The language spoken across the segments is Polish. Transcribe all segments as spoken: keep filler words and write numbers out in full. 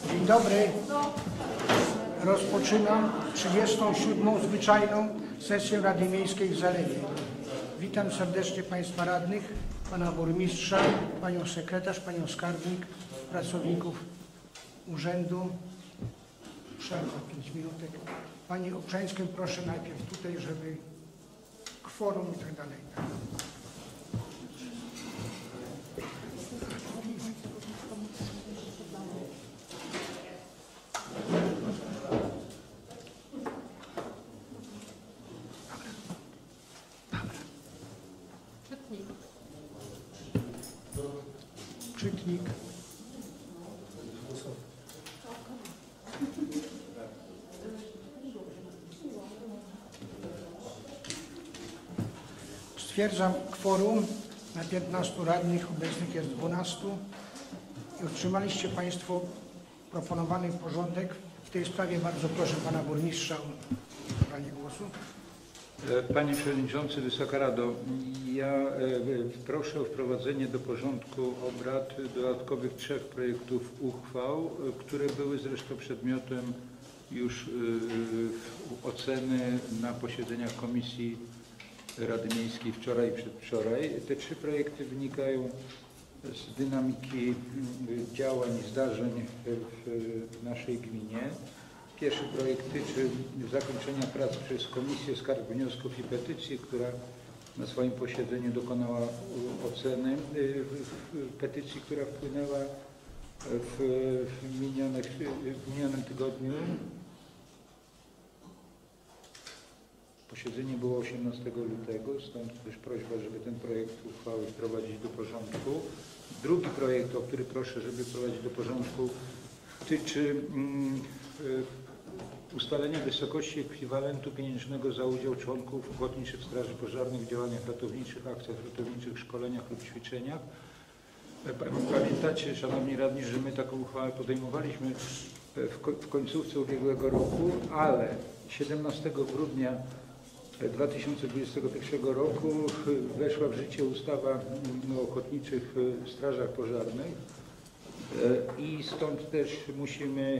Dzień dobry. Rozpoczynam trzydziestą siódmą zwyczajną sesję Rady Miejskiej w Zalewie. Witam serdecznie Państwa radnych, Pana Burmistrza, Panią Sekretarz, Panią Skarbnik, pracowników Urzędu. Przerwa pięć minutek. Pani Obszańską proszę najpierw tutaj, żeby kworum i tak dalej. Czytnik. Stwierdzam kworum. Na piętnastu radnych, obecnych jest dwunastu. I otrzymaliście Państwo proponowany porządek. W tej sprawie bardzo proszę Pana Burmistrza o zabranie głosu. Panie Przewodniczący, Wysoka Rado, ja proszę o wprowadzenie do porządku obrad dodatkowych trzech projektów uchwał, które były zresztą przedmiotem już oceny na posiedzeniach Komisji Rady Miejskiej wczoraj i przedwczoraj. Te trzy projekty wynikają z dynamiki działań i zdarzeń w naszej gminie. Pierwszy projekt tyczy zakończenia prac przez Komisję Skarg, Wniosków i Petycji, która na swoim posiedzeniu dokonała oceny petycji, która wpłynęła w, minionych, w minionym tygodniu. Posiedzenie było osiemnastego lutego, stąd też prośba, żeby ten projekt uchwały wprowadzić do porządku. Drugi projekt, o który proszę, żeby wprowadzić do porządku, tyczy mm, ustalenia wysokości ekwiwalentu pieniężnego za udział członków ochotniczych straży pożarnych w działaniach ratowniczych, akcjach ratowniczych, szkoleniach lub ćwiczeniach. Pamiętacie, Szanowni Radni, że my taką uchwałę podejmowaliśmy w końcówce ubiegłego roku, ale siedemnastego grudnia dwa tysiące dwudziestego pierwszego roku weszła w życie ustawa o ochotniczych strażach pożarnych i stąd też musimy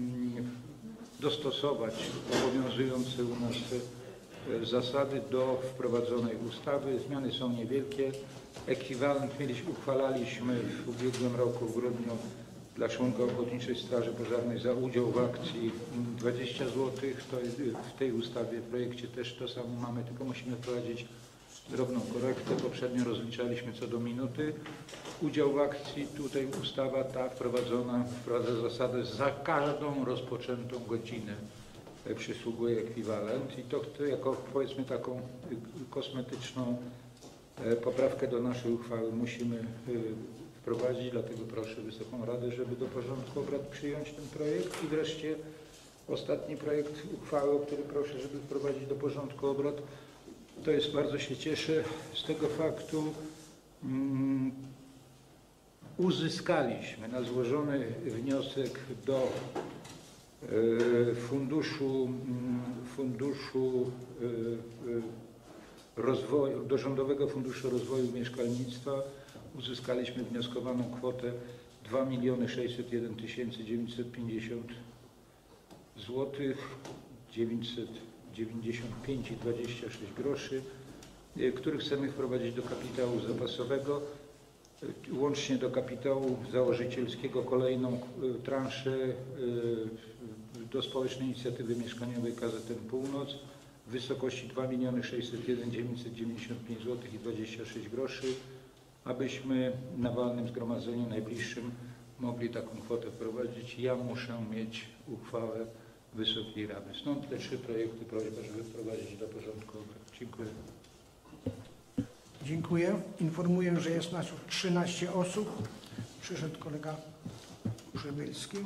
dostosować obowiązujące u nas zasady do wprowadzonej ustawy. Zmiany są niewielkie. Ekwiwalent mieliśmy, uchwalaliśmy w ubiegłym roku w grudniu dla członka Ochotniczej Straży Pożarnej za udział w akcji dwadzieścia złotych. To jest w tej ustawie, w projekcie też to samo mamy, tylko musimy wprowadzić drobną korektę. Poprzednio rozliczaliśmy co do minuty. Udział w akcji, tutaj ustawa ta wprowadzona wprowadza zasadę, za każdą rozpoczętą godzinę przysługuje ekwiwalent i to, to jako powiedzmy taką kosmetyczną poprawkę do naszej uchwały musimy wprowadzić, dlatego proszę Wysoką Radę, żeby do porządku obrad przyjąć ten projekt. I wreszcie ostatni projekt uchwały, o który proszę, żeby wprowadzić do porządku obrad. To jest, bardzo się cieszę z tego faktu, um, uzyskaliśmy na złożony wniosek do y, funduszu, y, funduszu y, y, rozwoju, do Rządowego Funduszu Rozwoju Mieszkalnictwa uzyskaliśmy wnioskowaną kwotę dwa miliony sześćset jeden tysięcy dziewięćset pięćdziesiąt złotych dziewięćset dziewięćdziesiąt pięć i dwadzieścia sześć groszy, których chcemy wprowadzić do kapitału zapasowego, łącznie do kapitału założycielskiego kolejną transzę do Społecznej Inicjatywy Mieszkaniowej K Z N Północ w wysokości dwa miliony sześćset jeden tysięcy dziewięćset dziewięćdziesiąt pięć złotych i dwadzieścia sześć groszy, abyśmy na walnym zgromadzeniu najbliższym mogli taką kwotę wprowadzić. Ja muszę mieć uchwałę Wysokiej Rady. Stąd te trzy projekty, prośba, żeby wprowadzić do porządku obrad. Dziękuję. Dziękuję. Informuję, że jest nas trzynaście osób. Przyszedł kolega Przybylski.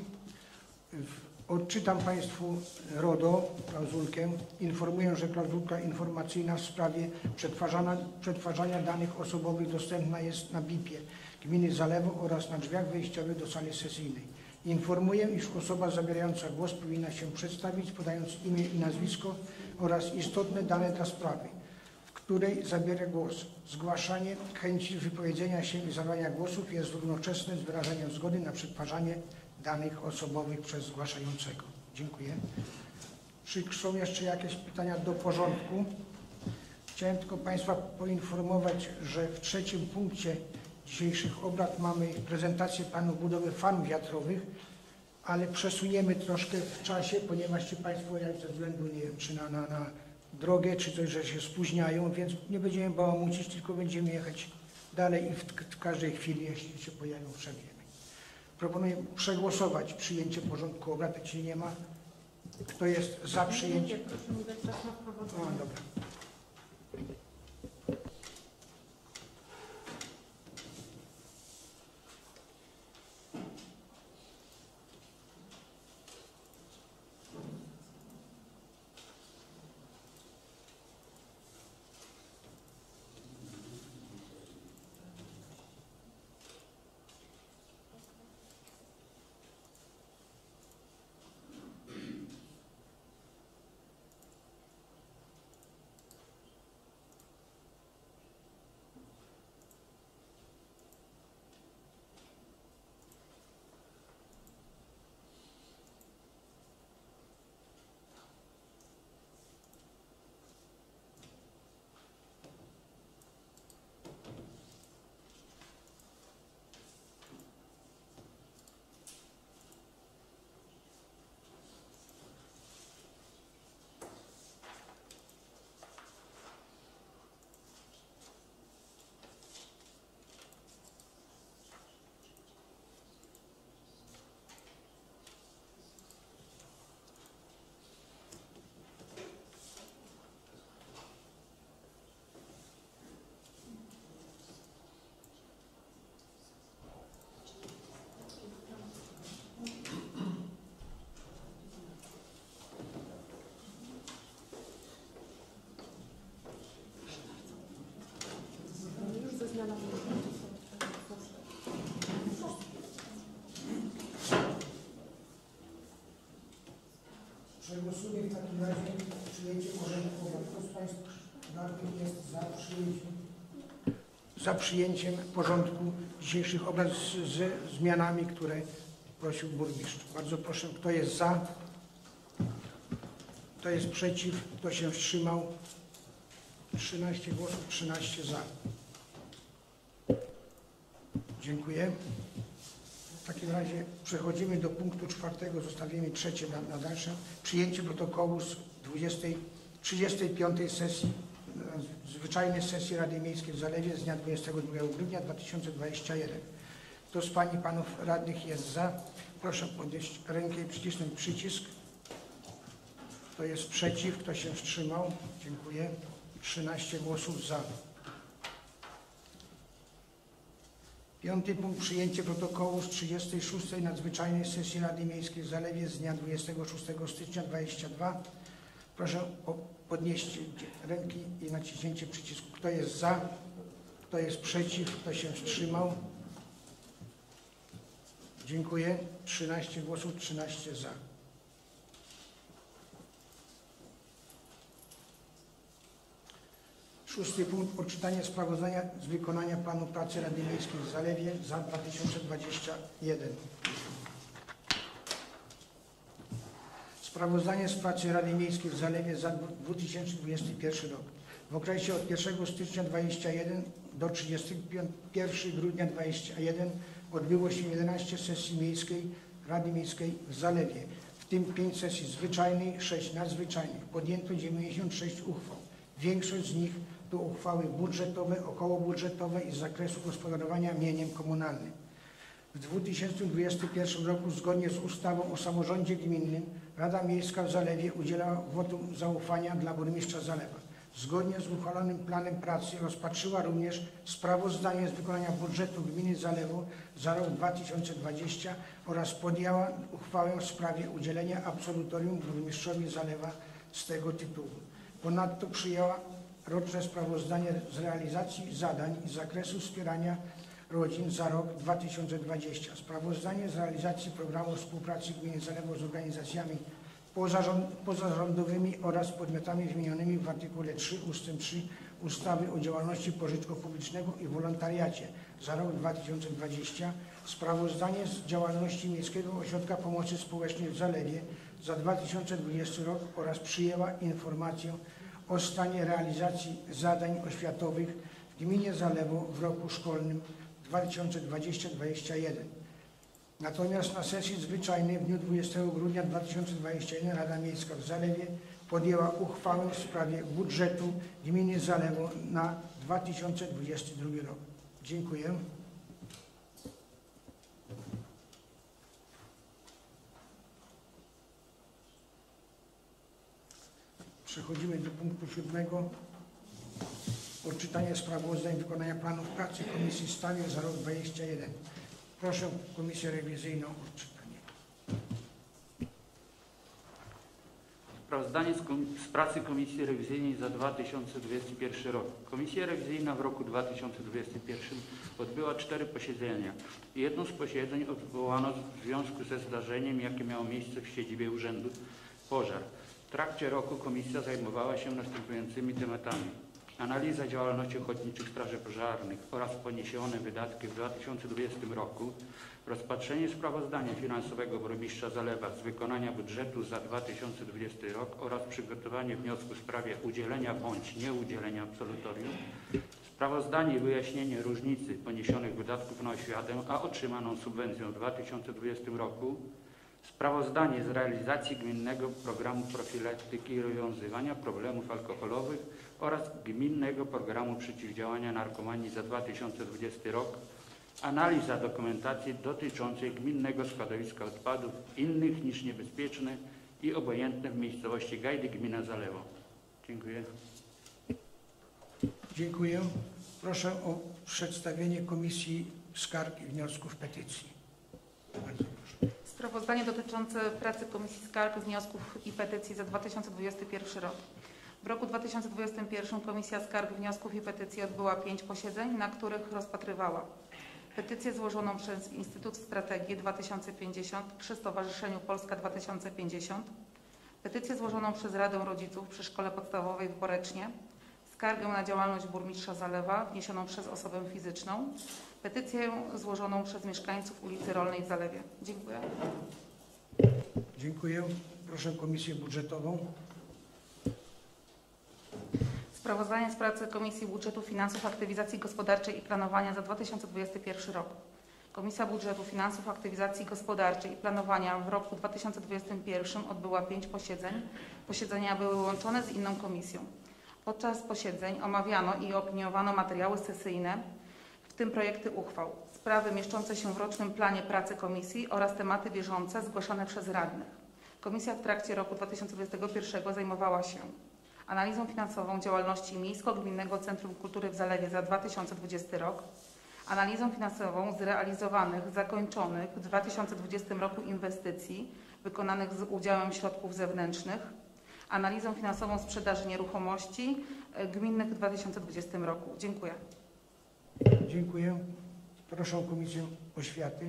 Odczytam Państwu RODO, klauzulkę. Informuję, że klauzulka informacyjna w sprawie przetwarzania, przetwarzania danych osobowych dostępna jest na B I P-ie Gminy Zalewo oraz na drzwiach wejściowych do sali sesyjnej. Informuję, iż osoba zabierająca głos powinna się przedstawić, podając imię i nazwisko oraz istotne dane dla sprawy, w której zabiera głos. Zgłaszanie chęci wypowiedzenia się i zabrania głosów jest równoczesne z wyrażeniem zgody na przetwarzanie danych osobowych przez zgłaszającego. Dziękuję. Czy są jeszcze jakieś pytania do porządku? Chciałem tylko Państwa poinformować, że w trzecim punkcie dzisiejszych obrad mamy prezentację planu budowy farm wiatrowych, ale przesuniemy troszkę w czasie, ponieważ ci Państwo jak ze względu, nie wiem, czy na, na, na drogę, czy coś, że się spóźniają, więc nie będziemy bałamucić, tylko będziemy jechać dalej i w, w każdej chwili, jeśli się pojawią, przerwiemy. Proponuję przegłosować przyjęcie porządku obrad, jeśli nie ma. Kto jest za przyjęciem? Proszę mi dać czas na wprowadzenie. O, dobra. Już ze zmianami. Przegłosuję w takim razie przyjęcie porządku obrad. Kto z Państwa radnych jest za przyjęciem, za przyjęciem porządku dzisiejszych obrad z, ze zmianami, które prosił burmistrz? Bardzo proszę, kto jest za? Kto jest przeciw? Kto się wstrzymał? trzynaście głosów, trzynaście za. Dziękuję. W takim razie przechodzimy do punktu czwartego, zostawimy trzecie na, na dalsze. Przyjęcie protokołu z dwudziestej, trzydziestej piątej sesji, zwyczajnej sesji Rady Miejskiej w Zalewie z dnia dwudziestego drugiego grudnia dwa tysiące dwudziestego pierwszego. Kto z Pań i Panów Radnych jest za? Proszę podnieść rękę i przycisnąć przycisk. Kto jest przeciw? Kto się wstrzymał? Dziękuję. trzynaście głosów za. Piąty punkt. Przyjęcie protokołu z trzydziestej szóstej nadzwyczajnej sesji Rady Miejskiej w Zalewie z dnia dwudziestego szóstego stycznia dwa tysiące dwudziestego drugiego. Proszę o podnieście ręki i naciśnięcie przycisku. Kto jest za? Kto jest przeciw? Kto się wstrzymał? Dziękuję. trzynaście głosów, trzynaście za. Szósty punkt. Odczytanie sprawozdania z wykonania planu pracy Rady Miejskiej w Zalewie za dwa tysiące dwudziesty pierwszy. Sprawozdanie z pracy Rady Miejskiej w Zalewie za dwa tysiące dwudziesty pierwszy rok. W okresie od pierwszego stycznia dwa tysiące dwudziestego pierwszego do trzydziestego pierwszego grudnia dwa tysiące dwudziestego pierwszego odbyło się jedenaście sesji miejskiej Rady Miejskiej w Zalewie, w tym pięć sesji zwyczajnych, sześć nadzwyczajnych. Podjęto dziewięćdziesiąt sześć uchwał. Większość z nich to uchwały budżetowe, okołobudżetowe i z zakresu gospodarowania mieniem komunalnym. W dwa tysiące dwudziestym pierwszym roku zgodnie z ustawą o samorządzie gminnym Rada Miejska w Zalewie udzielała wotum zaufania dla burmistrza Zalewa. Zgodnie z uchwalonym planem pracy rozpatrzyła również sprawozdanie z wykonania budżetu gminy Zalewu za rok dwa tysiące dwudziesty oraz podjęła uchwałę w sprawie udzielenia absolutorium burmistrzowi Zalewa z tego tytułu. Ponadto przyjęła roczne sprawozdanie z realizacji zadań i zakresu wspierania rodzin za rok dwa tysiące dwudziesty. Sprawozdanie z realizacji programu współpracy gminy Zalewo z organizacjami pozarząd, pozarządowymi oraz podmiotami wymienionymi w artykule trzy ustęp trzy ustawy o działalności pożytku publicznego i wolontariacie za rok dwa tysiące dwudziesty. Sprawozdanie z działalności Miejskiego Ośrodka Pomocy Społecznej w Zalewie za dwa tysiące dwudziesty rok oraz przyjęła informację o stanie realizacji zadań oświatowych w gminie Zalewo w roku szkolnym dwa tysiące dwudziesty dwudziesty pierwszy. Natomiast na sesji zwyczajnej w dniu dwudziestego grudnia dwa tysiące dwudziestego pierwszego Rada Miejska w Zalewie podjęła uchwałę w sprawie budżetu gminy Zalewo na dwa tysiące dwudziesty drugi rok. Dziękuję. Przechodzimy do punktu siódmego. Odczytanie sprawozdań wykonania planów pracy Komisji Stałej za rok dwudziesty pierwszy. Proszę Komisję Rewizyjną o odczytanie. Sprawozdanie z, z pracy Komisji Rewizyjnej za dwa tysiące dwudziesty pierwszy rok. Komisja Rewizyjna w roku dwa tysiące dwudziestym pierwszym odbyła cztery posiedzenia. Jedno z posiedzeń odwołano w związku ze zdarzeniem, jakie miało miejsce w siedzibie Urzędu Pożar. W trakcie roku komisja zajmowała się następującymi tematami: analiza działalności ochotniczych straży pożarnych oraz poniesione wydatki w dwa tysiące dwudziestym roku, rozpatrzenie sprawozdania finansowego burmistrza Zalewa z wykonania budżetu za dwa tysiące dwudziesty rok oraz przygotowanie wniosku w sprawie udzielenia bądź nieudzielenia absolutorium, sprawozdanie i wyjaśnienie różnicy poniesionych wydatków na oświatę a otrzymaną subwencją w dwa tysiące dwudziestym roku, sprawozdanie z realizacji gminnego programu profilaktyki i rozwiązywania problemów alkoholowych oraz gminnego programu przeciwdziałania narkomanii za dwa tysiące dwudziesty rok, analiza dokumentacji dotyczącej gminnego składowiska odpadów innych niż niebezpieczne i obojętne w miejscowości Gajdy, gmina Zalewo. Dziękuję. Dziękuję. Proszę o przedstawienie Komisji Skarg i Wniosków Petycji. Bardzo proszę. Sprawozdanie dotyczące pracy Komisji Skarg, Wniosków i Petycji za dwa tysiące dwudziesty pierwszy rok. W roku dwa tysiące dwudziestym pierwszym Komisja Skarg, Wniosków i Petycji odbyła pięć posiedzeń, na których rozpatrywała petycję złożoną przez Instytut Strategii dwa tysiące pięćdziesiąt przy Stowarzyszeniu Polska dwa tysiące pięćdziesiąt, petycję złożoną przez Radę Rodziców przy Szkole Podstawowej w Borecznie, skargę na działalność burmistrza Zalewa wniesioną przez osobę fizyczną, petycję złożoną przez mieszkańców ulicy Rolnej w Zalewie. Dziękuję. Dziękuję. Proszę Komisję Budżetową. Sprawozdanie z pracy Komisji Budżetu, Finansów, Aktywizacji Gospodarczej i Planowania za dwa tysiące dwudziesty pierwszy rok. Komisja Budżetu, Finansów, Aktywizacji Gospodarczej i Planowania w roku dwa tysiące dwudziestym pierwszym odbyła pięć posiedzeń. Posiedzenia były łączone z inną komisją. Podczas posiedzeń omawiano i opiniowano materiały sesyjne, w tym projekty uchwał, sprawy mieszczące się w rocznym planie pracy komisji oraz tematy bieżące zgłaszane przez radnych. Komisja w trakcie roku dwa tysiące dwudziestego pierwszego zajmowała się analizą finansową działalności Miejsko-Gminnego Centrum Kultury w Zalewie za dwa tysiące dwudziesty rok, analizą finansową zrealizowanych, zakończonych w dwa tysiące dwudziestym roku inwestycji wykonanych z udziałem środków zewnętrznych, analizą finansową sprzedaży nieruchomości gminnych w dwa tysiące dwudziestym roku. Dziękuję. Dziękuję. Proszę o Komisję Oświaty.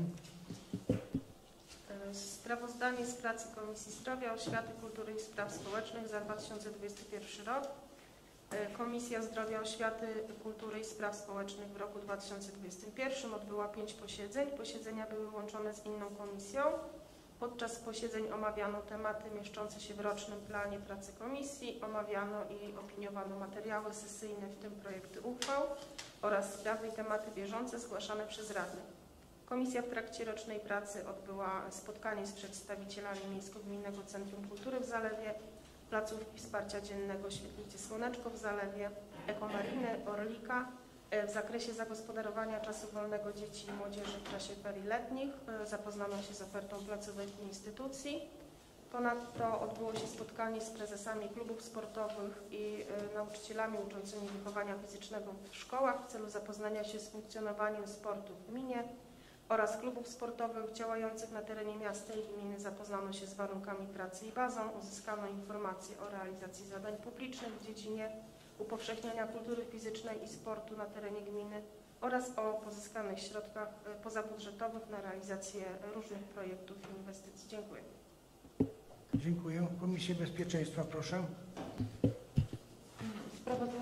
Sprawozdanie z pracy Komisji Zdrowia, Oświaty, Kultury i Spraw Społecznych za dwa tysiące dwudziesty pierwszy rok. Komisja Zdrowia, Oświaty, Kultury i Spraw Społecznych w roku dwa tysiące dwudziestym pierwszym odbyła pięć posiedzeń. Posiedzenia były łączone z inną komisją. Podczas posiedzeń omawiano tematy mieszczące się w rocznym planie pracy komisji, omawiano i opiniowano materiały sesyjne, w tym projekty uchwał oraz sprawy i tematy bieżące zgłaszane przez radnych. Komisja w trakcie rocznej pracy odbyła spotkanie z przedstawicielami Miejsko-Gminnego Centrum Kultury w Zalewie, placówki wsparcia dziennego Świetlicy Słoneczko w Zalewie, Ekomariny, Orlika w zakresie zagospodarowania czasu wolnego dzieci i młodzieży w czasie ferii letnich. Zapoznano się z ofertą placówek i instytucji. Ponadto odbyło się spotkanie z prezesami klubów sportowych i nauczycielami uczącymi wychowania fizycznego w szkołach w celu zapoznania się z funkcjonowaniem sportu w gminie oraz klubów sportowych działających na terenie miasta i gminy. Zapoznano się z warunkami pracy i bazą, uzyskano informacje o realizacji zadań publicznych w dziedzinie upowszechniania kultury fizycznej i sportu na terenie gminy oraz o pozyskanych środkach pozabudżetowych na realizację różnych projektów i inwestycji. Dziękuję. Dziękuję. Komisję Bezpieczeństwa, proszę. Sprawozdanie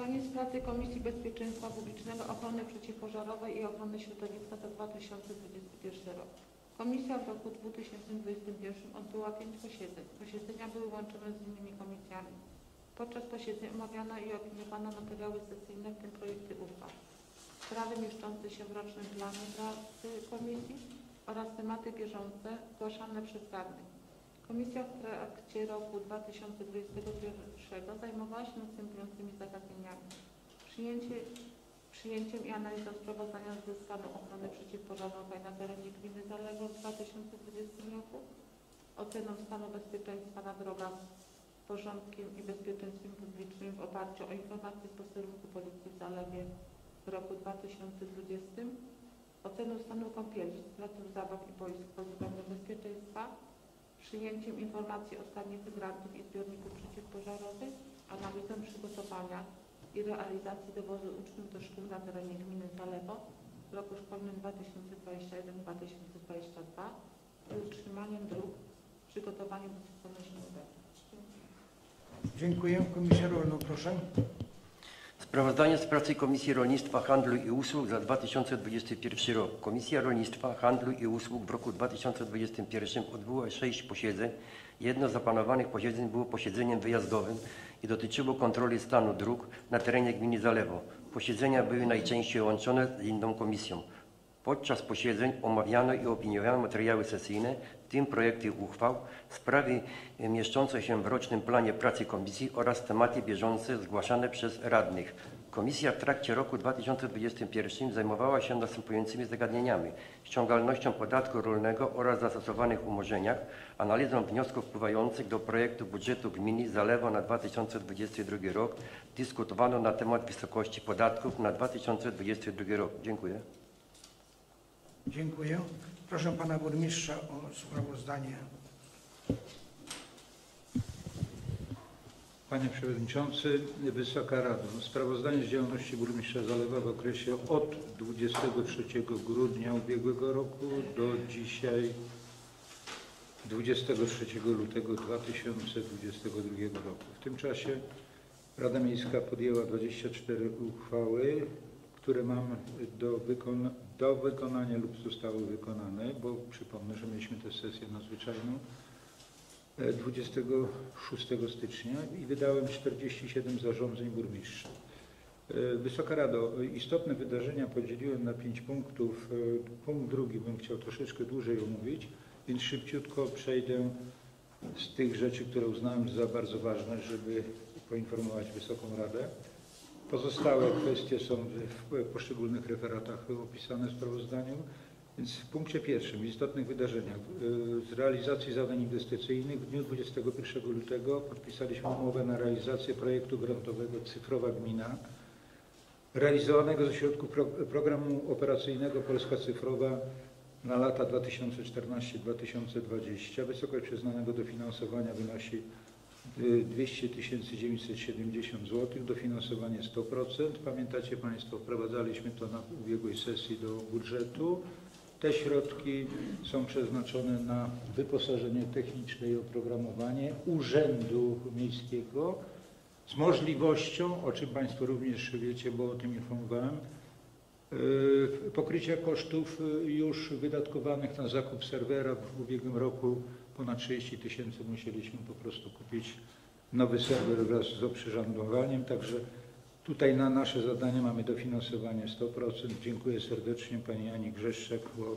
Sprawozdanie z pracy Komisji Bezpieczeństwa Publicznego, Ochrony Przeciwpożarowej i Ochrony Środowiska za dwa tysiące dwudziesty pierwszy rok. Komisja w roku dwa tysiące dwudziestym pierwszym odbyła pięć posiedzeń. Posiedzenia były łączone z innymi komisjami. Podczas posiedzeń omawiano i opiniowano materiały sesyjne, w tym projekty uchwał, sprawy mieszczące się w rocznym planie pracy komisji oraz tematy bieżące zgłaszane przez radnych. Komisja w trakcie roku dwa tysiące dwudziestego pierwszego zajmowała się następującymi zagadnieniami: Przyjęcie, przyjęciem i analizą sprawozdania ze stanu ochrony przeciwpożarowej na terenie gminy Zalewo w dwa tysiące dwudziestym roku, oceną stanu bezpieczeństwa na drogach, porządkiem i bezpieczeństwem publicznym w oparciu o informacje z posterunku Policji w Zalewie w roku dwa tysiące dwudziestym, oceną stanu kąpielisk, placów zabaw i boisk pod względem bezpieczeństwa, przyjęciem informacji o stanie hydrantów i zbiorników przeciwpożarowych, analizą przygotowania i realizacji dowozu uczniów do szkół na terenie gminy Zalewo w roku szkolnym dwa tysiące dwudziestym pierwszym do dwa tysiące dwudziestego drugiego i utrzymaniem dróg, przygotowaniem do systemu śniegowego. Dziękuję. Komisja Rolna, proszę. Sprawozdanie z pracy Komisji Rolnictwa, Handlu i Usług za dwa tysiące dwudziesty pierwszy rok. Komisja Rolnictwa, Handlu i Usług w roku dwa tysiące dwudziestym pierwszym odbyła sześć posiedzeń. Jedno z zaplanowanych posiedzeń było posiedzeniem wyjazdowym i dotyczyło kontroli stanu dróg na terenie gminy Zalewo. Posiedzenia były najczęściej łączone z inną komisją. Podczas posiedzeń omawiano i opiniowano materiały sesyjne, w tym projekty uchwał, sprawy mieszczące się w rocznym planie pracy komisji oraz tematy bieżące zgłaszane przez radnych. Komisja w trakcie roku dwa tysiące dwudziestym pierwszym zajmowała się następującymi zagadnieniami: ściągalnością podatku rolnego oraz zastosowanych umorzeniach, analizą wniosków wpływających do projektu budżetu gminy Zalewo na dwa tysiące dwudziesty drugi rok. Dyskutowano na temat wysokości podatków na dwa tysiące dwudziesty drugi rok. Dziękuję. Dziękuję. Proszę pana burmistrza o sprawozdanie. Panie Przewodniczący, Wysoka Rado. Sprawozdanie z działalności burmistrza Zalewa w okresie od dwudziestego trzeciego grudnia ubiegłego roku do dzisiaj dwudziestego trzeciego lutego dwa tysiące dwudziestego drugiego roku. W tym czasie Rada Miejska podjęła dwadzieścia cztery uchwały, które mam do, wykon do wykonania lub zostały wykonane, bo przypomnę, że mieliśmy tę sesję nadzwyczajną dwudziestego szóstego stycznia i wydałem czterdzieści siedem zarządzeń burmistrza. Wysoka Rado, istotne wydarzenia podzieliłem na pięć punktów. Punkt drugi bym chciał troszeczkę dłużej omówić, więc szybciutko przejdę z tych rzeczy, które uznałem za bardzo ważne, żeby poinformować Wysoką Radę. Pozostałe kwestie są w poszczególnych referatach opisane w sprawozdaniu. Więc w punkcie pierwszym, w istotnych wydarzeniach, z realizacji zadań inwestycyjnych w dniu dwudziestego pierwszego lutego podpisaliśmy umowę na realizację projektu grantowego Cyfrowa Gmina, realizowanego ze środków pro, programu operacyjnego Polska Cyfrowa na lata dwa tysiące czternasty do dwa tysiące dwudziestego. Wysokość przyznanego dofinansowania wynosi dwieście tysięcy dziewięćset siedemdziesiąt złotych, dofinansowanie sto procent. Pamiętacie Państwo, wprowadzaliśmy to na ubiegłej sesji do budżetu. Te środki są przeznaczone na wyposażenie techniczne i oprogramowanie Urzędu Miejskiego z możliwością, o czym Państwo również wiecie, bo o tym informowałem, pokrycia kosztów już wydatkowanych na zakup serwera. W ubiegłym roku ponad trzydzieści tysięcy musieliśmy po prostu kupić nowy serwer wraz z oprzyrządowaniem, także tutaj na nasze zadanie mamy dofinansowanie sto procent. Dziękuję serdecznie Pani Ani Grzeszczak, bo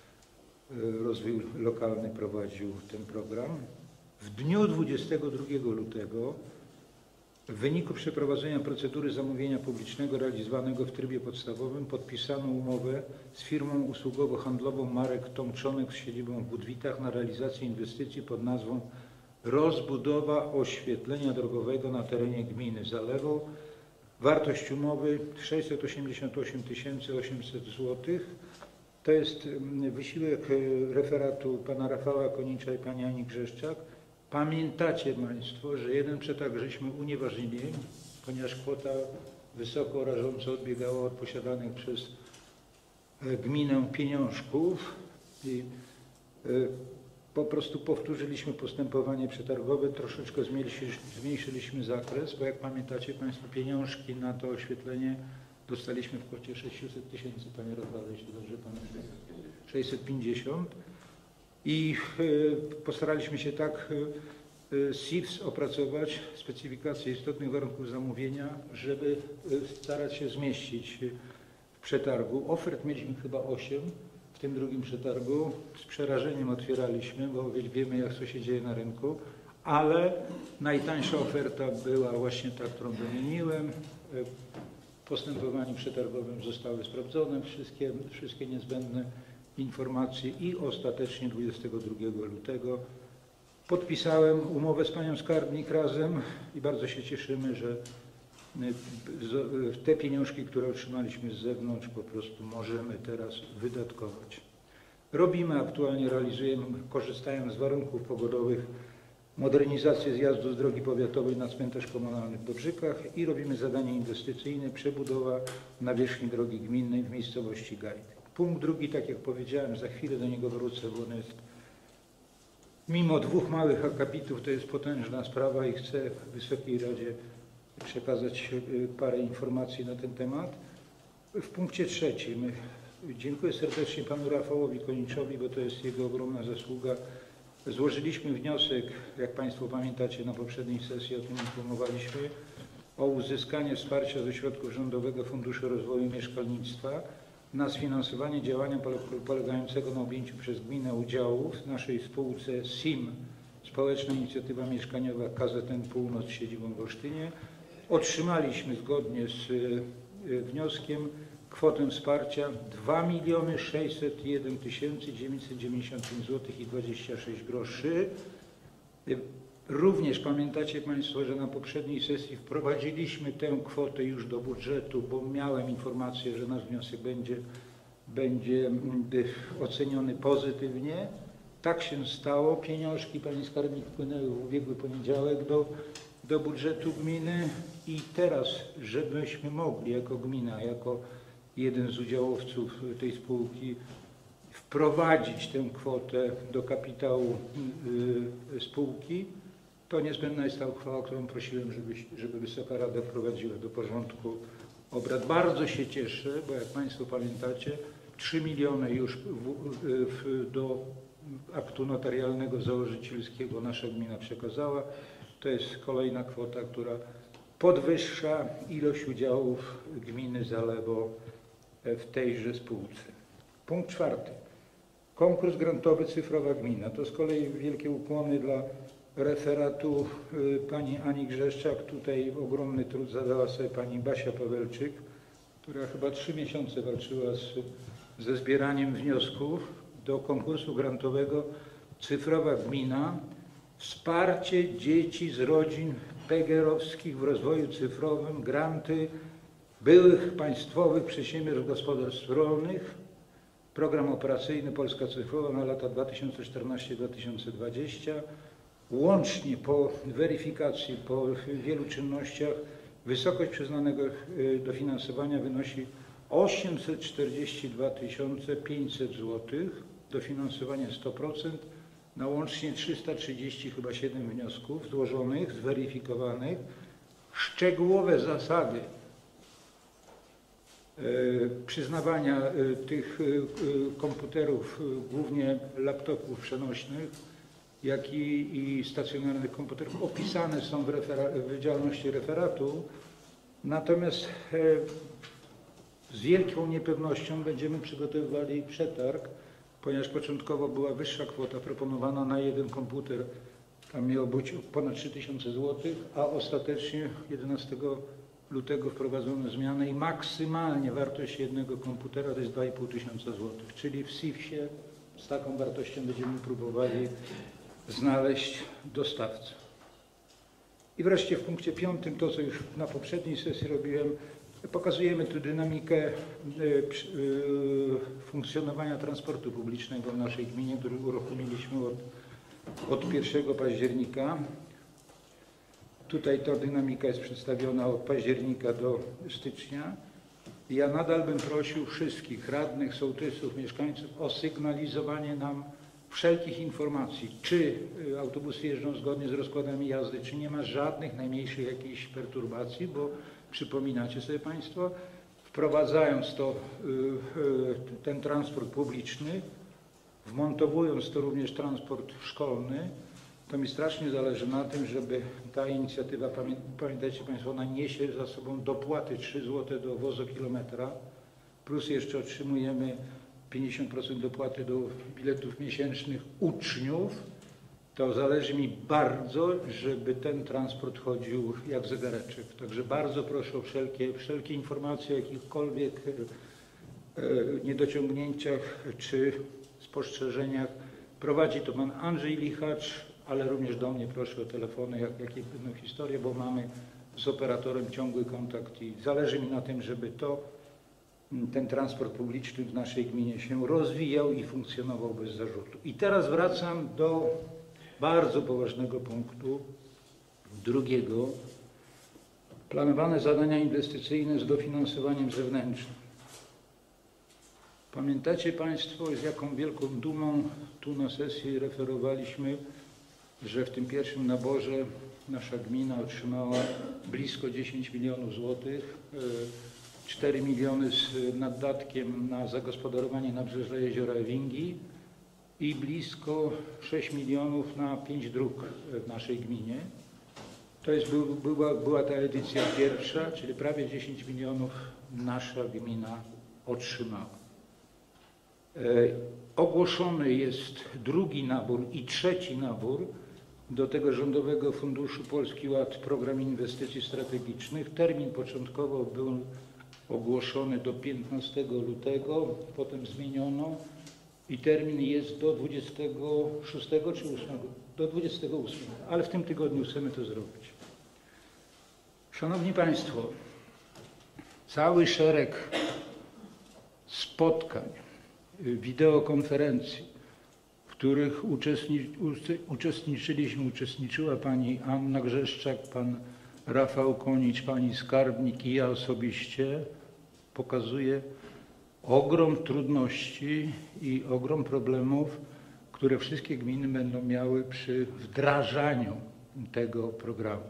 Rozwój Lokalny prowadził ten program. W dniu dwudziestego drugiego lutego w wyniku przeprowadzenia procedury zamówienia publicznego realizowanego w trybie podstawowym podpisano umowę z firmą usługowo-handlową Marek Tomczonek z siedzibą w Budwitach na realizację inwestycji pod nazwą rozbudowa oświetlenia drogowego na terenie gminy Zalewo. Wartość umowy sześćset osiemdziesiąt osiem tysięcy osiemset złotych. To jest wysiłek referatu pana Rafała Konicza i pani Ani Grzeszczak. Pamiętacie Państwo, że jeden przetarg żeśmy unieważnili, ponieważ kwota wysoko rażąco odbiegała od posiadanych przez gminę pieniążków. I po prostu powtórzyliśmy postępowanie przetargowe, troszeczkę zmniejszyliśmy zakres, bo jak pamiętacie Państwo, pieniążki na to oświetlenie dostaliśmy w kwocie sześćset tysięcy, Panie Rafale, jeśli dobrze pamiętam, sześćset pięćdziesiąt i postaraliśmy się tak S I W S opracować, specyfikację istotnych warunków zamówienia, żeby starać się zmieścić w przetargu. Ofert mieliśmy chyba osiem w tym drugim przetargu. Z przerażeniem otwieraliśmy, bo wiemy, jak co się dzieje na rynku, ale najtańsza oferta była właśnie ta, którą wymieniłem. W postępowaniu przetargowym zostały sprawdzone wszystkie, wszystkie niezbędne informacje i ostatecznie dwudziestego drugiego lutego podpisałem umowę z panią skarbnik razem i bardzo się cieszymy, że te pieniążki, które otrzymaliśmy z zewnątrz, po prostu możemy teraz wydatkować. Robimy aktualnie, realizujemy, korzystając z warunków pogodowych, modernizację zjazdu z drogi powiatowej na cmentarz komunalny w Dobrzykach i robimy zadanie inwestycyjne, przebudowa nawierzchni drogi gminnej w miejscowości Gajdy. Punkt drugi, tak jak powiedziałem, za chwilę do niego wrócę, bo on jest mimo dwóch małych akapitów to jest potężna sprawa i chcę Wysokiej Radzie przekazać parę informacji na ten temat. W punkcie trzecim dziękuję serdecznie panu Rafałowi Koniczowi, bo to jest jego ogromna zasługa. Złożyliśmy wniosek, jak Państwo pamiętacie, na poprzedniej sesji o tym informowaliśmy, o uzyskanie wsparcia ze środków Rządowego Funduszu Rozwoju Mieszkalnictwa na sfinansowanie działania polegającego na objęciu przez gminę udziałów w naszej spółce S I M, Społeczna Inicjatywa Mieszkaniowa K Z N Północ z siedzibą w Olsztynie. Otrzymaliśmy zgodnie z wnioskiem kwotę wsparcia dwa miliony sześćset jeden tysięcy dziewięćset dziewięćdziesiąt pięć złotych i dwadzieścia sześć groszy. Również pamiętacie Państwo, że na poprzedniej sesji wprowadziliśmy tę kwotę już do budżetu, bo miałem informację, że nasz wniosek będzie, będzie oceniony pozytywnie. Tak się stało. Pieniążki pani skarbnik wpłynęły w ubiegły poniedziałek do, do budżetu gminy i teraz, żebyśmy mogli jako gmina, jako jeden z udziałowców tej spółki wprowadzić tę kwotę do kapitału y, spółki, to niezbędna jest ta uchwała, którą prosiłem, żeby, żeby Wysoka Rada wprowadziła do porządku obrad. Bardzo się cieszę, bo jak Państwo pamiętacie, trzy miliony już w, w, do aktu notarialnego założycielskiego nasza gmina przekazała. To jest kolejna kwota, która podwyższa ilość udziałów gminy Zalewo w tejże spółce. Punkt czwarty. Konkurs grantowy Cyfrowa Gmina. To z kolei wielkie ukłony dla referatu y, pani Ani Grzeszczak. Tutaj ogromny trud zadała sobie pani Basia Pawelczyk, która chyba trzy miesiące walczyła z, ze zbieraniem wniosków do konkursu grantowego Cyfrowa Gmina. Wsparcie dzieci z rodzin pegerowskich w rozwoju cyfrowym, granty byłych państwowych przedsiębiorstw gospodarstw rolnych, program operacyjny Polska Cyfrowa na lata dwa tysiące czternaście do dwa tysiące dwudziestego. Łącznie po weryfikacji, po wielu czynnościach wysokość przyznanego dofinansowania wynosi osiemset czterdzieści dwa tysiące pięćset złotych, dofinansowanie sto procent, na łącznie trzysta trzydzieści chyba siedem wniosków złożonych, zweryfikowanych. Szczegółowe zasady przyznawania tych komputerów, głównie laptopów przenośnych, jak i, i stacjonarnych komputerów opisane są w, w działalności referatu. Natomiast z wielką niepewnością będziemy przygotowywali przetarg, ponieważ początkowo była wyższa kwota proponowana na jeden komputer, tam miało być ponad trzy tysiące złotych, a ostatecznie jedenastego lutego wprowadzono zmianę i maksymalnie wartość jednego komputera to jest dwa i pół tysiąca złotych, czyli w S I W S-ie z taką wartością będziemy próbowali znaleźć dostawcę. I wreszcie w punkcie piątym, to co już na poprzedniej sesji robiłem, pokazujemy tu dynamikę funkcjonowania transportu publicznego w naszej gminie, który uruchomiliśmy od, od pierwszego października. Tutaj ta dynamika jest przedstawiona od października do stycznia. Ja nadal bym prosił wszystkich radnych, sołtysów, mieszkańców o sygnalizowanie nam wszelkich informacji, czy y, autobusy jeżdżą zgodnie z rozkładami jazdy, czy nie ma żadnych najmniejszych jakichś perturbacji, bo przypominacie sobie Państwo, wprowadzając to, y, y, ten transport publiczny, wmontowując to również transport szkolny, to mi strasznie zależy na tym, żeby ta inicjatywa, pamię pamiętajcie Państwo, ona niesie za sobą dopłaty trzy złote do wozokilometra, plus jeszcze otrzymujemy pięćdziesiąt procent dopłaty do biletów miesięcznych uczniów, to zależy mi bardzo, żeby ten transport chodził jak zegareczek. Także bardzo proszę o wszelkie, wszelkie informacje o jakichkolwiek e, niedociągnięciach czy spostrzeżeniach. Prowadzi to pan Andrzej Lichacz, ale również do mnie proszę o telefony, jak, jakie będą historie, bo mamy z operatorem ciągły kontakt i zależy mi na tym, żeby to, ten transport publiczny w naszej gminie się rozwijał i funkcjonował bez zarzutu. I teraz wracam do bardzo poważnego punktu, drugiego. Planowane zadania inwestycyjne z dofinansowaniem zewnętrznym. Pamiętacie Państwo, z jaką wielką dumą tu na sesji referowaliśmy, że w tym pierwszym naborze nasza gmina otrzymała blisko dziesięć milionów złotych, cztery miliony z naddatkiem na zagospodarowanie nabrzeża jeziora Ewingi i blisko sześć milionów na pięć dróg w naszej gminie. To jest, był, była, była ta edycja pierwsza, czyli prawie dziesięć milionów nasza gmina otrzymała. E, ogłoszony jest drugi nabór i trzeci nabór do tego Rządowego Funduszu Polski Ład Program Inwestycji Strategicznych. Termin początkowo był ogłoszony do piętnastego lutego, potem zmieniono i termin jest do dwudziestego szóstego czy ósmego? Do dwudziestego ósmego, ale w tym tygodniu chcemy to zrobić. Szanowni Państwo, cały szereg spotkań, wideokonferencji, w których uczestni, uczestniczyliśmy, uczestniczyła pani Anna Grzeszczak, pan Rafał Konicz, pani skarbnik i ja osobiście, pokazuje ogrom trudności i ogrom problemów, które wszystkie gminy będą miały przy wdrażaniu tego programu.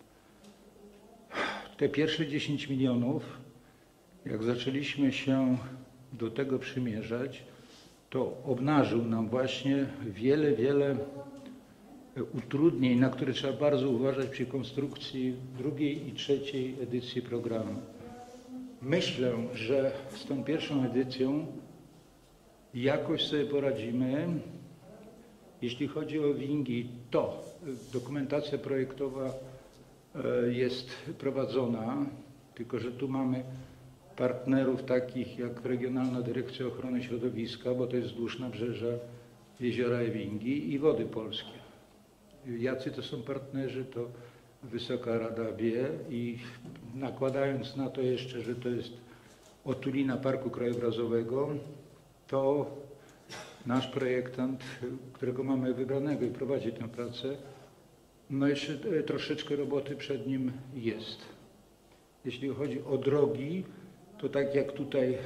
Te pierwsze dziesięć milionów, jak zaczęliśmy się do tego przymierzać, to obnażył nam właśnie wiele, wiele utrudnień, na które trzeba bardzo uważać przy konstrukcji drugiej i trzeciej edycji programu. Myślę, że z tą pierwszą edycją jakoś sobie poradzimy. Jeśli chodzi o Wingi, to dokumentacja projektowa jest prowadzona, tylko że tu mamy partnerów takich jak Regionalna Dyrekcja Ochrony Środowiska, bo to jest wzdłuż nabrzeża jeziora Ewingi i Wody Polskie. Jacy to są partnerzy, to Wysoka Rada wie i nakładając na to jeszcze, że to jest otulina Parku Krajobrazowego, to nasz projektant, którego mamy wybranego i prowadzi tę pracę, no jeszcze troszeczkę roboty przed nim jest. Jeśli chodzi o drogi, to tak jak tutaj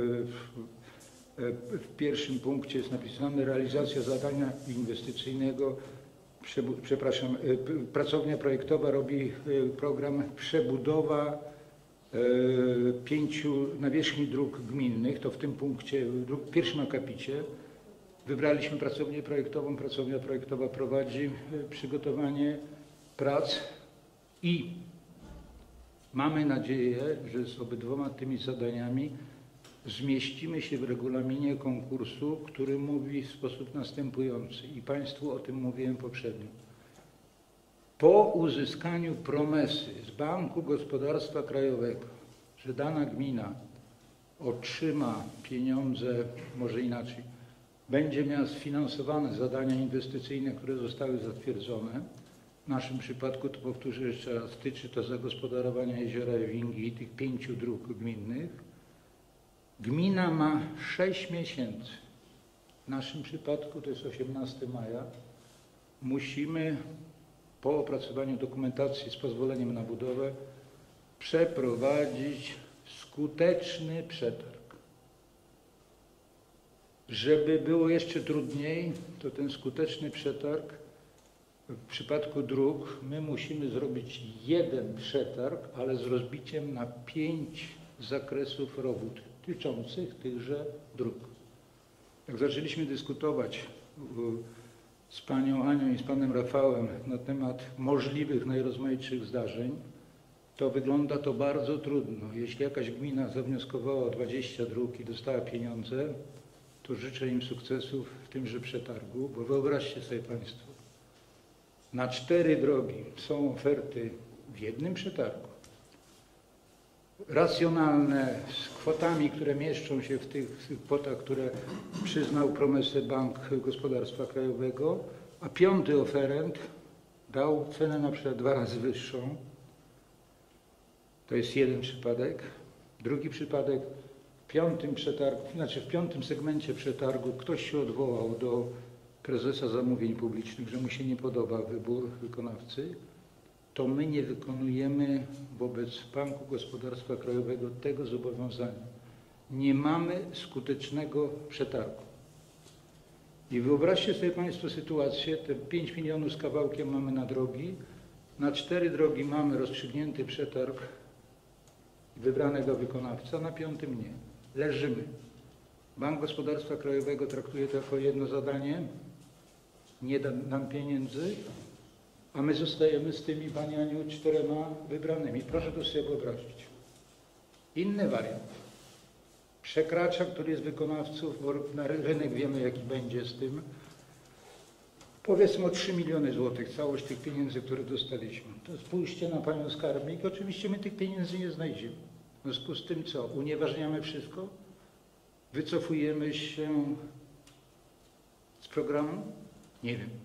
w pierwszym punkcie jest napisane, realizacja zadania inwestycyjnego, przepraszam, pracownia projektowa robi program przebudowa pięciu nawierzchni dróg gminnych, to w tym punkcie, w pierwszym akapicie wybraliśmy pracownię projektową, pracownia projektowa prowadzi przygotowanie prac i mamy nadzieję, że z obydwoma tymi zadaniami zmieścimy się w regulaminie konkursu, który mówi w sposób następujący i Państwu o tym mówiłem poprzednio. Po uzyskaniu promesy z Banku Gospodarstwa Krajowego, że dana gmina otrzyma pieniądze, może inaczej, będzie miała sfinansowane zadania inwestycyjne, które zostały zatwierdzone. W naszym przypadku, to powtórzę jeszcze raz, tyczy to zagospodarowania jeziora Ewingi i tych pięciu dróg gminnych. Gmina ma sześć miesięcy. W naszym przypadku to jest osiemnastego maja. Musimy po opracowaniu dokumentacji z pozwoleniem na budowę przeprowadzić skuteczny przetarg. Żeby było jeszcze trudniej, to ten skuteczny przetarg w przypadku dróg my musimy zrobić jeden przetarg, ale z rozbiciem na pięć zakresów rowów dotyczących tychże dróg. Jak zaczęliśmy dyskutować z panią Anią i z panem Rafałem na temat możliwych najrozmaitszych zdarzeń, to wygląda to bardzo trudno. Jeśli jakaś gmina zawnioskowała o dwadzieścia dróg i dostała pieniądze, to życzę im sukcesów w tymże przetargu, bo wyobraźcie sobie państwo, na cztery drogi są oferty w jednym przetargu, racjonalne, z kwotami, które mieszczą się w tych kwotach, które przyznał promesę Bank Gospodarstwa Krajowego, a piąty oferent dał cenę na przykład dwa razy wyższą. To jest jeden przypadek. Drugi przypadek, w piątym przetargu, znaczy w piątym segmencie przetargu ktoś się odwołał do prezesa zamówień publicznych, że mu się nie podoba wybór wykonawcy, to my nie wykonujemy wobec Banku Gospodarstwa Krajowego tego zobowiązania. Nie mamy skutecznego przetargu. I wyobraźcie sobie państwo sytuację, te pięć milionów z kawałkiem mamy na drogi, na cztery drogi mamy rozstrzygnięty przetarg wybranego wykonawca, na piątym nie. Leżymy. Bank Gospodarstwa Krajowego traktuje to jako jedno zadanie, nie da nam pieniędzy, a my zostajemy z tymi, Pani Aniu, czterema wybranymi. Proszę to sobie wyobrazić. Inny wariant. Przekracza, który jest wykonawców, bo na rynek wiemy, jaki będzie z tym. Powiedzmy o trzy miliony złotych, całość tych pieniędzy, które dostaliśmy. To spójrzcie na Panią Skarbnik, oczywiście my tych pieniędzy nie znajdziemy. W związku z tym co? Unieważniamy wszystko? Wycofujemy się z programu? Nie wiem.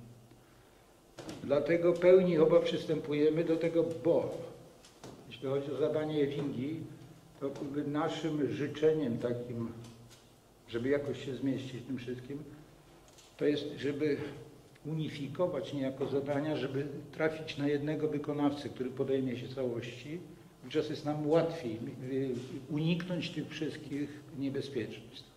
Dlatego pełni obaw przystępujemy do tego, bo jeśli chodzi o zadanie wingi, to naszym życzeniem takim, żeby jakoś się zmieścić w tym wszystkim, to jest, żeby unifikować niejako zadania, żeby trafić na jednego wykonawcę, który podejmie się całości. Wówczas jest nam łatwiej uniknąć tych wszystkich niebezpieczeństw.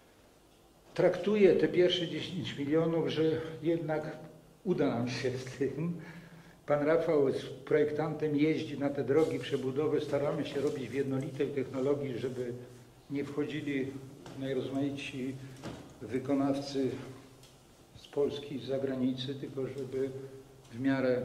Traktuję te pierwsze dziesięć milionów, że jednak uda nam się z tym. Pan Rafał z projektantem jeździ na te drogi, przebudowę. Staramy się robić w jednolitej technologii, żeby nie wchodzili najrozmaici wykonawcy z Polski i z zagranicy, tylko żeby w miarę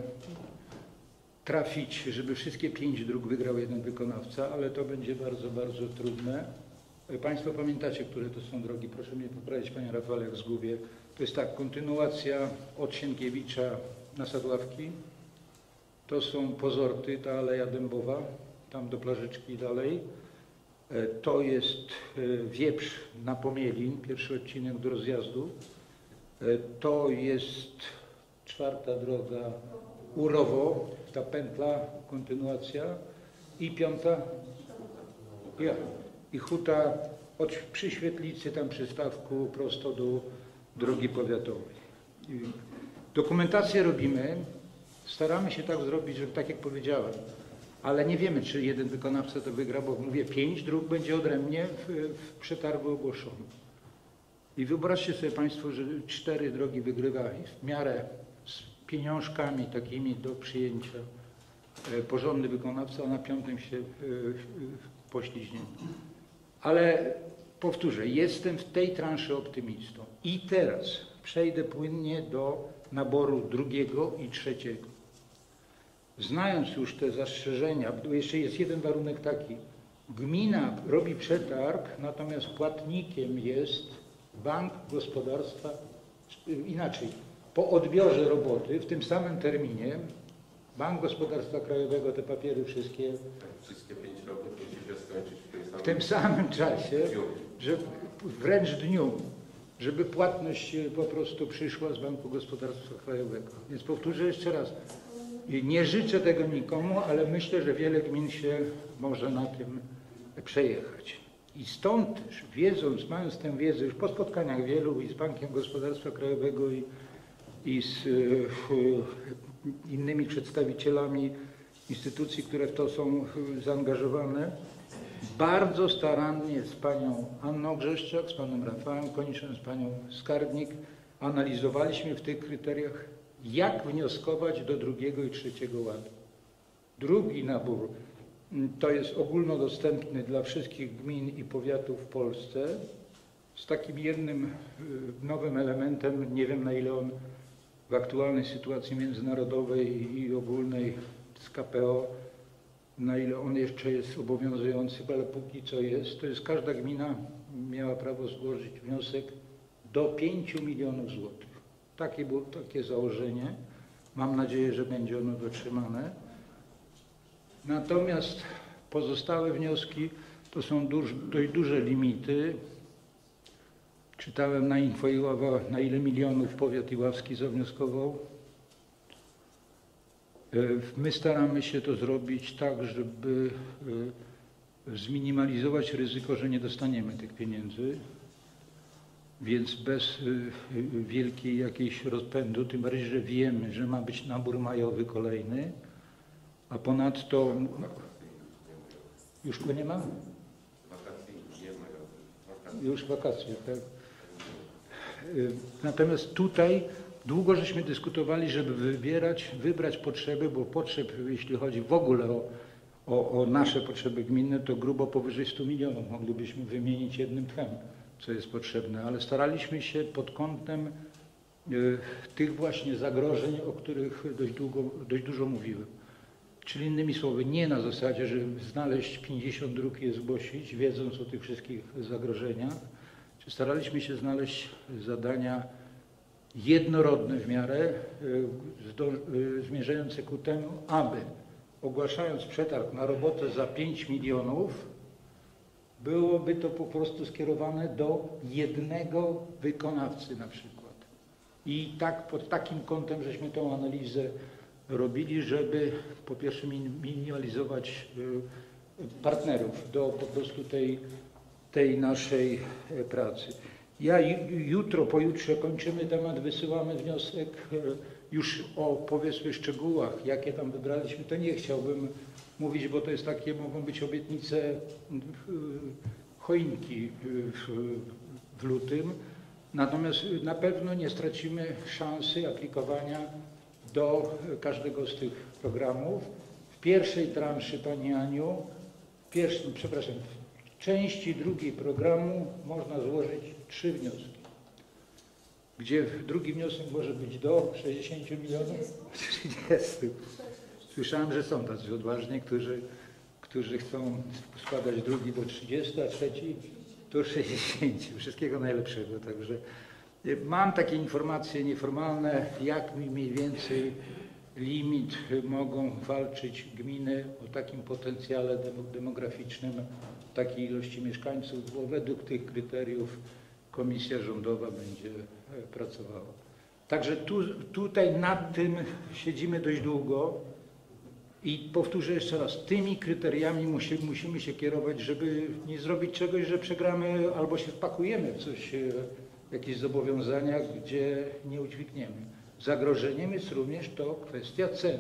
trafić, żeby wszystkie pięć dróg wygrał jeden wykonawca, ale to będzie bardzo, bardzo trudne. Państwo pamiętacie, które to są drogi? Proszę mnie poprawić, Panie Rafale, jak zgubię. To jest tak, kontynuacja od Sienkiewicza na Sadławki. To są Pozorty, ta Aleja Dębowa, tam do Plażyczki i dalej. To jest Wieprz na Pomielin, pierwszy odcinek do rozjazdu. To jest czwarta droga Urowo, ta pętla, kontynuacja. I piąta, ja, i Huta od przy Świetlicy, tam przy Stawku, prosto do drogi powiatowej. Dokumentację robimy, staramy się tak zrobić, żeby tak jak powiedziałem, ale nie wiemy, czy jeden wykonawca to wygra, bo mówię, pięć dróg będzie odrębnie w, w przetargu ogłoszony. I wyobraźcie sobie Państwo, że cztery drogi wygrywa w miarę z pieniążkami takimi do przyjęcia e, porządny wykonawca, a na piątym się e, e, pośliźnie. Ale powtórzę, jestem w tej transzy optymistą. I teraz przejdę płynnie do naboru drugiego i trzeciego. Znając już te zastrzeżenia, jeszcze jest jeden warunek taki. Gmina robi przetarg, natomiast płatnikiem jest Bank Gospodarstwa, inaczej, po odbiorze roboty w tym samym terminie Bank Gospodarstwa Krajowego te papiery wszystkie Wszystkie pięć robót musi się skończyć w tym samym, w tym samym czasie, dniu. że wręcz dniu, żeby płatność po prostu przyszła z Banku Gospodarstwa Krajowego. Więc powtórzę jeszcze raz, nie życzę tego nikomu, ale myślę, że wiele gmin się może na tym przejechać. I stąd też, wiedząc, mając tę wiedzę już po spotkaniach wielu i z Bankiem Gospodarstwa Krajowego i, i z y, innymi przedstawicielami instytucji, które w to są zaangażowane, bardzo starannie z panią Anną Grzeszczak, z panem Rafałem Koniczem, z panią Skarbnik analizowaliśmy w tych kryteriach, jak wnioskować do drugiego i trzeciego ładu. Drugi nabór to jest ogólnodostępny dla wszystkich gmin i powiatów w Polsce z takim jednym nowym elementem, nie wiem na ile on w aktualnej sytuacji międzynarodowej i ogólnej z K P O, na ile on jeszcze jest obowiązujący, ale póki co jest, to jest każda gmina miała prawo złożyć wniosek do pięciu milionów złotych. Takie było takie założenie. Mam nadzieję, że będzie ono dotrzymane. Natomiast pozostałe wnioski to są duż, dość duże limity. Czytałem na Info Iława, na ile milionów powiat iławski zawnioskował. My staramy się to zrobić tak, żeby zminimalizować ryzyko, że nie dostaniemy tych pieniędzy, więc bez wielkiej jakiejś rozpędu, tym bardziej, że wiemy, że ma być nabór majowy kolejny, a ponadto już go nie ma? Wakacji nie ma. Już wakacje, tak. Natomiast tutaj długo żeśmy dyskutowali, żeby wybierać, wybrać potrzeby, bo potrzeb, jeśli chodzi w ogóle o, o, o nasze potrzeby gminne, to grubo powyżej stu milionów moglibyśmy wymienić jednym tchem, co jest potrzebne, ale staraliśmy się pod kątem y, tych właśnie zagrożeń, o których dość, długo, dość dużo mówiłem. Czyli innymi słowy, nie na zasadzie, że znaleźć pięćdziesiąt dróg i je zgłosić, wiedząc o tych wszystkich zagrożeniach. Staraliśmy się znaleźć zadania jednorodne w miarę, zmierzające ku temu, aby ogłaszając przetarg na robotę za pięć milionów, byłoby to po prostu skierowane do jednego wykonawcy na przykład. I tak pod takim kątem żeśmy tą analizę robili, żeby po pierwsze minimalizować partnerów do po prostu tej, tej naszej pracy. Ja jutro, pojutrze kończymy temat, wysyłamy wniosek już o powiedzmy szczegółach, jakie tam wybraliśmy. To nie chciałbym mówić, bo to jest takie, mogą być obietnice choinki w, w lutym. Natomiast na pewno nie stracimy szansy aplikowania do każdego z tych programów. W pierwszej transzy, Pani Aniu, w pierwszym, przepraszam, w części drugiej programu można złożyć trzy wnioski, gdzie drugi wniosek może być do sześćdziesięciu milionów? trzydziestu. Słyszałem, że są tacy odważni, którzy, którzy chcą składać drugi do trzydziestu, a trzeci do sześćdziesięciu. Wszystkiego najlepszego. Także mam takie informacje nieformalne, jak mniej więcej limit mogą walczyć gminy o takim potencjale demograficznym, takiej ilości mieszkańców, bo według tych kryteriów komisja rządowa będzie pracowała. Także tu, tutaj nad tym siedzimy dość długo i powtórzę jeszcze raz, tymi kryteriami musi, musimy się kierować, żeby nie zrobić czegoś, że przegramy albo się wpakujemy w coś, jakieś zobowiązania, gdzie nie udźwigniemy. Zagrożeniem jest również to kwestia cen.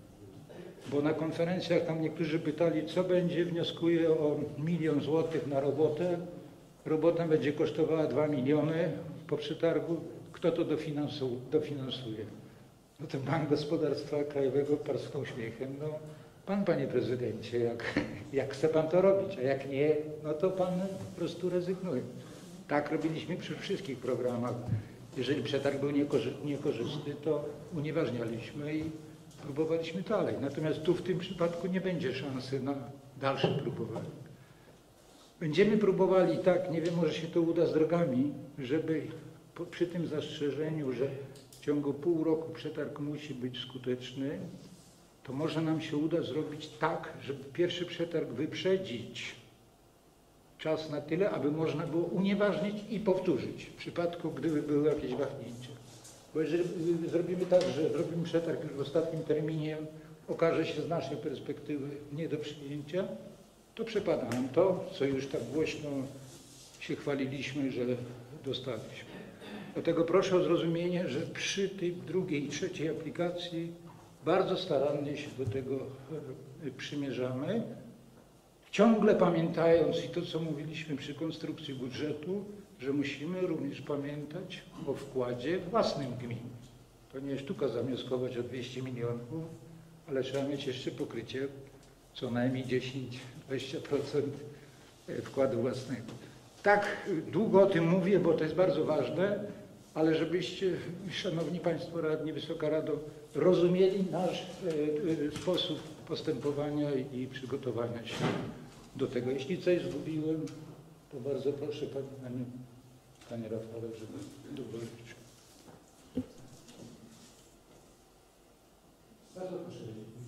Bo na konferencjach tam niektórzy pytali, co będzie, wnioskuję o milion złotych na robotę. Robota będzie kosztowała dwa miliony po przetargu. Kto to dofinansuje? No to Bank Gospodarstwa Krajowego parsknął śmiechem. No pan, panie prezydencie, jak, jak chce pan to robić, a jak nie, no to pan po prostu rezygnuje. Tak robiliśmy przy wszystkich programach. Jeżeli przetarg był niekorzy niekorzystny, to unieważnialiśmy i próbowaliśmy dalej. Natomiast tu w tym przypadku nie będzie szansy na dalsze próbowanie. Będziemy próbowali tak, nie wiem, może się to uda z drogami, żeby po, przy tym zastrzeżeniu, że w ciągu pół roku przetarg musi być skuteczny, to może nam się uda zrobić tak, żeby pierwszy przetarg wyprzedzić czas na tyle, aby można było unieważnić i powtórzyć w przypadku, gdyby były jakieś wahnięcia. Bo jeżeli zrobimy tak, że zrobimy przetarg już w ostatnim terminie, okaże się z naszej perspektywy nie do przyjęcia, to przepada nam to, co już tak głośno się chwaliliśmy, że dostaliśmy. Dlatego proszę o zrozumienie, że przy tej drugiej i trzeciej aplikacji bardzo starannie się do tego przymierzamy. ciągle pamiętając i to, co mówiliśmy przy konstrukcji budżetu, że musimy również pamiętać o wkładzie własnym gmin. To nie jest sztuka zawnioskować o dwieście milionów, ale trzeba mieć jeszcze pokrycie co najmniej dziesięć do dwudziestu procent wkładu własnego. Tak długo o tym mówię, bo to jest bardzo ważne, ale żebyście, szanowni Państwo radni, Wysoka Rado, rozumieli nasz sposób postępowania i przygotowania się do tego. Jeśli coś zgubiłem, to bardzo proszę Panie, Panie Rafale, żeby dołożyć. Bardzo proszę.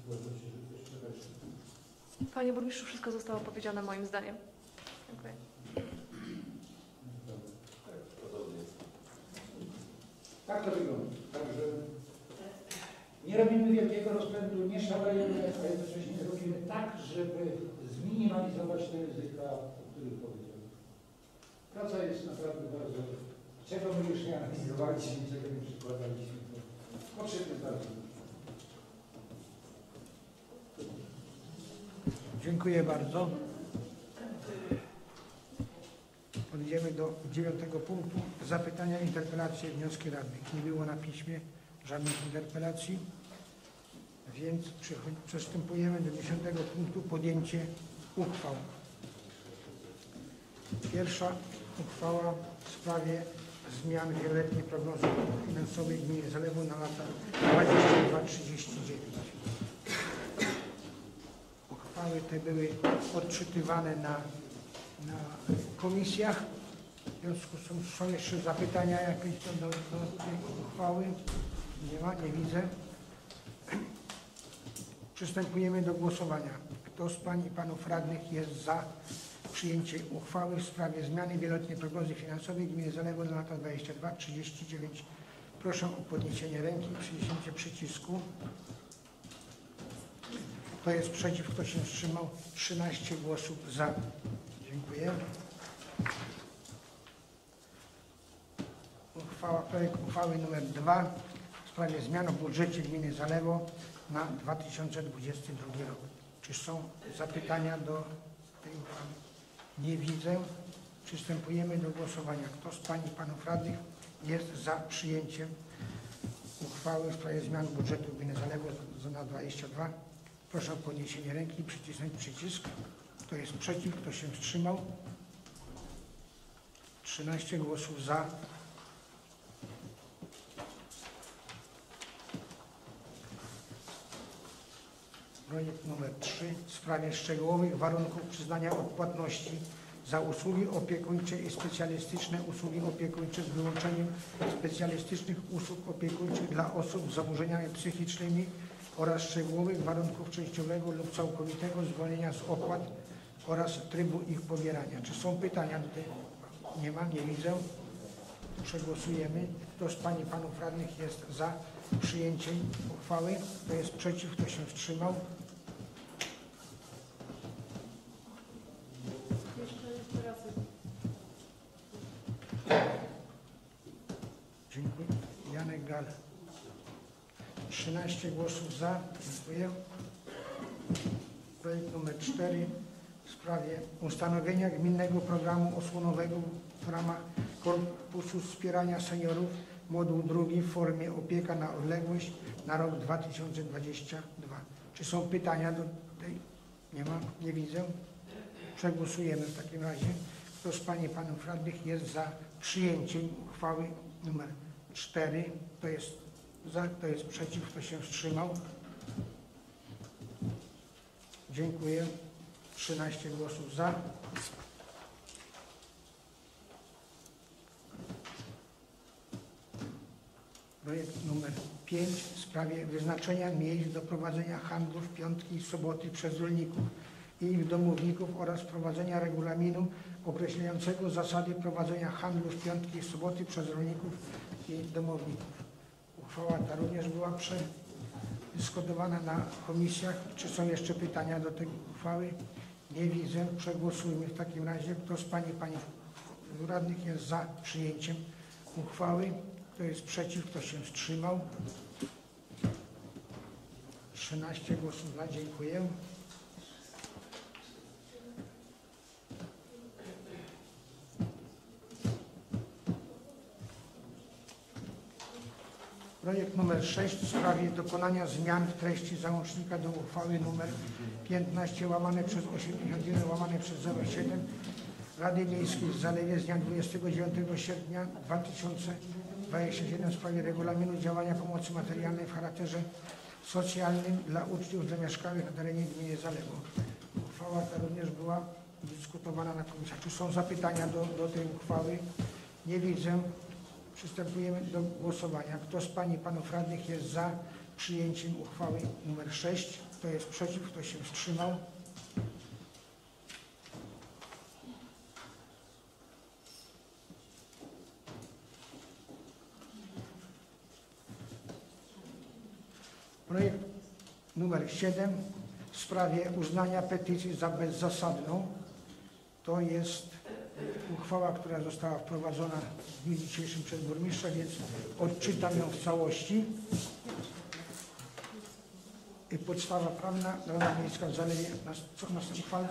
Panie Burmistrzu, wszystko zostało powiedziane moim zdaniem. Dziękuję. Tak to wygląda. Także nie robimy wielkiego rozpędu, nie szalejemy, a jednocześnie robimy tak, żeby zminimalizować te ryzyka, o których powiedziałem. Praca jest naprawdę bardzo... Czego my już nie analizowaliśmy, czego nie przykładaliśmy. Potrzebny bardzo. Dziękuję bardzo. Podjdziemy do dziewiątego punktu. Zapytania, interpelacje, wnioski radnych. Nie było na piśmie żadnych interpelacji, więc przystępujemy do dziesiątego punktu. Podjęcie uchwał. Pierwsza uchwała w sprawie zmian wieloletniej prognozy finansowej gminy Zalewu na lata dwudzieste dwa trzydzieści dziewięć. Uchwały te były odczytywane na, na komisjach. W związku z tym są jeszcze zapytania jakieś do, do, do tej uchwały? Nie ma, nie widzę. Przystępujemy do głosowania. Kto z Pań i Panów Radnych jest za przyjęciem uchwały w sprawie zmiany wieloletniej prognozy finansowej gminy Zalewu na lata dwudzieste dwa trzydzieści dziewięć? Proszę o podniesienie ręki i przyciśnięcie przycisku. Kto jest przeciw? Kto się wstrzymał? trzynaście głosów za. Dziękuję. Uchwała, projekt uchwały nr dwa w sprawie zmian w budżecie gminy Zalewo na dwa tysiące dwudziesty drugi rok. Czy są zapytania do tej uchwały? Nie widzę. Przystępujemy do głosowania. Kto z Pań i Panów Radnych jest za przyjęciem uchwały w sprawie zmian budżetu gminy Zalewo na dwadzieścia dwa? Proszę o podniesienie ręki i przycisnąć przycisk. Kto jest przeciw? Kto się wstrzymał? trzynaście głosów za. Projekt numer trzy w sprawie szczegółowych warunków przyznania odpłatności za usługi opiekuńcze i specjalistyczne usługi opiekuńcze z wyłączeniem specjalistycznych usług opiekuńczych dla osób z zaburzeniami psychicznymi oraz szczegółowych warunków częściowego lub całkowitego zwolnienia z opłat oraz trybu ich pobierania. Czy są pytania do tej? Nie ma, nie widzę. Przegłosujemy. Kto z Pań i Panów Radnych jest za przyjęciem uchwały? Kto jest przeciw? Kto się wstrzymał? Dziękuję. Janek Gal. trzynaście głosów za. Dziękuję. Projekt numer cztery w sprawie ustanowienia gminnego programu osłonowego w ramach Korpusu Wspierania Seniorów moduł drugi w formie opieka na odległość na rok dwa tysiące dwudziesty drugi. Czy są pytania do tej? Nie ma, nie widzę. Przegłosujemy w takim razie. Kto z Pań i Panów Radnych jest za przyjęciem uchwały numer cztery? Kto jest za, kto jest przeciw, kto się wstrzymał? Dziękuję. trzynaście głosów za. Projekt numer pięć w sprawie wyznaczenia miejsc do prowadzenia handlu w piątki i soboty przez rolników i ich domowników oraz wprowadzenia regulaminu określającego zasady prowadzenia handlu w piątki i soboty przez rolników i domowników. Uchwała ta również była przedyskutowana na komisjach. Czy są jeszcze pytania do tej uchwały? Nie widzę. Przegłosujmy w takim razie. Kto z Pań i Panów Radnych jest za przyjęciem uchwały? Kto jest przeciw? Kto się wstrzymał? trzynaście głosów za. Dziękuję. Projekt numer sześć w sprawie dokonania zmian w treści załącznika do uchwały numer piętnaście łamane przez osiemdziesiąt jeden łamane przez zero siedem Rady Miejskiej w Zalewie z dnia dwudziestego dziewiątego sierpnia dwa tysiące dwudziestego siódmego w sprawie regulaminu działania pomocy materialnej w charakterze socjalnym dla uczniów zamieszkałych na terenie gminy Zalewo. Uchwała ta również była dyskutowana na komisjach. Czy są zapytania do, do tej uchwały? Nie widzę. Przystępujemy do głosowania. Kto z Pań i Panów Radnych jest za przyjęciem uchwały numer sześć? Kto jest przeciw? Kto się wstrzymał? Projekt numer siedem w sprawie uznania petycji za bezzasadną. To jest uchwała, która została wprowadzona w dniu dzisiejszym przez burmistrza, więc odczytam ją w całości. I podstawa prawna, Rada Miejska w Zalewie, co nas uchwala?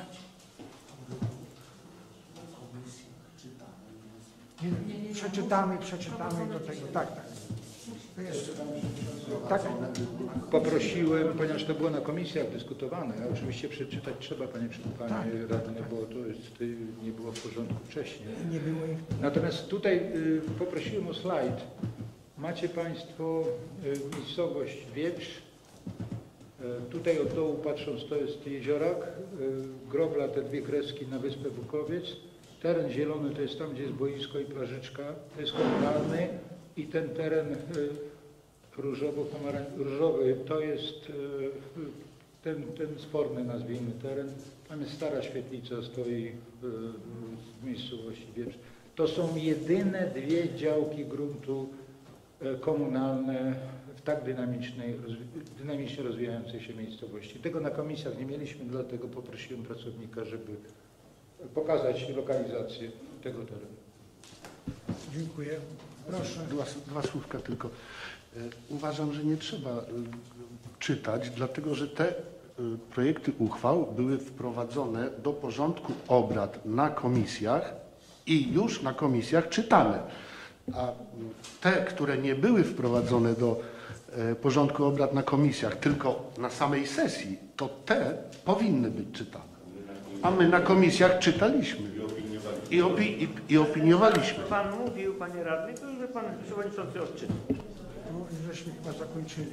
Nie, przeczytamy, przeczytamy do tego. Tak, tak. To jest, tak. Poprosiłem, ponieważ to było na komisjach dyskutowane, a oczywiście przeczytać trzeba, panie, panie Tak. radny, bo to jest, nie było w porządku wcześniej. Nie było ich. Natomiast tutaj y, poprosiłem o slajd. Macie państwo y, miejscowość Wieprz. Y, tutaj od dołu patrząc to jest Jeziorak, y, Grobla, te dwie kreski na wyspę Bukowiec. Teren zielony to jest tam, gdzie jest boisko i plażyczka. To jest komunalny i ten teren y, różowo-różowy to jest y, ten, ten sporny, nazwijmy, teren. Tam jest stara świetlica, stoi y, w miejscowości Wieprz. To są jedyne dwie działki gruntu y, komunalne w tak dynamicznej, dynamicznie rozwijającej się miejscowości. Tego na komisjach nie mieliśmy, dlatego poprosiłem pracownika, żeby pokazać lokalizację tego terenu. Dziękuję. Proszę. Dwa, dwa słówka tylko. E, Uważam, że nie trzeba e, czytać, dlatego że te e, projekty uchwał były wprowadzone do porządku obrad na komisjach i już na komisjach czytane. A m, te, które nie były wprowadzone do e, porządku obrad na komisjach, tylko na samej sesji, to te powinny być czytane. A my na komisjach czytaliśmy i, opi i, i opiniowaliśmy. Pan mówił, panie radny, to już pan przewodniczący odczytał. No, żeśmy chyba zakończyli.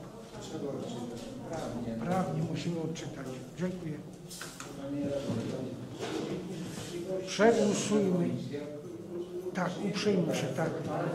Prawnie musimy odczytać. Dziękuję. Przegłosujmy. Tak, uprzejmie się, tak.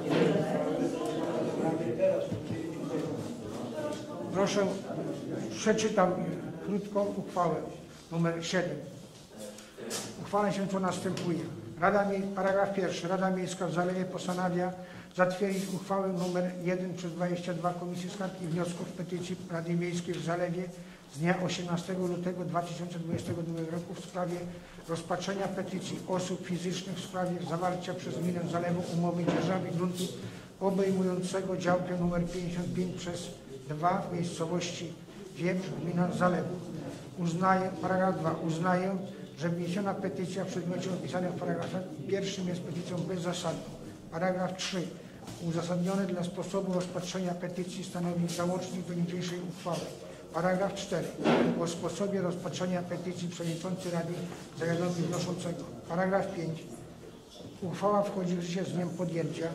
Proszę, przeczytam krótką uchwałę numer siedem. Uchwala się co następuje. Rada Mie paragraf pierwszy. Rada Miejska w Zalewie postanawia zatwierdzić uchwałę numer jeden przez dwadzieścia dwa Komisji Skarg i Wniosków Petycji Rady Miejskiej w Zalewie z dnia osiemnastego lutego dwa tysiące dwudziestego drugiego roku w sprawie rozpatrzenia petycji osób fizycznych w sprawie zawarcia przez gminę Zalewu umowy dzierżawy gruntu obejmującego działkę numer pięćdziesiąt pięć przez dwa w miejscowości Wieprz, gmina Zalewu. Uznaję, paragraf dwa. Uznaję, że wniesiona petycja w przedmiocie opisanym w paragrafie pierwszym jest petycją bezzasadną. Paragraf trzy. Uzasadnione dla sposobu rozpatrzenia petycji stanowi załącznik do niniejszej uchwały. Paragraf cztery. O sposobie rozpatrzenia petycji przewodniczący Rady zawiadomi wnoszącego. Paragraf pięć. Uchwała wchodzi w życie z dniem podjęcia.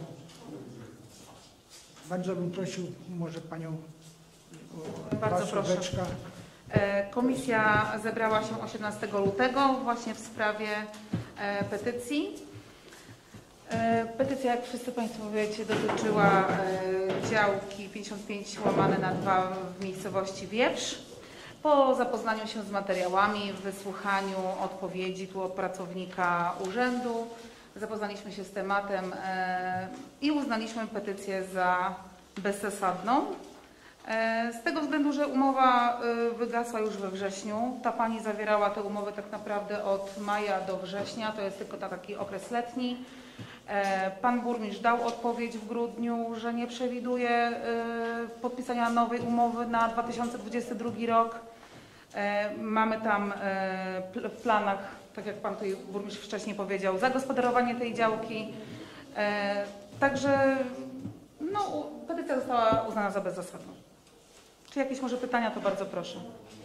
Bardzo bym prosił może panią Bardzo proszę. Beczka. Komisja zebrała się osiemnastego lutego właśnie w sprawie e, petycji. E, petycja, jak wszyscy państwo wiecie, dotyczyła e, działki pięćdziesiąt pięć łamane na dwa w miejscowości Wieprz. Po zapoznaniu się z materiałami, wysłuchaniu odpowiedzi tu od pracownika urzędu, zapoznaliśmy się z tematem e, i uznaliśmy petycję za bezzasadną. Z tego względu, że umowa wygasła już we wrześniu. Ta pani zawierała tę umowę tak naprawdę od maja do września, to jest tylko taki okres letni. Pan burmistrz dał odpowiedź w grudniu, że nie przewiduje podpisania nowej umowy na dwa tysiące dwudziesty drugi rok. Mamy tam w planach, tak jak pan tutaj burmistrz wcześniej powiedział, zagospodarowanie tej działki. Także no, petycja została została uznana za bezzasadną. Czy jakieś może pytania, to bardzo proszę.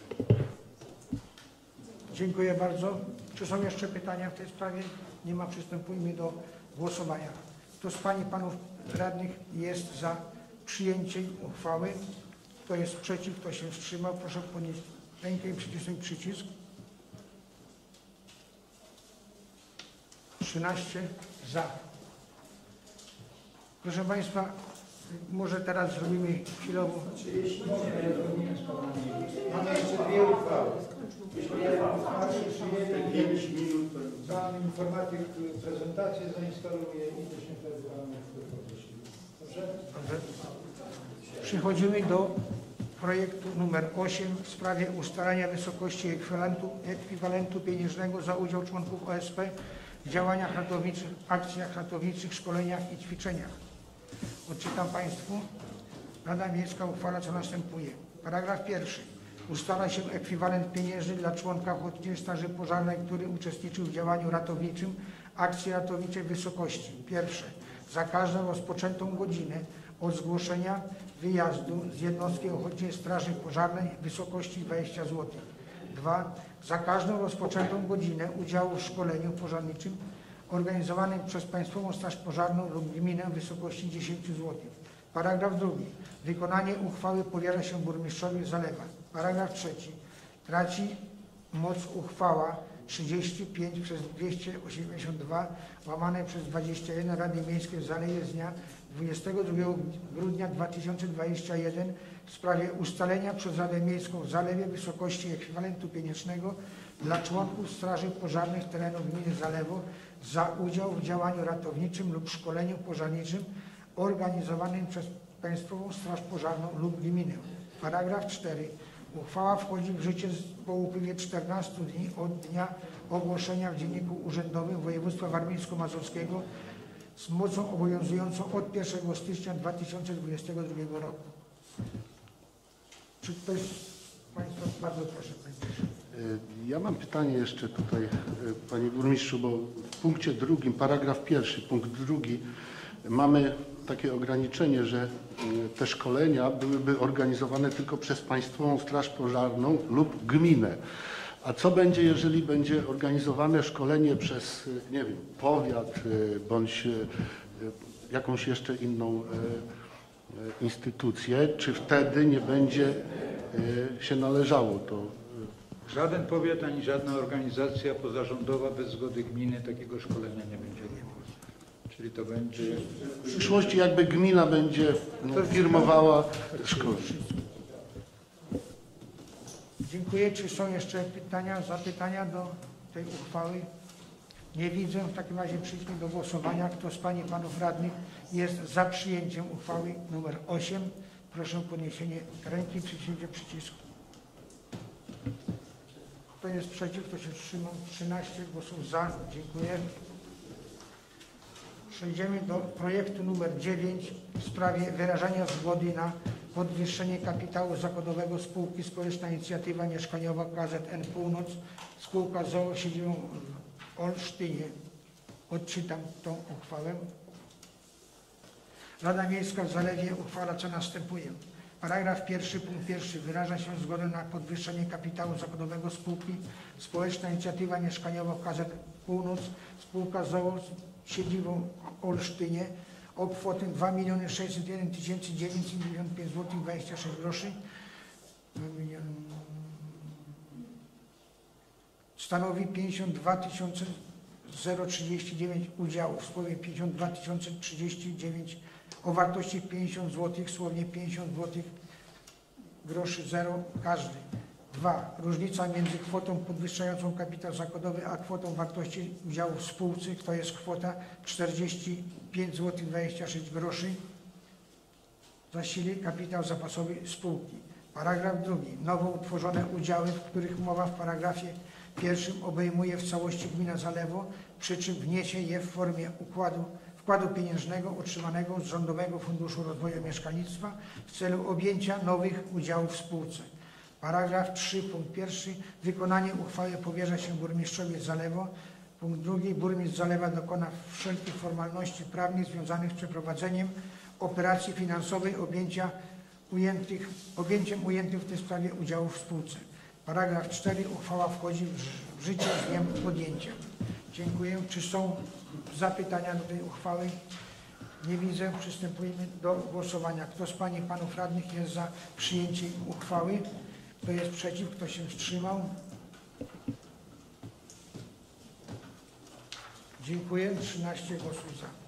Dziękuję bardzo. Czy są jeszcze pytania w tej sprawie? Nie ma. Przystępujmy do głosowania. Kto z Pań i Panów Radnych jest za przyjęciem uchwały? Kto jest przeciw? Kto się wstrzymał? Proszę podnieść rękę i przycisnąć przycisk. trzynaście za. Proszę Państwa, może teraz zrobimy chwilowo. Mamy jeszcze dwie uchwały. pięć minut. Za informatyk prezentację zainstaluję i też nie wtedy Dobrze? Dobrze. Przechodzimy do projektu numer osiem w sprawie ustalania wysokości ekwiwalentu, ekwiwalentu pieniężnego za udział członków O S P w działaniach ratowniczych, akcjach ratowniczych, szkoleniach i ćwiczeniach. Odczytam Państwu. Rada Miejska uchwala, co następuje. Paragraf pierwszy. Ustala się ekwiwalent pieniężny dla członka Ochotniczej Straży Pożarnej, który uczestniczył w działaniu ratowniczym, akcji ratowniczej w wysokości. Pierwsze. Za każdą rozpoczętą godzinę od zgłoszenia wyjazdu z jednostki Ochotniczej Straży Pożarnej w wysokości dwadzieścia złotych. Dwa. Za każdą rozpoczętą godzinę udziału w szkoleniu pożarniczym organizowanym przez Państwową Straż Pożarną lub gminę w wysokości dziesięć złotych. Paragraf drugi. Wykonanie uchwały powierza się burmistrzowi Zalewa. Paragraf trzeci. Traci moc uchwała trzydzieści pięć przez dwieście osiemdziesiąt dwa łamane przez dwadzieścia jeden Rady Miejskiej w Zalewie z dnia dwudziestego drugiego grudnia dwa tysiące dwudziestego pierwszego w sprawie ustalenia przez Radę Miejską w Zalewie wysokości ekwiwalentu pieniężnego dla członków Straży Pożarnych terenów gminy Zalewo za udział w działaniu ratowniczym lub szkoleniu pożarniczym organizowanym przez Państwową Straż Pożarną lub gminę. Paragraf czwarty. Uchwała wchodzi w życie po upływie czternastu dni od dnia ogłoszenia w Dzienniku Urzędowym Województwa Warmińsko-Mazurskiego z mocą obowiązującą od pierwszego stycznia dwa tysiące dwudziestego drugiego roku. Czy ktoś z Państwa, bardzo proszę, Panie Burmistrzu. Ja mam pytanie jeszcze tutaj, Panie Burmistrzu, bo w punkcie drugim, paragraf pierwszy, punkt drugi, mamy takie ograniczenie, że te szkolenia byłyby organizowane tylko przez Państwową Straż Pożarną lub gminę. A co będzie, jeżeli będzie organizowane szkolenie przez, nie wiem, powiat bądź jakąś jeszcze inną instytucję? Czy wtedy nie będzie się należało to? Żaden powiat ani żadna organizacja pozarządowa bez zgody gminy takiego szkolenia nie będzie robiła. Czyli to będzie... W przyszłości jakby gmina będzie no, firmowała szkoły. Dziękuję. Czy są jeszcze pytania, zapytania do tej uchwały? Nie widzę. W takim razie przejdźmy do głosowania. Kto z Pań i Panów Radnych jest za przyjęciem uchwały numer osiem? Proszę o podniesienie ręki i przyciśnięcie przycisku. Kto jest przeciw? Kto się wstrzymał? trzynaście głosów za. Dziękuję. Przejdziemy do projektu numer dziewięć w sprawie wyrażania zgody na podwyższenie kapitału zakładowego Spółki Społeczna Inicjatywa Mieszkaniowa K Z N Północ, spółka z o o z siedzibą w Olsztynie. Odczytam tą uchwałę. Rada Miejska w Zalewie uchwala, co następuje. Paragraf pierwszy, punkt pierwszy. Wyraża się zgodę na podwyższenie kapitału zakładowego Spółki Społeczna Inicjatywa Mieszkaniowa K Z N Północ, spółka z o o z siedzibą w Olsztynie o kwotę dwa miliony sześćset jeden tysięcy dziewięćset dziewięćdziesiąt pięć złotych dwadzieścia sześć groszy. Stanowi pięćdziesiąt dwa tysiące trzydzieści dziewięć udziałów, słownie pięćdziesiąt dwa tysiące trzydzieści dziewięć o wartości pięćdziesiąt złotych, słownie pięćdziesiąt złotych groszy zero każdy. Dwa. Różnica między kwotą podwyższającą kapitał zakładowy a kwotą wartości udziału w spółce, to jest kwota czterdzieści pięć złotych dwadzieścia sześć groszy. Zasili kapitał zapasowy spółki. Paragraf drugi. Nowo utworzone udziały, w których mowa w paragrafie pierwszym obejmuje w całości gmina Zalewo, przy czym wniesie je w formie układu, wkładu pieniężnego otrzymanego z Rządowego Funduszu Rozwoju Mieszkalnictwa w celu objęcia nowych udziałów w spółce. Paragraf trzy, punkt pierwszy. Wykonanie uchwały powierza się burmistrzowi Zalewo. Punkt drugi. Burmistrz Zalewa dokona wszelkich formalności prawnych związanych z przeprowadzeniem operacji finansowej objęcia ujętych, objęciem ujętym w tej sprawie udziału w spółce. Paragraf cztery. Uchwała wchodzi w życie z dniem podjęcia. Dziękuję. Czy są zapytania do tej uchwały? Nie widzę. Przystępujemy do głosowania. Kto z Pań i Panów Radnych jest za przyjęciem uchwały? Kto jest przeciw? Kto się wstrzymał? Dziękuję. trzynaście głosów za.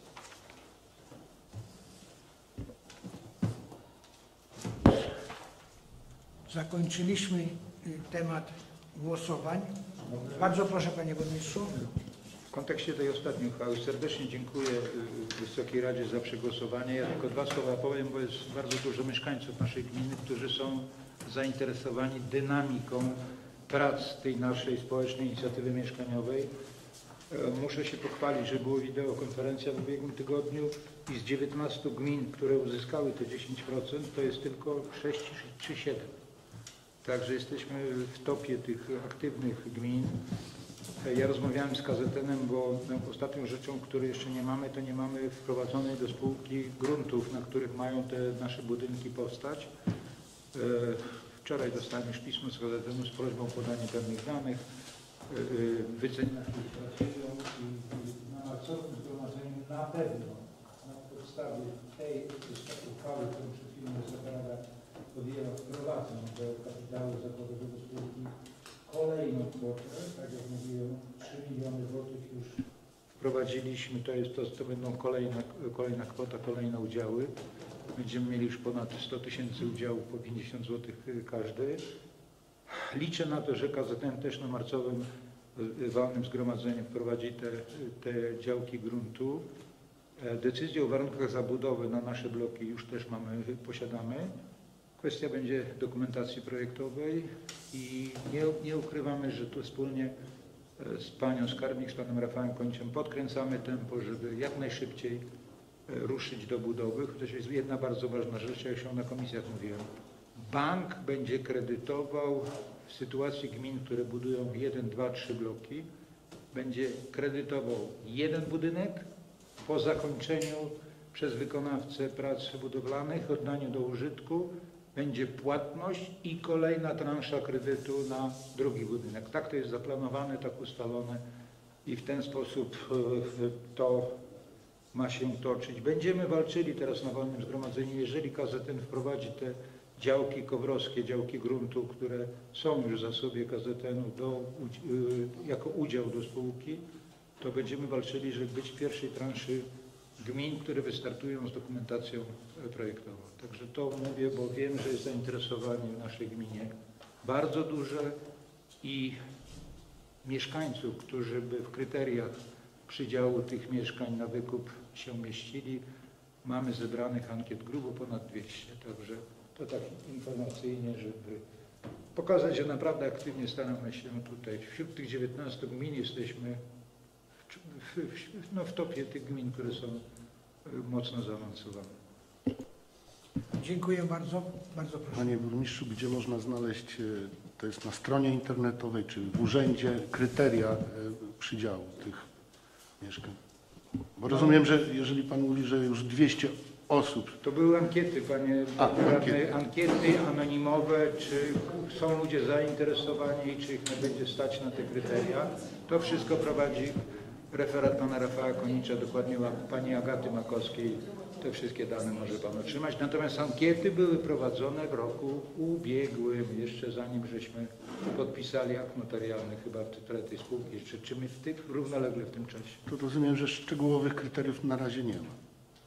Zakończyliśmy temat głosowań. Bardzo proszę, Panie Burmistrzu. W kontekście tej ostatniej uchwały serdecznie dziękuję Wysokiej Radzie za przegłosowanie. Ja tylko dwa słowa powiem, bo jest bardzo dużo mieszkańców naszej gminy, którzy są zainteresowani dynamiką prac tej naszej społecznej inicjatywy mieszkaniowej. Muszę się pochwalić, że było wideokonferencja w ubiegłym tygodniu i z dziewiętnastu gmin, które uzyskały te dziesięć procent, to jest tylko sześć czy siedem. Także jesteśmy w topie tych aktywnych gmin. Ja rozmawiałem z K Z N-em, bo ostatnią rzeczą, której jeszcze nie mamy, to nie mamy wprowadzonej do spółki gruntów, na których mają te nasze budynki powstać. Wczoraj dostałem już pismo z K Z N-u z prośbą o podanie pewnych danych. Wyceniach pracują i na marcowym zgromadzeniu na pewno na podstawie tej uchwały, którą przed chwilą Wysoka Rada podjęła, wprowadzą do kapitału zakładowego spółki kolejną kwotę, tak jak mówiłem, trzy miliony złotych już wprowadziliśmy, to jest to, to będą kolejna, kolejna kwota, kolejne udziały. Będziemy mieli już ponad sto tysięcy udziałów po pięćdziesiąt złotych każdy. Liczę na to, że K Z N też na marcowym walnym zgromadzeniu wprowadzi te, te działki gruntu. Decyzję o warunkach zabudowy na nasze bloki już też mamy, posiadamy. Kwestia będzie dokumentacji projektowej i nie, nie ukrywamy, że tu wspólnie z Panią Skarbnik, z Panem Rafałem Kończem podkręcamy tempo, żeby jak najszybciej ruszyć do budowy. Chociaż jest jedna bardzo ważna rzecz, jak się na komisjach mówiłem. Bank będzie kredytował w sytuacji gmin, które budują jeden, dwa, trzy bloki, będzie kredytował jeden budynek po zakończeniu przez wykonawcę prac budowlanych, oddaniu do użytku, będzie płatność i kolejna transza kredytu na drugi budynek. Tak to jest zaplanowane, tak ustalone i w ten sposób to ma się toczyć. Będziemy walczyli teraz na walnym zgromadzeniu, jeżeli K Z N wprowadzi te działki kowrowskie, działki gruntu, które są już w zasobie K Z N-u do, jako udział do spółki, to będziemy walczyli, żeby być w pierwszej transzy gmin, które wystartują z dokumentacją projektową. Także to mówię, bo wiem, że jest zainteresowanie w naszej gminie bardzo duże i mieszkańców, którzy by w kryteriach przydziału tych mieszkań na wykup się mieścili, mamy zebranych ankiet grubo ponad dwieście. Także to tak informacyjnie, żeby pokazać, że naprawdę aktywnie staramy się tutaj. Wśród tych dziewiętnastu gmin jesteśmy w, w, no w topie tych gmin, które są mocno zaawansowane. Dziękuję bardzo. Bardzo proszę. Panie Burmistrzu, gdzie można znaleźć, to jest na stronie internetowej, czy w urzędzie, kryteria przydziału tych mieszkań? Bo rozumiem, że jeżeli Pan mówi, że już dwieście osób. To były ankiety, Panie A, radny, ankiety anonimowe, czy są ludzie zainteresowani i czy ich nie będzie stać na te kryteria. To wszystko prowadzi referat Pana Rafała Konicza, dokładnie Pani Agaty Makowskiej. Te wszystkie dane może Pan otrzymać. Natomiast ankiety były prowadzone w roku ubiegłym, jeszcze zanim żeśmy podpisali akt notarialny chyba w tytule tej spółki, jeszcze, czy my w tym, równolegle w tym czasie. To rozumiem, że szczegółowych kryteriów na razie nie ma.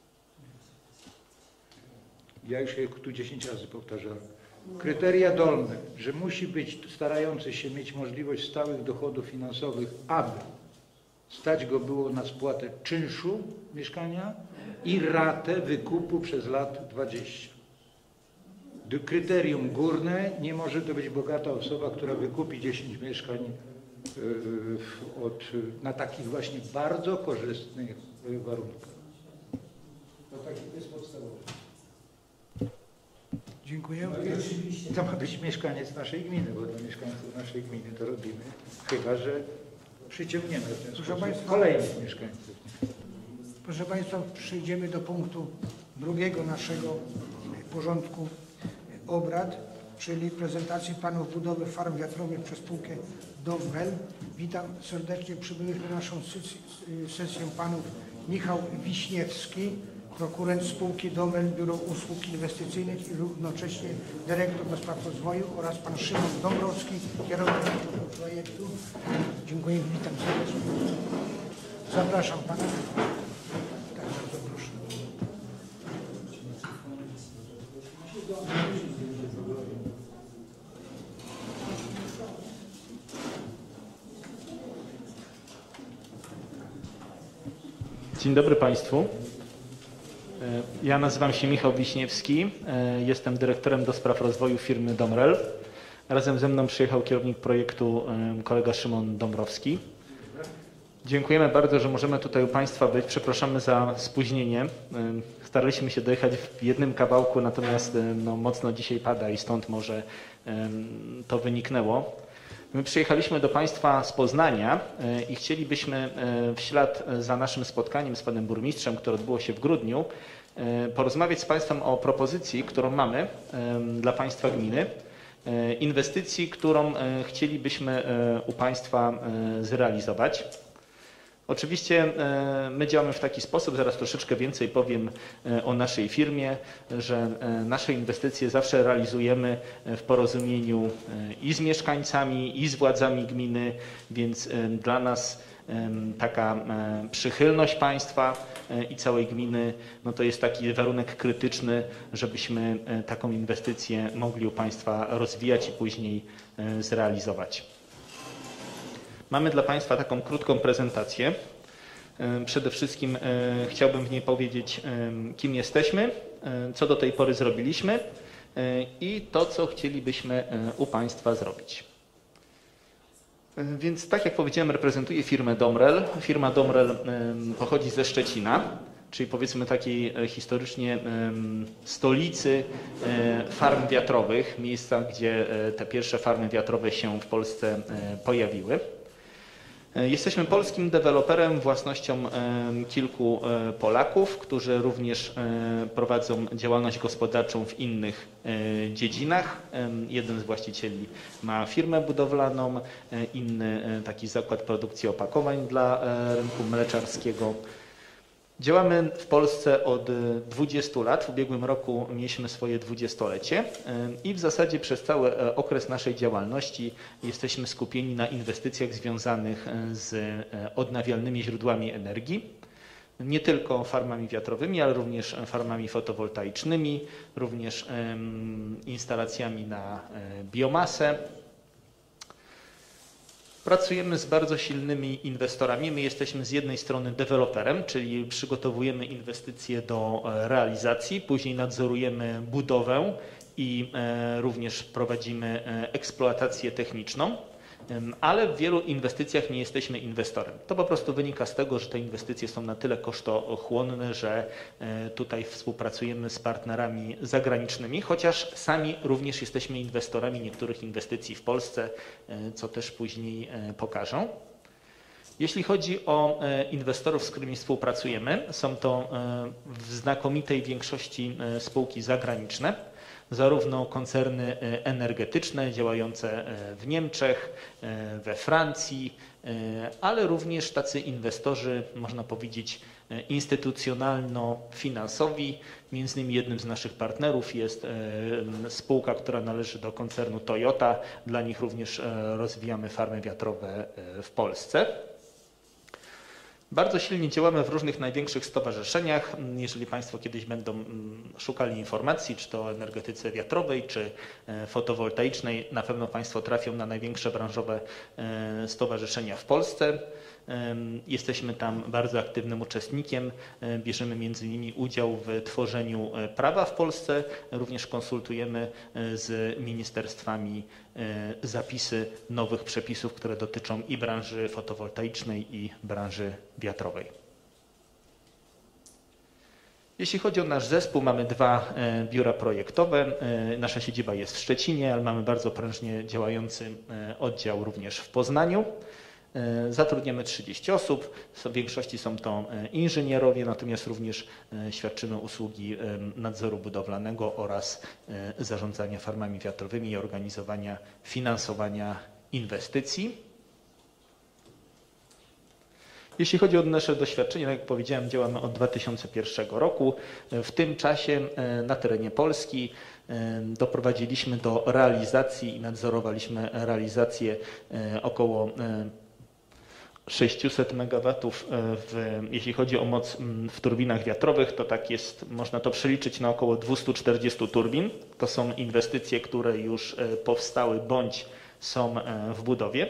Ja już je tu dziesięć razy powtarzałem. Kryteria dolne, że musi być starający się mieć możliwość stałych dochodów finansowych, aby stać go było na spłatę czynszu mieszkania i ratę wykupu przez lat dwadzieścia. Kryterium górne, nie może to być bogata osoba, która wykupi dziesięć mieszkań yy, od, na takich właśnie bardzo korzystnych warunkach. To tak jest podstawowe. Dziękuję. To ma być mieszkaniec naszej gminy, bo dla mieszkańców naszej gminy to robimy, chyba że przyciągniemy w ten sposób kolejnych mieszkańców. Proszę Państwa, przejdziemy do punktu drugiego naszego porządku obrad, czyli prezentacji planów budowy farm wiatrowych przez spółkę Domrel. Witam serdecznie przybyłych na naszą sesję panów Michał Wiśniewski, prokurent spółki Domrel Biuro Usług Inwestycyjnych i równocześnie dyrektor do spraw rozwoju, oraz pan Szymon Dąbrowski, kierownik tego projektu. Dziękuję, witam serdecznie. Zapraszam pana. Tak, bardzo proszę. Dzień dobry Państwu. Ja nazywam się Michał Wiśniewski, jestem dyrektorem do spraw rozwoju firmy Domrel. Razem ze mną przyjechał kierownik projektu kolega Szymon Dąbrowski. Dziękujemy bardzo, że możemy tutaj u Państwa być. Przepraszamy za spóźnienie. Staraliśmy się dojechać w jednym kawałku, natomiast no, mocno dzisiaj pada i stąd może to wyniknęło. My przyjechaliśmy do Państwa z Poznania i chcielibyśmy w ślad za naszym spotkaniem z Panem Burmistrzem, które odbyło się w grudniu, porozmawiać z Państwem o propozycji, którą mamy dla Państwa gminy, inwestycji, którą chcielibyśmy u Państwa zrealizować. Oczywiście my działamy w taki sposób, zaraz troszeczkę więcej powiem o naszej firmie, że nasze inwestycje zawsze realizujemy w porozumieniu i z mieszkańcami, i z władzami gminy, więc dla nas taka przychylność państwa i całej gminy, no to jest taki warunek krytyczny, żebyśmy taką inwestycję mogli u Państwa rozwijać i później zrealizować. Mamy dla Państwa taką krótką prezentację. Przede wszystkim chciałbym w niej powiedzieć, kim jesteśmy, co do tej pory zrobiliśmy i to, co chcielibyśmy u Państwa zrobić. Więc tak jak powiedziałem, reprezentuję firmę Domrel. Firma Domrel pochodzi ze Szczecina, czyli powiedzmy takiej historycznie stolicy farm wiatrowych, miejsca, gdzie te pierwsze farmy wiatrowe się w Polsce pojawiły. Jesteśmy polskim deweloperem własnością kilku Polaków, którzy również prowadzą działalność gospodarczą w innych dziedzinach. Jeden z właścicieli ma firmę budowlaną, inny taki zakład produkcji opakowań dla rynku mleczarskiego. Działamy w Polsce od dwudziestu lat. W ubiegłym roku mieliśmy swoje dwudziestolecie i w zasadzie przez cały okres naszej działalności jesteśmy skupieni na inwestycjach związanych z odnawialnymi źródłami energii. Nie tylko farmami wiatrowymi, ale również farmami fotowoltaicznymi, również instalacjami na biomasę. Pracujemy z bardzo silnymi inwestorami. My jesteśmy z jednej strony deweloperem, czyli przygotowujemy inwestycje do realizacji, później nadzorujemy budowę i również prowadzimy eksploatację techniczną, ale w wielu inwestycjach nie jesteśmy inwestorem. To po prostu wynika z tego, że te inwestycje są na tyle kosztochłonne, że tutaj współpracujemy z partnerami zagranicznymi, chociaż sami również jesteśmy inwestorami niektórych inwestycji w Polsce, co też później pokażę. Jeśli chodzi o inwestorów, z którymi współpracujemy, są to w znakomitej większości spółki zagraniczne, zarówno koncerny energetyczne działające w Niemczech, we Francji, ale również tacy inwestorzy, można powiedzieć, instytucjonalno-finansowi. Między innymi jednym z naszych partnerów jest spółka, która należy do koncernu Toyota. Dla nich również rozwijamy farmy wiatrowe w Polsce. Bardzo silnie działamy w różnych największych stowarzyszeniach. Jeżeli Państwo kiedyś będą szukali informacji, czy to o energetyce wiatrowej, czy fotowoltaicznej, na pewno Państwo trafią na największe branżowe stowarzyszenia w Polsce. Jesteśmy tam bardzo aktywnym uczestnikiem. Bierzemy między innymi udział w tworzeniu prawa w Polsce. Również konsultujemy z ministerstwami zapisy nowych przepisów, które dotyczą i branży fotowoltaicznej, i branży wiatrowej. Jeśli chodzi o nasz zespół, mamy dwa biura projektowe. Nasza siedziba jest w Szczecinie, ale mamy bardzo prężnie działający oddział również w Poznaniu. Zatrudniamy trzydzieści osób, w większości są to inżynierowie, natomiast również świadczymy usługi nadzoru budowlanego oraz zarządzania farmami wiatrowymi i organizowania finansowania inwestycji. Jeśli chodzi o nasze doświadczenie, tak jak powiedziałem, działamy od dwa tysiące pierwszego roku. W tym czasie na terenie Polski doprowadziliśmy do realizacji i nadzorowaliśmy realizację około sześciuset megawatów, w, jeśli chodzi o moc w turbinach wiatrowych, to tak jest, można to przeliczyć na około dwieście czterdzieści turbin. To są inwestycje, które już powstały bądź są w budowie.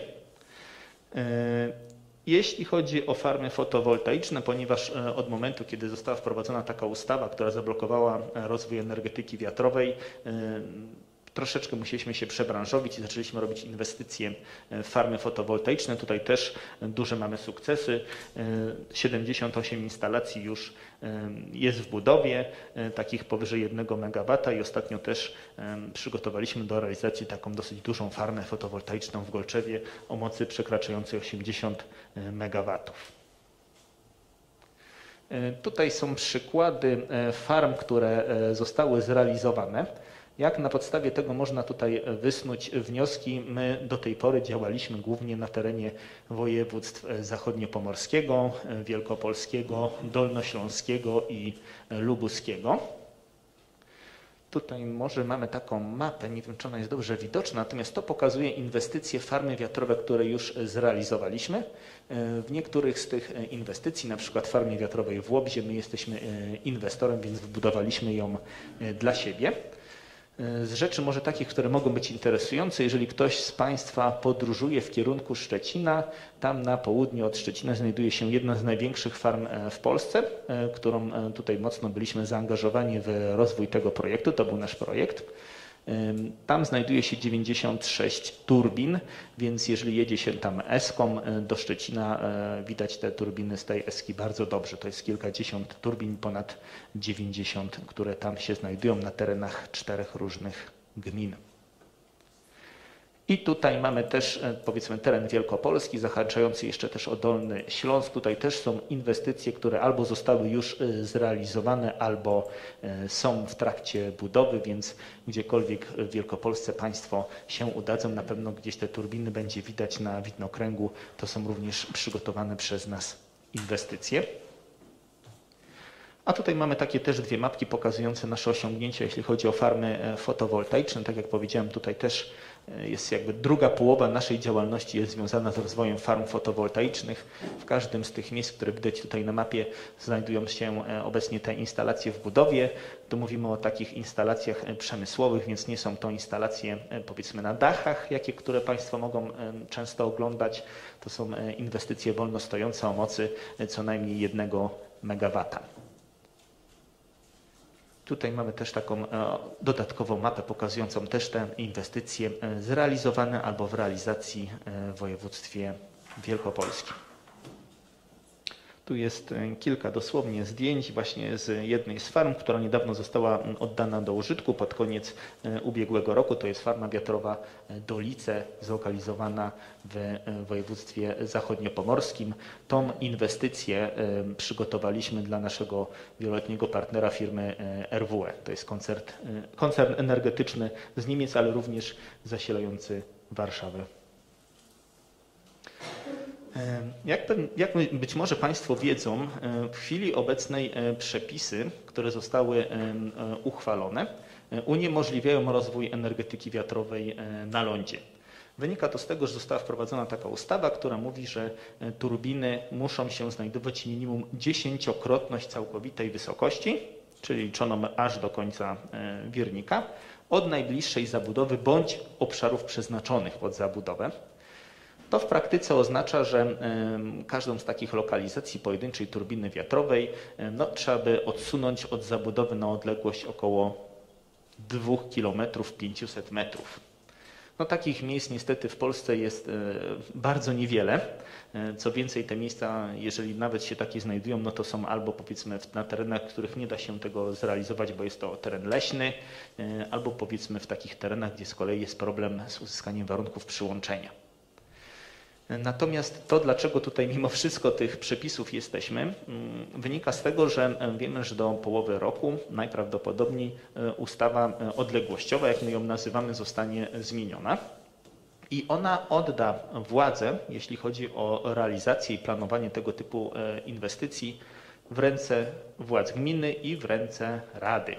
Jeśli chodzi o farmy fotowoltaiczne, ponieważ od momentu, kiedy została wprowadzona taka ustawa, która zablokowała rozwój energetyki wiatrowej, troszeczkę musieliśmy się przebranżowić i zaczęliśmy robić inwestycje w farmy fotowoltaiczne. Tutaj też duże mamy sukcesy. siedemdziesiąt osiem instalacji już jest w budowie, takich powyżej jednego megawata i ostatnio też przygotowaliśmy do realizacji taką dosyć dużą farmę fotowoltaiczną w Golczewie o mocy przekraczającej osiemdziesiąt megawatów. Tutaj są przykłady farm, które zostały zrealizowane. Jak na podstawie tego można tutaj wysnuć wnioski? My do tej pory działaliśmy głównie na terenie województw zachodniopomorskiego, wielkopolskiego, dolnośląskiego i lubuskiego. Tutaj może mamy taką mapę, nie wiem czy ona jest dobrze widoczna, natomiast to pokazuje inwestycje farmy wiatrowe, które już zrealizowaliśmy. W niektórych z tych inwestycji, na przykład farmie wiatrowej w Łobzie, my jesteśmy inwestorem, więc wybudowaliśmy ją dla siebie. Z rzeczy może takich, które mogą być interesujące, jeżeli ktoś z Państwa podróżuje w kierunku Szczecina, tam na południe od Szczecina znajduje się jedna z największych farm w Polsce, którą tutaj mocno byliśmy zaangażowani w rozwój tego projektu, to był nasz projekt. Tam znajduje się dziewięćdziesiąt sześć turbin, więc jeżeli jedzie się tam eską do Szczecina, widać te turbiny z tej eski bardzo dobrze. To jest kilkadziesiąt turbin, ponad dziewięćdziesiąt, które tam się znajdują na terenach czterech różnych gmin. I tutaj mamy też, powiedzmy, teren wielkopolski, zahaczający jeszcze też o Dolny Śląsk. Tutaj też są inwestycje, które albo zostały już zrealizowane, albo są w trakcie budowy, więc gdziekolwiek w Wielkopolsce Państwo się udadzą, na pewno gdzieś te turbiny będzie widać na widnokręgu. To są również przygotowane przez nas inwestycje. A tutaj mamy takie też dwie mapki pokazujące nasze osiągnięcia, jeśli chodzi o farmy fotowoltaiczne. Tak jak powiedziałem, tutaj też jest jakby druga połowa naszej działalności jest związana z rozwojem farm fotowoltaicznych. W każdym z tych miejsc, które widać tutaj na mapie, znajdują się obecnie te instalacje w budowie. Tu mówimy o takich instalacjach przemysłowych, więc nie są to instalacje powiedzmy na dachach, jakie, które Państwo mogą często oglądać. To są inwestycje wolno stojące o mocy co najmniej jednego megawata. Tutaj mamy też taką dodatkową mapę pokazującą też te inwestycje zrealizowane albo w realizacji w województwie wielkopolskim. Tu jest kilka dosłownie zdjęć właśnie z jednej z farm, która niedawno została oddana do użytku pod koniec ubiegłego roku. To jest farma wiatrowa Dolice, zlokalizowana w województwie zachodniopomorskim. Tą inwestycję przygotowaliśmy dla naszego wieloletniego partnera firmy R W E. To jest koncert, koncern energetyczny z Niemiec, ale również zasilający Warszawę. Jak, jak być może Państwo wiedzą, w chwili obecnej przepisy, które zostały uchwalone, uniemożliwiają rozwój energetyki wiatrowej na lądzie. Wynika to z tego, że została wprowadzona taka ustawa, która mówi, że turbiny muszą się znajdować minimum dziesięciokrotność całkowitej wysokości, czyli liczoną aż do końca wirnika, od najbliższej zabudowy bądź obszarów przeznaczonych pod zabudowę. To w praktyce oznacza, że każdą z takich lokalizacji pojedynczej turbiny wiatrowej no, trzeba by odsunąć od zabudowy na odległość około dwóch kilometrów pięciuset metrów. No, takich miejsc niestety w Polsce jest bardzo niewiele. Co więcej, te miejsca, jeżeli nawet się takie znajdują, no to są albo powiedzmy na terenach, w których nie da się tego zrealizować, bo jest to teren leśny, albo powiedzmy w takich terenach, gdzie z kolei jest problem z uzyskaniem warunków przyłączenia. Natomiast to, dlaczego tutaj mimo wszystko tych przepisów jesteśmy, wynika z tego, że wiemy, że do połowy roku najprawdopodobniej ustawa odległościowa, jak my ją nazywamy, zostanie zmieniona. I ona odda władzę, jeśli chodzi o realizację i planowanie tego typu inwestycji, w ręce władz gminy i w ręce rady.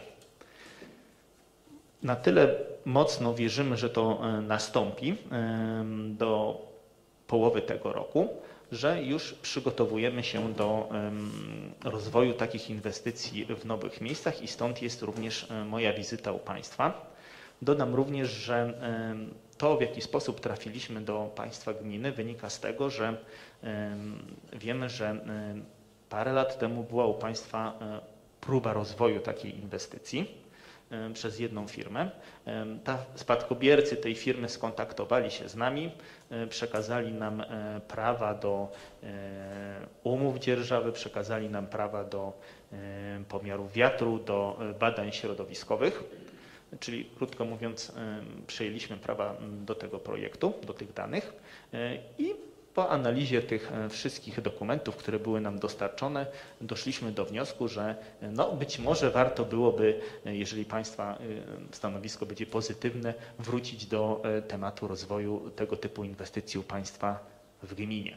Na tyle mocno wierzymy, że to nastąpi do połowy tego roku, że już przygotowujemy się do rozwoju takich inwestycji w nowych miejscach i stąd jest również moja wizyta u Państwa. Dodam również, że to, w jaki sposób trafiliśmy do Państwa gminy, wynika z tego, że wiemy, że parę lat temu była u Państwa próba rozwoju takiej inwestycji przez jedną firmę. Ta, spadkobiercy tej firmy skontaktowali się z nami, przekazali nam prawa do umów dzierżawy, przekazali nam prawa do pomiaru wiatru, do badań środowiskowych, czyli krótko mówiąc przejęliśmy prawa do tego projektu, do tych danych i po analizie tych wszystkich dokumentów, które były nam dostarczone, doszliśmy do wniosku, że no być może warto byłoby, jeżeli Państwa stanowisko będzie pozytywne, wrócić do tematu rozwoju tego typu inwestycji u Państwa w gminie.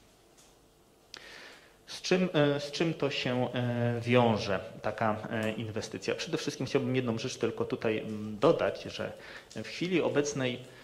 Z czym, z czym to się wiąże, taka inwestycja? Przede wszystkim chciałbym jedną rzecz tylko tutaj dodać, że w chwili obecnej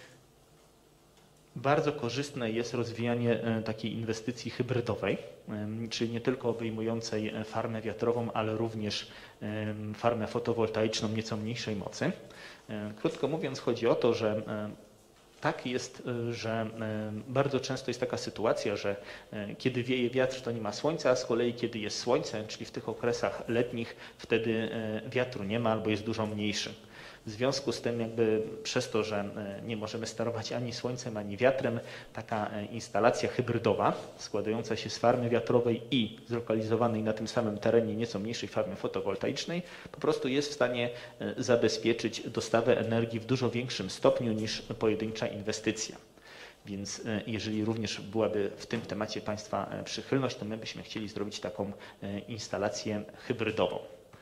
bardzo korzystne jest rozwijanie takiej inwestycji hybrydowej, czyli nie tylko obejmującej farmę wiatrową, ale również farmę fotowoltaiczną nieco mniejszej mocy. Krótko mówiąc, chodzi o to, że tak jest, że bardzo często jest taka sytuacja, że kiedy wieje wiatr, to nie ma słońca, a z kolei kiedy jest słońce, czyli w tych okresach letnich, wtedy wiatru nie ma albo jest dużo mniejszy. W związku z tym jakby przez to, że nie możemy sterować ani słońcem, ani wiatrem, taka instalacja hybrydowa składająca się z farmy wiatrowej i zlokalizowanej na tym samym terenie nieco mniejszej farmy fotowoltaicznej po prostu jest w stanie zabezpieczyć dostawę energii w dużo większym stopniu niż pojedyncza inwestycja. Więc jeżeli również byłaby w tym temacie Państwa przychylność, to my byśmy chcieli zrobić taką instalację hybrydową.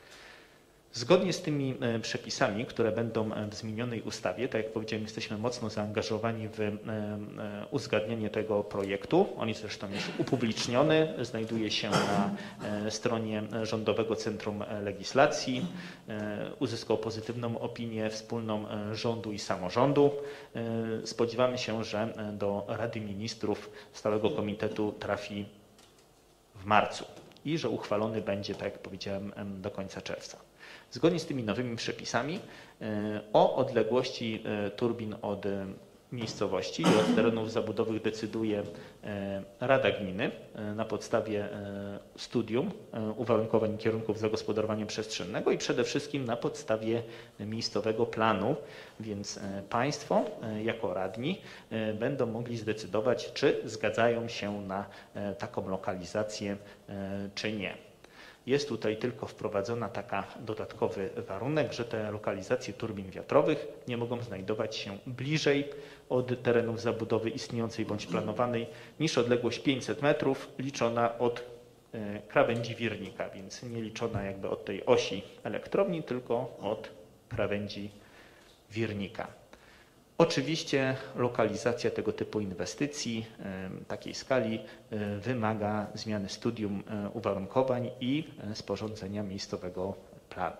Zgodnie z tymi przepisami, które będą w zmienionej ustawie, tak jak powiedziałem, jesteśmy mocno zaangażowani w uzgadnianie tego projektu. On jest zresztą już upubliczniony, znajduje się na stronie Rządowego Centrum Legislacji. Uzyskał pozytywną opinię wspólną rządu i samorządu. Spodziewamy się, że do Rady Ministrów Stałego Komitetu trafi w marcu i że uchwalony będzie, tak jak powiedziałem, do końca czerwca. Zgodnie z tymi nowymi przepisami o odległości turbin od miejscowości i od terenów zabudowych decyduje Rada Gminy na podstawie studium uwarunkowań i kierunków zagospodarowania przestrzennego i przede wszystkim na podstawie miejscowego planu, więc Państwo jako radni będą mogli zdecydować, czy zgadzają się na taką lokalizację, czy nie. Jest tutaj tylko wprowadzona taka dodatkowy warunek, że te lokalizacje turbin wiatrowych nie mogą znajdować się bliżej od terenów zabudowy istniejącej bądź planowanej niż odległość pięćset metrów liczona od krawędzi wirnika, więc nie liczona jakby od tej osi elektrowni, tylko od krawędzi wirnika. Oczywiście lokalizacja tego typu inwestycji takiej skali wymaga zmiany studium uwarunkowań i sporządzenia miejscowego planu.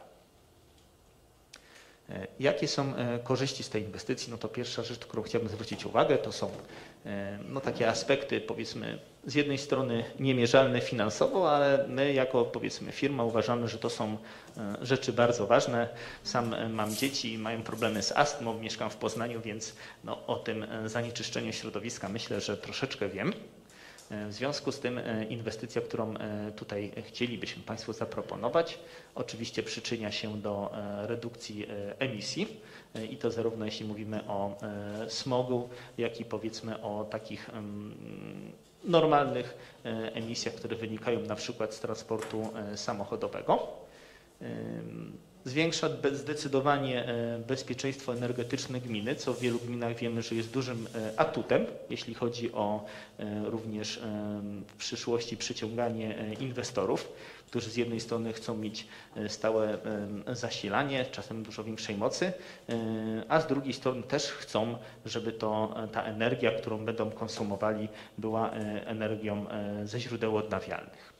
Jakie są korzyści z tej inwestycji? No to pierwsza rzecz, którą chciałbym zwrócić uwagę, to są no, takie aspekty, powiedzmy, z jednej strony niemierzalne finansowo, ale my jako, powiedzmy, firma uważamy, że to są rzeczy bardzo ważne. Sam mam dzieci i mają problemy z astmą, mieszkam w Poznaniu, więc no, o tym zanieczyszczeniu środowiska myślę, że troszeczkę wiem. W związku z tym inwestycja, którą tutaj chcielibyśmy Państwu zaproponować, oczywiście przyczynia się do redukcji emisji i to zarówno jeśli mówimy o smogu, jak i powiedzmy o takich normalnych emisjach, które wynikają na przykład z transportu samochodowego. Zwiększa be- zdecydowanie e, bezpieczeństwo energetyczne gminy, co w wielu gminach wiemy, że jest dużym e, atutem, jeśli chodzi o e, również e, w przyszłości przyciąganie e, inwestorów, którzy z jednej strony chcą mieć e, stałe e, zasilanie, czasem dużo większej mocy, e, a z drugiej strony też chcą, żeby to, e, ta energia, którą będą konsumowali, była e, energią e, ze źródeł odnawialnych.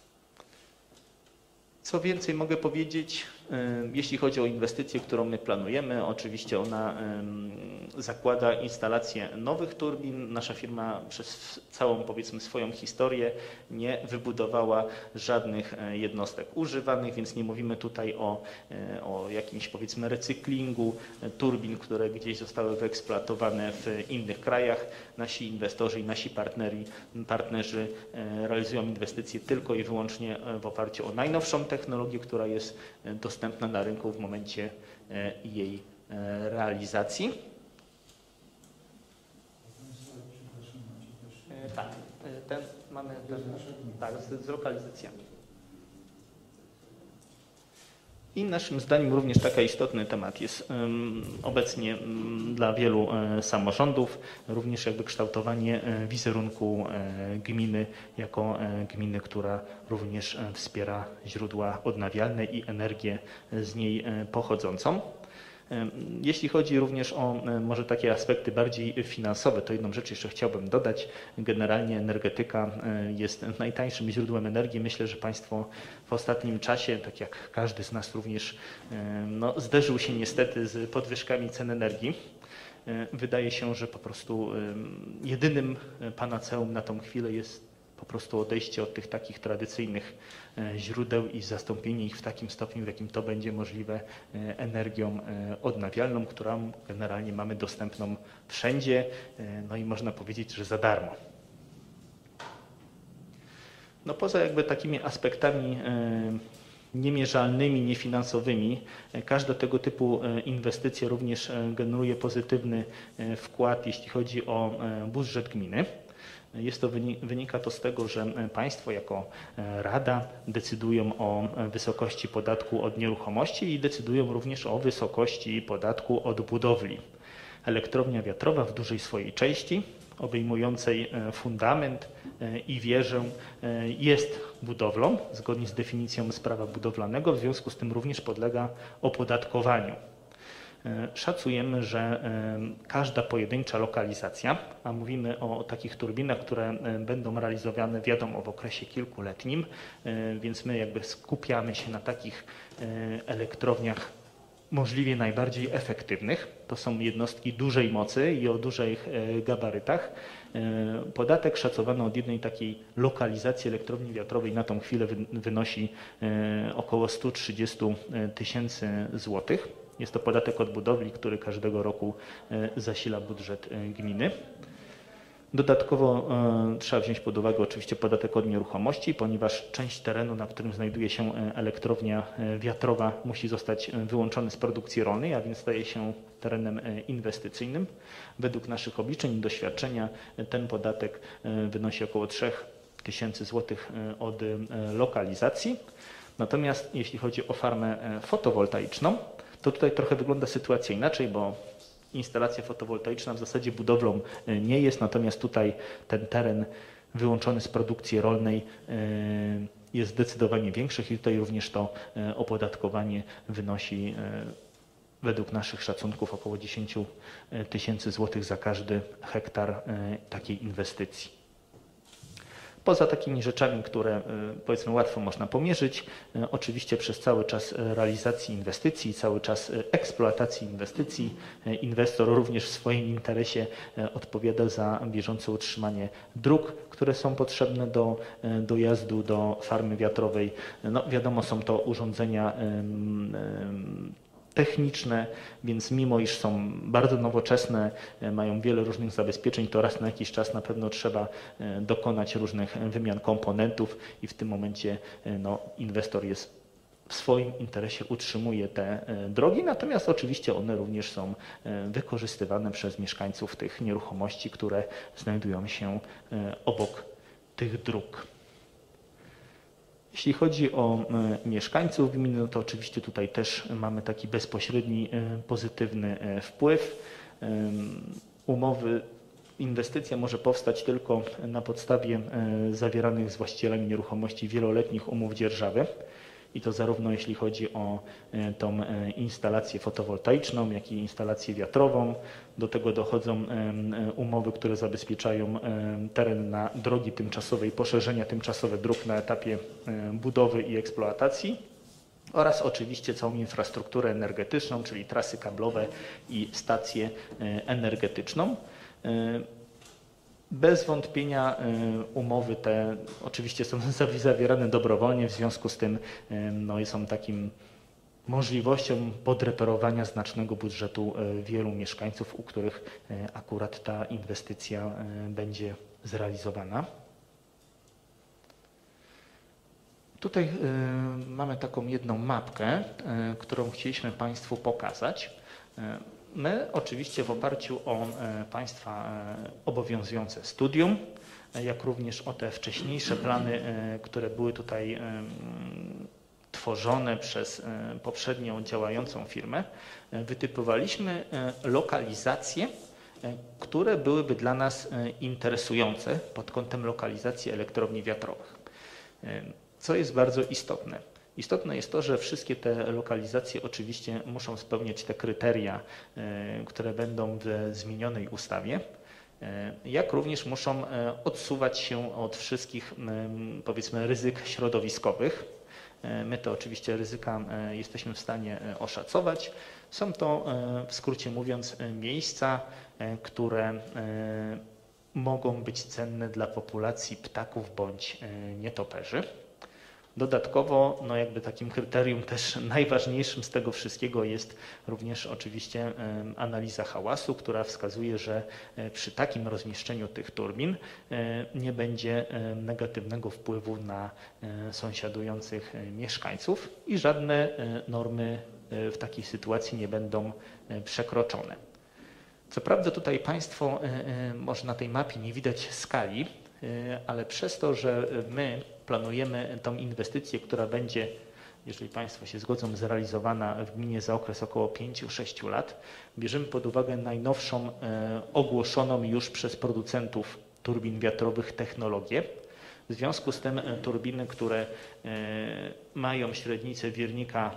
Co więcej mogę powiedzieć, jeśli chodzi o inwestycję, którą my planujemy, oczywiście ona zakłada instalację nowych turbin. Nasza firma przez całą, powiedzmy, swoją historię nie wybudowała żadnych jednostek używanych, więc nie mówimy tutaj o, o jakimś, powiedzmy, recyklingu turbin, które gdzieś zostały wyeksploatowane w innych krajach. Nasi inwestorzy i nasi partneri, partnerzy realizują inwestycje tylko i wyłącznie w oparciu o najnowszą technologię, która jest dostępna dostępna na rynku w momencie jej realizacji. Tak, ten mamy ten, tak, z, z lokalizacjami. I naszym zdaniem również taki istotny temat jest um, obecnie um, dla wielu um, samorządów, również jakby kształtowanie um, wizerunku um, gminy jako um, gminy, która również um, wspiera źródła odnawialne i energię z niej um, pochodzącą. Jeśli chodzi również o może takie aspekty bardziej finansowe, to jedną rzecz jeszcze chciałbym dodać. Generalnie energetyka jest najtańszym źródłem energii. Myślę, że Państwo w ostatnim czasie, tak jak każdy z nas również, no, zderzył się niestety z podwyżkami cen energii. Wydaje się, że po prostu jedynym panaceum na tą chwilę jest po prostu odejście od tych takich tradycyjnych źródeł i zastąpienie ich w takim stopniu, w jakim to będzie możliwe, energią odnawialną, którą generalnie mamy dostępną wszędzie, no i można powiedzieć, że za darmo. No poza jakby takimi aspektami niemierzalnymi, niefinansowymi, każda tego typu inwestycja również generuje pozytywny wkład, jeśli chodzi o budżet gminy. Jest to, wynika to z tego, że Państwo jako Rada decydują o wysokości podatku od nieruchomości i decydują również o wysokości podatku od budowli. Elektrownia wiatrowa w dużej swojej części, obejmującej fundament i wieżę, jest budowlą zgodnie z definicją z prawa budowlanego, w związku z tym również podlega opodatkowaniu. Szacujemy, że każda pojedyncza lokalizacja, a mówimy o takich turbinach, które będą realizowane, wiadomo, w okresie kilkuletnim, więc my jakby skupiamy się na takich elektrowniach możliwie najbardziej efektywnych. To są jednostki dużej mocy i o dużych gabarytach. Podatek szacowany od jednej takiej lokalizacji elektrowni wiatrowej na tą chwilę wynosi około sto trzydzieści tysięcy złotych. Jest to podatek od budowli, który każdego roku zasila budżet gminy. Dodatkowo e, trzeba wziąć pod uwagę oczywiście podatek od nieruchomości, ponieważ część terenu, na którym znajduje się elektrownia wiatrowa, musi zostać wyłączony z produkcji rolnej, a więc staje się terenem inwestycyjnym. Według naszych obliczeń i doświadczenia ten podatek wynosi około trzy tysiące złotych od lokalizacji. Natomiast jeśli chodzi o farmę fotowoltaiczną, to tutaj trochę wygląda sytuacja inaczej, bo instalacja fotowoltaiczna w zasadzie budowlą nie jest, natomiast tutaj ten teren wyłączony z produkcji rolnej jest zdecydowanie większy i tutaj również to opodatkowanie wynosi według naszych szacunków około dziesięć tysięcy złotych za każdy hektar takiej inwestycji. Poza takimi rzeczami, które powiedzmy łatwo można pomierzyć, oczywiście przez cały czas realizacji inwestycji, cały czas eksploatacji inwestycji, inwestor również w swoim interesie odpowiada za bieżące utrzymanie dróg, które są potrzebne do dojazdu do farmy wiatrowej. No wiadomo, są to urządzenia techniczne, więc mimo iż są bardzo nowoczesne, mają wiele różnych zabezpieczeń, to raz na jakiś czas na pewno trzeba dokonać różnych wymian komponentów i w tym momencie no, inwestor jest w swoim interesie, utrzymuje te drogi, natomiast oczywiście one również są wykorzystywane przez mieszkańców tych nieruchomości, które znajdują się obok tych dróg. Jeśli chodzi o mieszkańców gminy, no to oczywiście tutaj też mamy taki bezpośredni pozytywny wpływ. Umowy, inwestycja może powstać tylko na podstawie zawieranych z właścicielami nieruchomości wieloletnich umów dzierżawy. I to zarówno jeśli chodzi o tą instalację fotowoltaiczną, jak i instalację wiatrową. Do tego dochodzą umowy, które zabezpieczają teren na drogi tymczasowe i poszerzenia tymczasowe dróg na etapie budowy i eksploatacji. Oraz oczywiście całą infrastrukturę energetyczną, czyli trasy kablowe i stację energetyczną. Bez wątpienia umowy te oczywiście są zawierane dobrowolnie, w związku z tym no, są takim możliwością podreperowania znacznego budżetu wielu mieszkańców, u których akurat ta inwestycja będzie zrealizowana. Tutaj mamy taką jedną mapkę, którą chcieliśmy Państwu pokazać. My oczywiście w oparciu o Państwa obowiązujące studium, jak również o te wcześniejsze plany, które były tutaj tworzone przez poprzednią działającą firmę, wytypowaliśmy lokalizacje, które byłyby dla nas interesujące pod kątem lokalizacji elektrowni wiatrowych. Co jest bardzo istotne. Istotne jest to, że wszystkie te lokalizacje oczywiście muszą spełniać te kryteria, które będą w zmienionej ustawie, jak również muszą odsuwać się od wszystkich, powiedzmy, ryzyk środowiskowych. My to oczywiście ryzyka jesteśmy w stanie oszacować. Są to, w skrócie mówiąc, miejsca, które mogą być cenne dla populacji ptaków bądź nietoperzy. Dodatkowo, no jakby takim kryterium też najważniejszym z tego wszystkiego jest również oczywiście analiza hałasu, która wskazuje, że przy takim rozmieszczeniu tych turbin nie będzie negatywnego wpływu na sąsiadujących mieszkańców i żadne normy w takiej sytuacji nie będą przekroczone. Co prawda tutaj Państwo może na tej mapie nie widać skali, ale przez to, że my planujemy tą inwestycję, która będzie, jeżeli Państwo się zgodzą, zrealizowana w gminie za okres około pięciu do sześciu lat, bierzemy pod uwagę najnowszą ogłoszoną już przez producentów turbin wiatrowych technologię. W związku z tym turbiny, które mają średnicę wiernika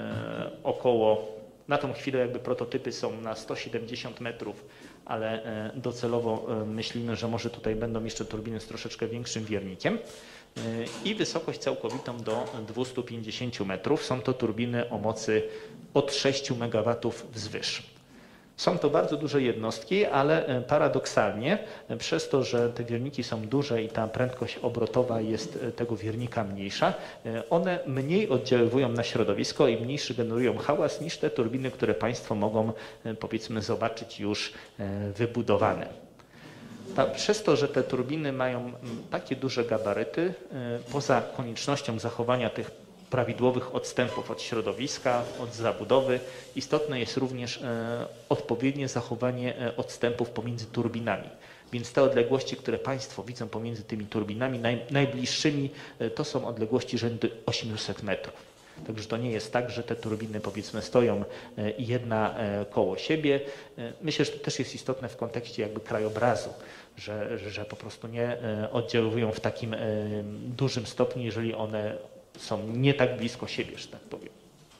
około, na tą chwilę jakby prototypy są na sto siedemdziesiąt metrów, ale docelowo myślimy, że może tutaj będą jeszcze turbiny z troszeczkę większym wiernikiem i wysokość całkowitą do dwustu pięćdziesięciu metrów. Są to turbiny o mocy od sześciu megawatów wzwyż. Są to bardzo duże jednostki, ale paradoksalnie przez to, że te wierniki są duże i ta prędkość obrotowa jest tego wiernika mniejsza, one mniej oddziaływują na środowisko i mniejszy generują hałas niż te turbiny, które Państwo mogą, powiedzmy, zobaczyć już wybudowane. Ta, przez to, że te turbiny mają takie duże gabaryty, poza koniecznością zachowania tych prawidłowych odstępów od środowiska, od zabudowy, istotne jest również odpowiednie zachowanie odstępów pomiędzy turbinami. Więc te odległości, które Państwo widzą pomiędzy tymi turbinami naj, najbliższymi, to są odległości rzędu osiemset metrów. Także to nie jest tak, że te turbiny, powiedzmy, stoją jedna koło siebie. Myślę, że to też jest istotne w kontekście jakby krajobrazu, że, że po prostu nie oddziałują w takim dużym stopniu, jeżeli one są nie tak blisko siebie, że tak powiem.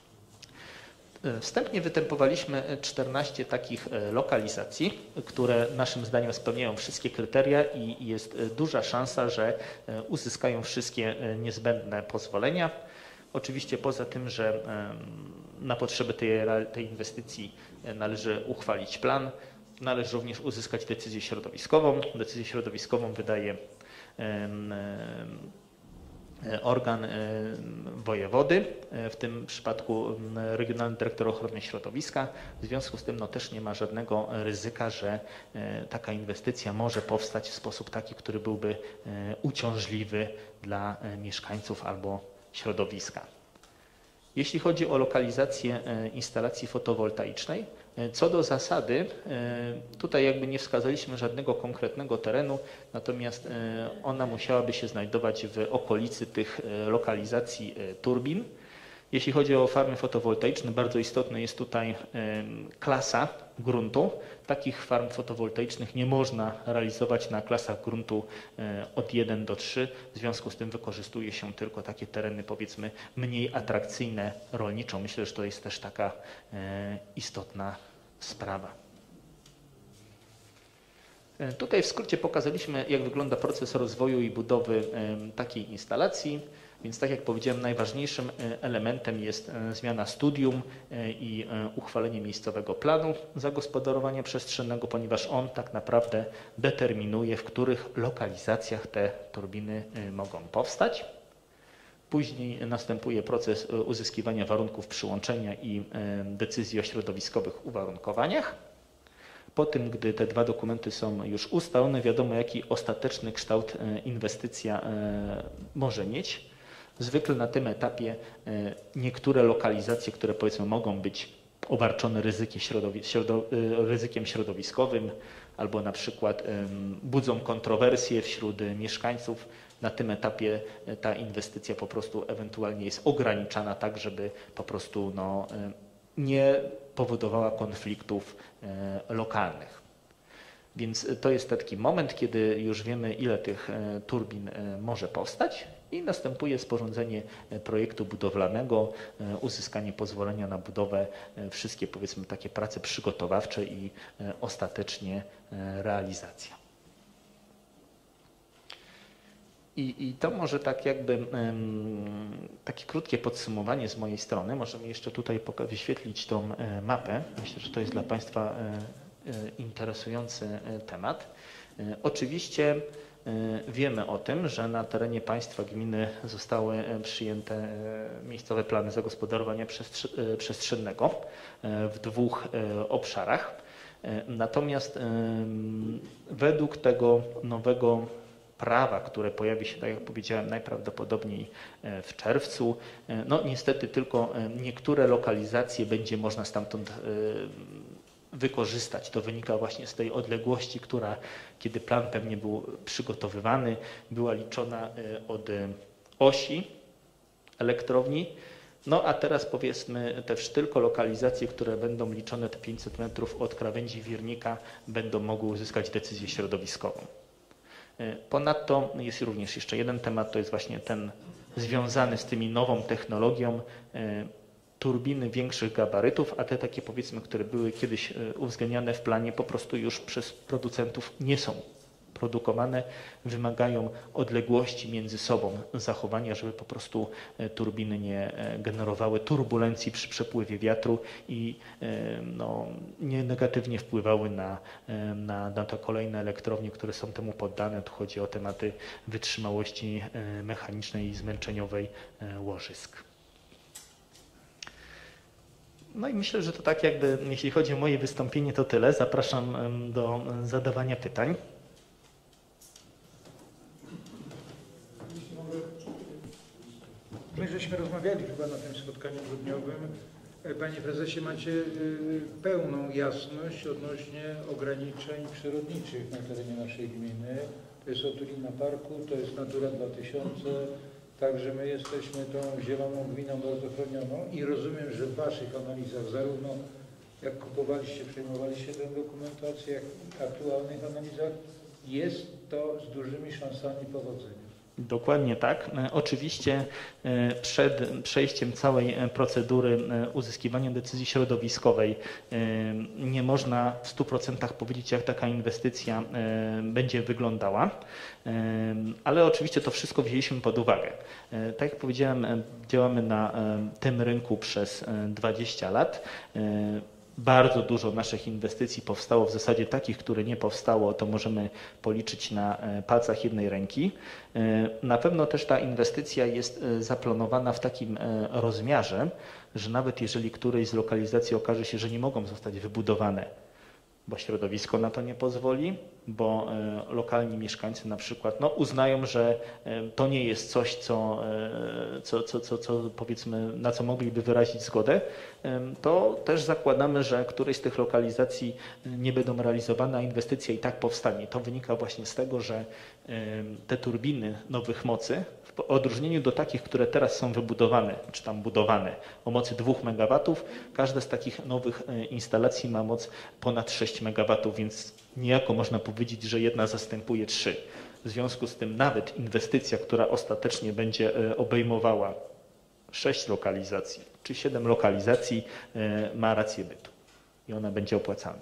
Wstępnie wytypowaliśmy czternaście takich lokalizacji, które naszym zdaniem spełniają wszystkie kryteria i jest duża szansa, że uzyskają wszystkie niezbędne pozwolenia. Oczywiście poza tym, że na potrzeby tej, tej inwestycji należy uchwalić plan, należy również uzyskać decyzję środowiskową. Decyzję środowiskową wydaje organ wojewody, w tym przypadku Regionalny Dyrektor Ochrony Środowiska. W związku z tym no, też nie ma żadnego ryzyka, że taka inwestycja może powstać w sposób taki, który byłby uciążliwy dla mieszkańców albo środowiska. Jeśli chodzi o lokalizację instalacji fotowoltaicznej, co do zasady, tutaj jakby nie wskazaliśmy żadnego konkretnego terenu, natomiast ona musiałaby się znajdować w okolicy tych lokalizacji turbin. Jeśli chodzi o farmy fotowoltaiczne, bardzo istotna jest tutaj klasa gruntu. Takich farm fotowoltaicznych nie można realizować na klasach gruntu od jeden do trzy. W związku z tym wykorzystuje się tylko takie tereny, powiedzmy, mniej atrakcyjne rolniczo. Myślę, że to jest też taka istotna sprawa. Tutaj w skrócie pokazaliśmy, jak wygląda proces rozwoju i budowy takiej instalacji. Więc tak jak powiedziałem, najważniejszym elementem jest zmiana studium i uchwalenie miejscowego planu zagospodarowania przestrzennego, ponieważ on tak naprawdę determinuje, w których lokalizacjach te turbiny mogą powstać. Później następuje proces uzyskiwania warunków przyłączenia i decyzji o środowiskowych uwarunkowaniach. Po tym, gdy te dwa dokumenty są już ustalone, wiadomo, jaki ostateczny kształt inwestycja może mieć. Zwykle na tym etapie niektóre lokalizacje, które powiedzmy mogą być obarczone ryzykiem, środowi środo ryzykiem środowiskowym albo na przykład budzą kontrowersje wśród mieszkańców, na tym etapie ta inwestycja po prostu ewentualnie jest ograniczana tak, żeby po prostu no, nie powodowała konfliktów lokalnych. Więc to jest taki moment, kiedy już wiemy, ile tych turbin może powstać i następuje sporządzenie projektu budowlanego, uzyskanie pozwolenia na budowę, wszystkie powiedzmy takie prace przygotowawcze i ostatecznie realizacja. I, I to może tak jakby takie krótkie podsumowanie z mojej strony. Możemy jeszcze tutaj wyświetlić tą mapę. Myślę, że to jest dla Państwa interesujący temat. Oczywiście wiemy o tym, że na terenie państwa gminy zostały przyjęte miejscowe plany zagospodarowania przestrzennego w dwóch obszarach. Natomiast według tego nowego prawa, które pojawi się, tak jak powiedziałem, najprawdopodobniej w czerwcu, no niestety tylko niektóre lokalizacje będzie można stamtąd wykorzystać. To wynika właśnie z tej odległości, która, kiedy plan pewnie był przygotowywany, była liczona od osi elektrowni. No a teraz powiedzmy też tylko lokalizacje, które będą liczone te pięćset metrów od krawędzi wirnika, będą mogły uzyskać decyzję środowiskową. Ponadto jest również jeszcze jeden temat, to jest właśnie ten związany z tymi nową technologią, turbiny większych gabarytów, a te takie powiedzmy, które były kiedyś uwzględniane w planie, po prostu już przez producentów nie są produkowane, wymagają odległości między sobą zachowania, żeby po prostu turbiny nie generowały turbulencji przy przepływie wiatru i no, nie negatywnie wpływały na, na, na te kolejne elektrownie, które są temu poddane. Tu chodzi o tematy wytrzymałości mechanicznej i zmęczeniowej łożysk. No i myślę, że to tak jakby, jeśli chodzi o moje wystąpienie, to tyle. Zapraszam do zadawania pytań. My żeśmy rozmawiali chyba na tym spotkaniu grudniowym. Panie prezesie, macie pełną jasność odnośnie ograniczeń przyrodniczych na terenie naszej gminy. To jest otulina parku, to jest Natura dwa tysiące, także my jesteśmy tą zieloną gminą bardzo chronioną i rozumiem, że w Waszych analizach, zarówno jak kupowaliście, przejmowaliście tę dokumentację, jak i aktualnych analizach, jest to z dużymi szansami powodzenia. Dokładnie tak. Oczywiście przed przejściem całej procedury uzyskiwania decyzji środowiskowej nie można w stu procentach powiedzieć, jak taka inwestycja będzie wyglądała, ale oczywiście to wszystko wzięliśmy pod uwagę. Tak jak powiedziałem, działamy na tym rynku przez dwadzieścia lat. Bardzo dużo naszych inwestycji powstało, w zasadzie takich, które nie powstało, to możemy policzyć na palcach jednej ręki. Na pewno też ta inwestycja jest zaplanowana w takim rozmiarze, że nawet jeżeli którejś z lokalizacji okaże się, że nie mogą zostać wybudowane bo środowisko na to nie pozwoli, bo e, lokalni mieszkańcy na przykład no, uznają, że e, to nie jest coś, co, e, co, co, co, co powiedzmy, na co mogliby wyrazić zgodę, e, to też zakładamy, że któreś z tych lokalizacji nie będą realizowane, a inwestycja i tak powstanie. To wynika właśnie z tego, że e, te turbiny nowych mocy, w odróżnieniu do takich, które teraz są wybudowane, czy tam budowane o mocy dwóch megawatów, każda z takich nowych e, instalacji ma moc ponad sześć megawatów, więc niejako można powiedzieć, że jedna zastępuje trzy. W związku z tym nawet inwestycja, która ostatecznie będzie obejmowała sześć lokalizacji czy siedem lokalizacji, ma rację bytu i ona będzie opłacalna.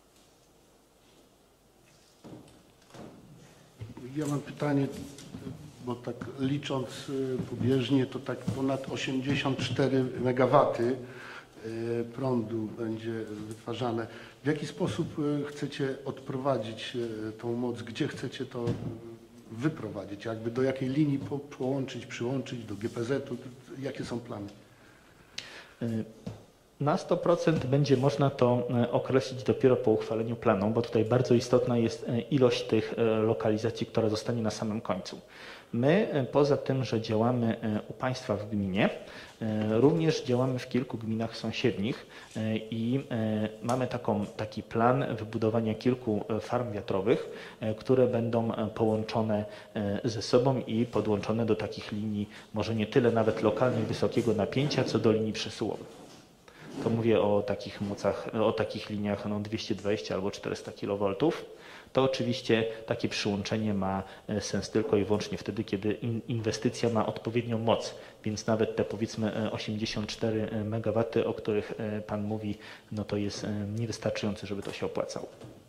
Ja mam pytanie, bo tak licząc pobieżnie, to tak ponad osiemdziesiąt cztery megawaty prądu będzie wytwarzane. W jaki sposób chcecie odprowadzić tą moc? Gdzie chcecie to wyprowadzić? Jakby do jakiej linii połączyć, przyłączyć, do G P Z-u? Jakie są plany? Na sto procent będzie można to określić dopiero po uchwaleniu planu, bo tutaj bardzo istotna jest ilość tych lokalizacji, która zostanie na samym końcu. My poza tym, że działamy u Państwa w gminie, również działamy w kilku gminach sąsiednich i mamy taką, taki plan wybudowania kilku farm wiatrowych, które będą połączone ze sobą i podłączone do takich linii, może nie tyle nawet lokalnych wysokiego napięcia, co do linii przesyłowych. To mówię o takich mocach, o takich liniach no dwieście dwadzieścia albo czterysta kilowoltów. To oczywiście takie przyłączenie ma sens tylko i wyłącznie wtedy, kiedy inwestycja ma odpowiednią moc, więc nawet te powiedzmy osiemdziesiąt cztery megawaty, o których Pan mówi, no to jest niewystarczające, żeby to się opłacało.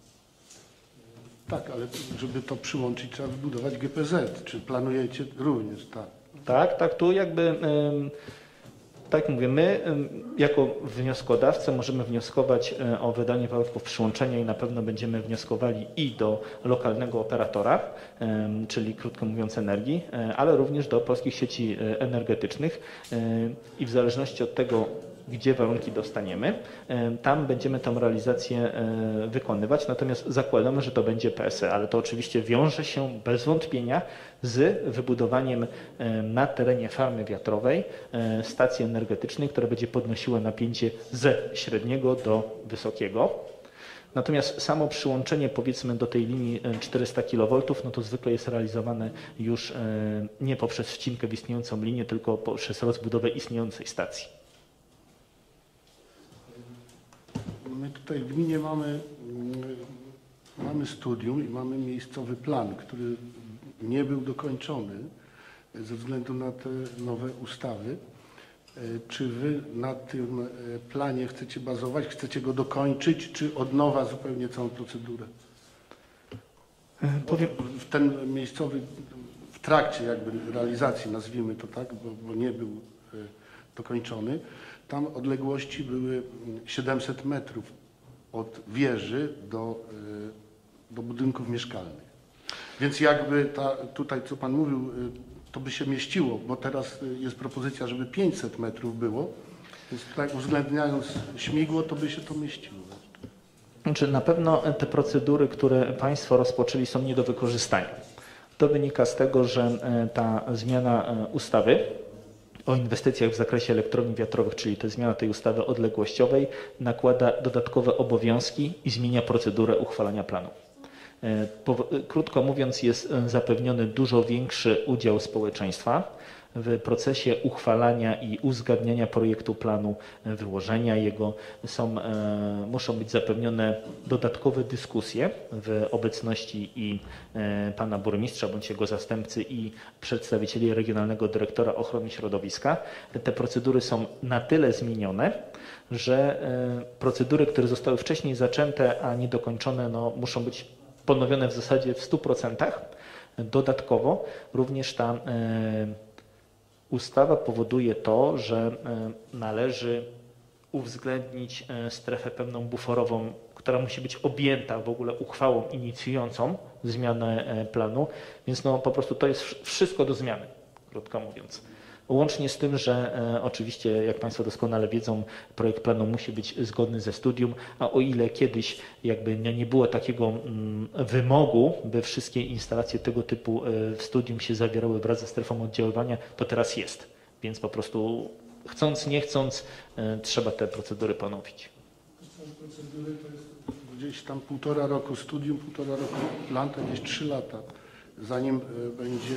Tak, ale żeby to przyłączyć, trzeba wybudować G P Z. Czy planujecie również tak? Tak, tak, tu jakby... Tak jak mówię, my jako wnioskodawcy możemy wnioskować o wydanie warunków przyłączenia i na pewno będziemy wnioskowali i do lokalnego operatora, czyli krótko mówiąc energii, ale również do polskich sieci energetycznych i w zależności od tego, gdzie warunki dostaniemy, tam będziemy tę realizację wykonywać, natomiast zakładamy, że to będzie P S E, ale to oczywiście wiąże się bez wątpienia z wybudowaniem na terenie farmy wiatrowej stacji energetycznej, która będzie podnosiła napięcie ze średniego do wysokiego. Natomiast samo przyłączenie powiedzmy do tej linii czterysta kilowoltów, no to zwykle jest realizowane już nie poprzez wcinkę w istniejącą linię, tylko poprzez rozbudowę istniejącej stacji. My tutaj w gminie mamy, mamy studium i mamy miejscowy plan, który nie był dokończony ze względu na te nowe ustawy. Czy wy na tym planie chcecie bazować, chcecie go dokończyć, czy od nowa zupełnie całą procedurę? Powiem, w ten miejscowy, w trakcie jakby realizacji, nazwijmy to tak, bo, bo nie był dokończony, tam odległości były siedemset metrów od wieży do, do budynków mieszkalnych. Więc jakby ta, tutaj, co Pan mówił, to by się mieściło, bo teraz jest propozycja, żeby pięćset metrów było, więc tak uwzględniając śmigło, to by się to mieściło. Znaczy, na pewno te procedury, które Państwo rozpoczęli, są nie do wykorzystania. To wynika z tego, że ta zmiana ustawy o inwestycjach w zakresie elektrowni wiatrowych, czyli to zmiana tej ustawy odległościowej, nakłada dodatkowe obowiązki i zmienia procedurę uchwalania planu. Krótko mówiąc, jest zapewniony dużo większy udział społeczeństwa w procesie uchwalania i uzgadniania projektu planu, wyłożenia jego. Są, muszą być zapewnione dodatkowe dyskusje w obecności i pana burmistrza bądź jego zastępcy i przedstawicieli Regionalnego Dyrektora Ochrony Środowiska. Te procedury są na tyle zmienione, że procedury, które zostały wcześniej zaczęte, a niedokończone, no, muszą być ponowione w zasadzie w stu procentach. Dodatkowo również ta ustawa powoduje to, że należy uwzględnić strefę pełną buforową, która musi być objęta w ogóle uchwałą inicjującą zmianę planu, więc no po prostu to jest wszystko do zmiany, krótko mówiąc. Łącznie z tym, że e, oczywiście, jak Państwo doskonale wiedzą, projekt planu musi być zgodny ze studium, a o ile kiedyś jakby nie, nie było takiego mm, wymogu, by wszystkie instalacje tego typu e, w studium się zawierały wraz ze strefą oddziaływania, to teraz jest. Więc po prostu chcąc, nie chcąc, e, trzeba te procedury ponowić. Procedury to jest gdzieś tam półtora roku studium, półtora roku plan, to jakieś trzy lata, zanim e, będzie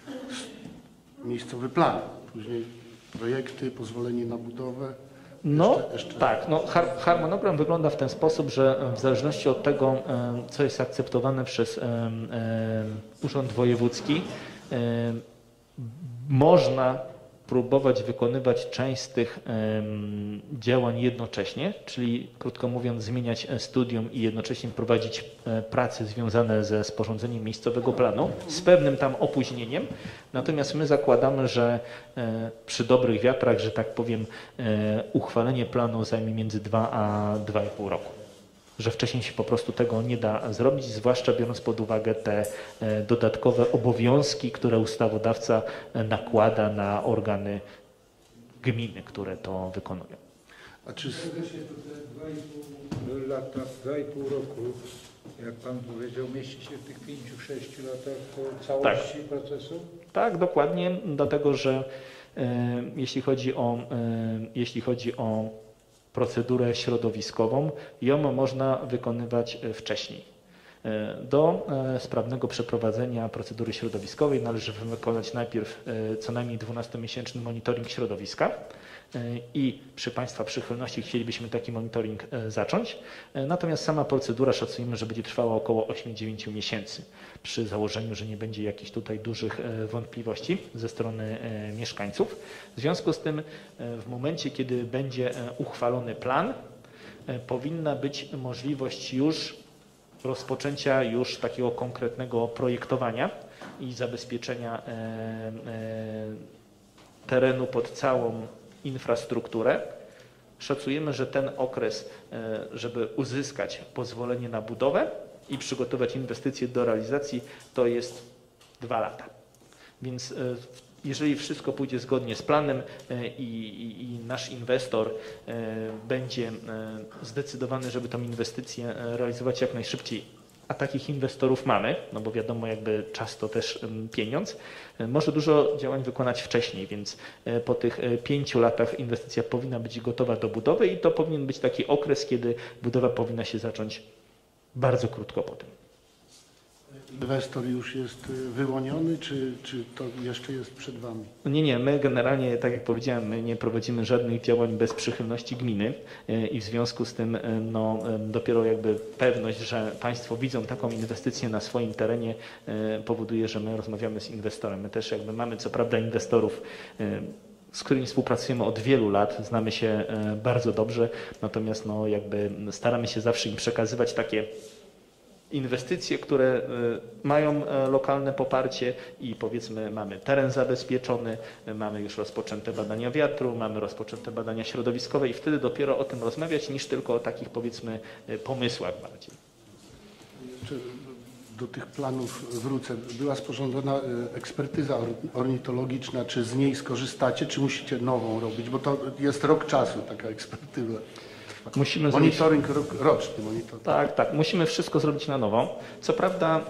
miejscowy plan, później projekty, pozwolenie na budowę. No jeszcze, jeszcze... tak, no, har harmonogram wygląda w ten sposób, że w zależności od tego, co jest akceptowane przez um, um, Urząd Wojewódzki, um, można próbować wykonywać część z tych um, działań jednocześnie, czyli krótko mówiąc zmieniać studium i jednocześnie prowadzić e, prace związane ze sporządzeniem miejscowego planu z pewnym tam opóźnieniem. Natomiast my zakładamy, że e, przy dobrych wiatrach, że tak powiem, e, uchwalenie planu zajmie między dwa a dwa i pół roku. Że wcześniej się po prostu tego nie da zrobić, zwłaszcza biorąc pod uwagę te e, dodatkowe obowiązki, które ustawodawca e, nakłada na organy gminy, które to wykonują. A czy... dwa i pół lata, dwa i pół roku, jak Pan powiedział, mieści się w tych pięciu, sześciu latach całości tak. procesu? Tak, dokładnie, dlatego że e, jeśli chodzi o, e, jeśli chodzi o procedurę środowiskową, ją można wykonywać wcześniej. Do sprawnego przeprowadzenia procedury środowiskowej należy wykonać najpierw co najmniej dwunastomiesięczny monitoring środowiska i przy Państwa przychylności chcielibyśmy taki monitoring zacząć. Natomiast sama procedura szacujemy, że będzie trwała około ośmiu do dziewięciu miesięcy przy założeniu, że nie będzie jakichś tutaj dużych wątpliwości ze strony mieszkańców. W związku z tym w momencie, kiedy będzie uchwalony plan, powinna być możliwość już rozpoczęcia już takiego konkretnego projektowania i zabezpieczenia e, e, terenu pod całą infrastrukturę. Szacujemy, że ten okres, e, żeby uzyskać pozwolenie na budowę i przygotować inwestycje do realizacji, to jest dwa lata. Więc e, jeżeli wszystko pójdzie zgodnie z planem i, i, i nasz inwestor będzie zdecydowany, żeby tą inwestycję realizować jak najszybciej, a takich inwestorów mamy, no bo wiadomo, jakby czas to też pieniądz, może dużo działań wykonać wcześniej, więc po tych pięciu latach inwestycja powinna być gotowa do budowy i to powinien być taki okres, kiedy budowa powinna się zacząć bardzo krótko po tym. Inwestor już jest wyłoniony, czy, czy to jeszcze jest przed Wami? Nie, nie, my generalnie, tak jak powiedziałem, my nie prowadzimy żadnych działań bez przychylności gminy i w związku z tym no, dopiero jakby pewność, że Państwo widzą taką inwestycję na swoim terenie powoduje, że my rozmawiamy z inwestorem. My też jakby mamy co prawda inwestorów, z którymi współpracujemy od wielu lat, znamy się bardzo dobrze, natomiast no, jakby staramy się zawsze im przekazywać takie inwestycje, które mają lokalne poparcie i powiedzmy mamy teren zabezpieczony, mamy już rozpoczęte badania wiatru, mamy rozpoczęte badania środowiskowe i wtedy dopiero o tym rozmawiać niż tylko o takich powiedzmy pomysłach bardziej. Czy do tych planów wrócę. Była sporządzona ekspertyza ornitologiczna, czy z niej skorzystacie, czy musicie nową robić, bo to jest rok czasu taka ekspertyza. Musimy monitoring zrobić... roczny. Monitoring. Tak, tak. Musimy wszystko zrobić na nowo. Co prawda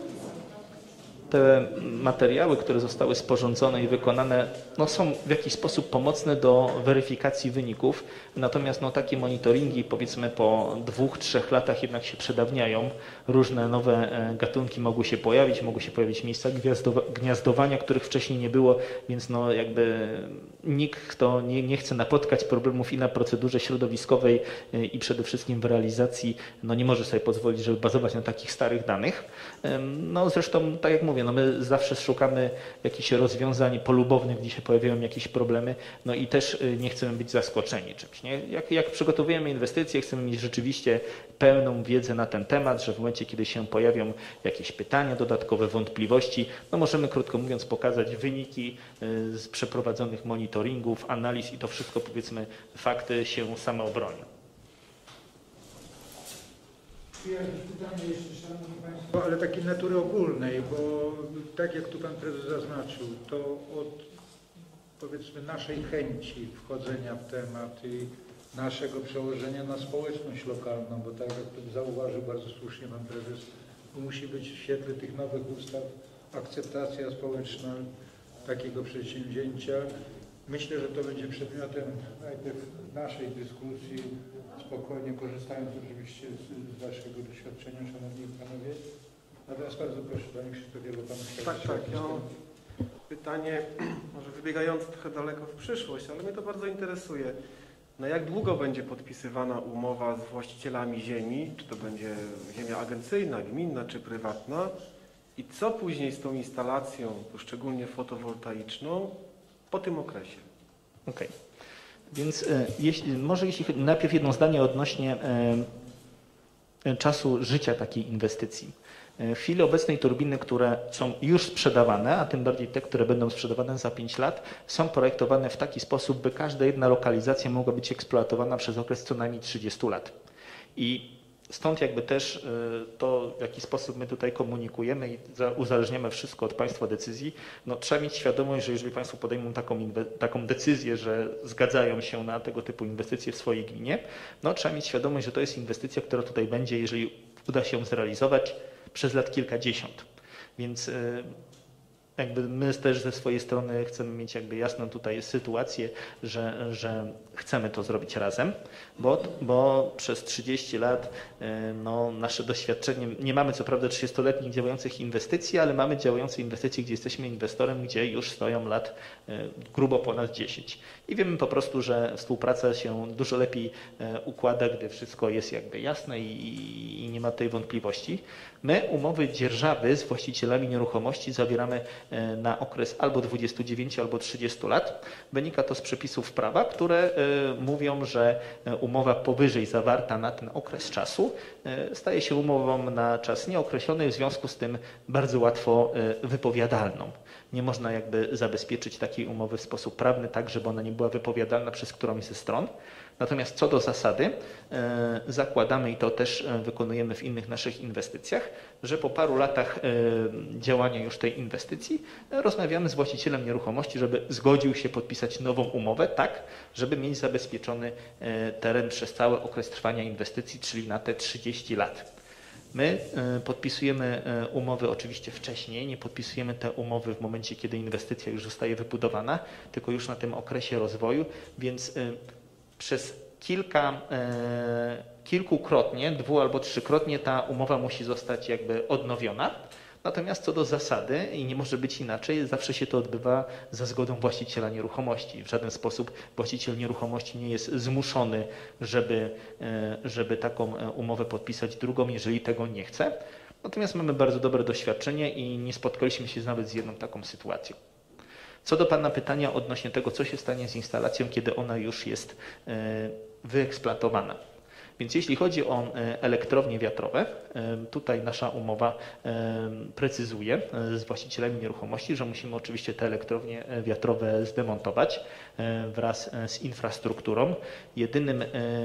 te materiały, które zostały sporządzone i wykonane, no, są w jakiś sposób pomocne do weryfikacji wyników, natomiast no, takie monitoringi powiedzmy po dwóch, trzech latach jednak się przedawniają. Różne nowe gatunki mogły się pojawić, mogły się pojawić miejsca gniazdowania, których wcześniej nie było, więc no, jakby nikt, kto nie, nie chce napotkać problemów i na procedurze środowiskowej i przede wszystkim w realizacji, no, nie może sobie pozwolić, żeby bazować na takich starych danych. No, zresztą, tak jak mówię, no my zawsze szukamy jakichś rozwiązań polubownych, gdzie się pojawiają jakieś problemy, no i też nie chcemy być zaskoczeni czymś. Nie? Jak, jak przygotowujemy inwestycje, chcemy mieć rzeczywiście pełną wiedzę na ten temat, że w momencie, kiedy się pojawią jakieś pytania, dodatkowe wątpliwości, no możemy krótko mówiąc pokazać wyniki z przeprowadzonych monitoringów, analiz i to wszystko powiedzmy fakty się same obronią. No, ale takiej natury ogólnej, bo tak jak tu Pan Prezes zaznaczył, to od powiedzmy naszej chęci wchodzenia w temat i naszego przełożenia na społeczność lokalną, bo tak jak tu zauważył bardzo słusznie pan prezes, musi być w świetle tych nowych ustaw akceptacja społeczna takiego przedsięwzięcia. Myślę, że to będzie przedmiotem najpierw naszej dyskusji, spokojnie korzystając oczywiście z, z waszego doświadczenia, szanowni panowie. Natomiast bardzo proszę, panie Krzysztofie, bo pan chciał... Tak, tak. Ja mam pytanie, może wybiegające trochę daleko w przyszłość, ale mnie to bardzo interesuje. Na jak długo będzie podpisywana umowa z właścicielami ziemi? Czy to będzie ziemia agencyjna, gminna czy prywatna? I co później z tą instalacją, szczególnie fotowoltaiczną, po tym okresie? Okej. Okay. Więc e, jeśli, może jeśli najpierw jedno zdanie odnośnie e, czasu życia takiej inwestycji. W chwili obecnej turbiny, które są już sprzedawane, a tym bardziej te, które będą sprzedawane za pięć lat, są projektowane w taki sposób, by każda jedna lokalizacja mogła być eksploatowana przez okres co najmniej trzydziestu lat. I stąd jakby też to, w jaki sposób my tutaj komunikujemy i uzależniamy wszystko od Państwa decyzji, no trzeba mieć świadomość, że jeżeli Państwo podejmą taką, taką decyzję, że zgadzają się na tego typu inwestycje w swojej gminie, no trzeba mieć świadomość, że to jest inwestycja, która tutaj będzie, jeżeli uda się ją zrealizować, przez lat kilkadziesiąt. Więc jakby my też ze swojej strony chcemy mieć jakby jasną tutaj sytuację, że, że chcemy to zrobić razem, bo, bo przez trzydzieści lat no, nasze doświadczenie, nie mamy co prawda trzydziestoletnich działających inwestycji, ale mamy działające inwestycje, gdzie jesteśmy inwestorem, gdzie już stoją lat grubo ponad dziesięć. I wiemy po prostu, że współpraca się dużo lepiej układa, gdy wszystko jest jakby jasne i, i nie ma tej wątpliwości. My umowy dzierżawy z właścicielami nieruchomości zawieramy na okres albo dwudziestu dziewięciu, albo trzydziestu lat. Wynika to z przepisów prawa, które mówią, że umowa powyżej zawarta na ten okres czasu staje się umową na czas nieokreślony, w związku z tym bardzo łatwo wypowiadalną. Nie można jakby zabezpieczyć takiej umowy w sposób prawny tak, żeby ona nie była wypowiadalna przez którąś ze stron. Natomiast co do zasady e, zakładamy, i to też wykonujemy w innych naszych inwestycjach, że po paru latach e, działania już tej inwestycji e, rozmawiamy z właścicielem nieruchomości, żeby zgodził się podpisać nową umowę tak, żeby mieć zabezpieczony e, teren przez cały okres trwania inwestycji, czyli na te trzydzieści lat. My podpisujemy umowy oczywiście wcześniej, nie podpisujemy te umowy w momencie, kiedy inwestycja już zostaje wybudowana, tylko już na tym okresie rozwoju, więc przez kilka, kilkukrotnie, dwu albo trzykrotnie ta umowa musi zostać jakby odnowiona. Natomiast co do zasady, i nie może być inaczej, zawsze się to odbywa za zgodą właściciela nieruchomości. W żaden sposób właściciel nieruchomości nie jest zmuszony, żeby, żeby taką umowę podpisać drugą, jeżeli tego nie chce. Natomiast mamy bardzo dobre doświadczenie i nie spotkaliśmy się nawet z jedną taką sytuacją. Co do Pana pytania odnośnie tego, co się stanie z instalacją, kiedy ona już jest wyeksploatowana. Więc jeśli chodzi o elektrownie wiatrowe, tutaj nasza umowa precyzuje z właścicielami nieruchomości, że musimy oczywiście te elektrownie wiatrowe zdemontować wraz z infrastrukturą. Jedynym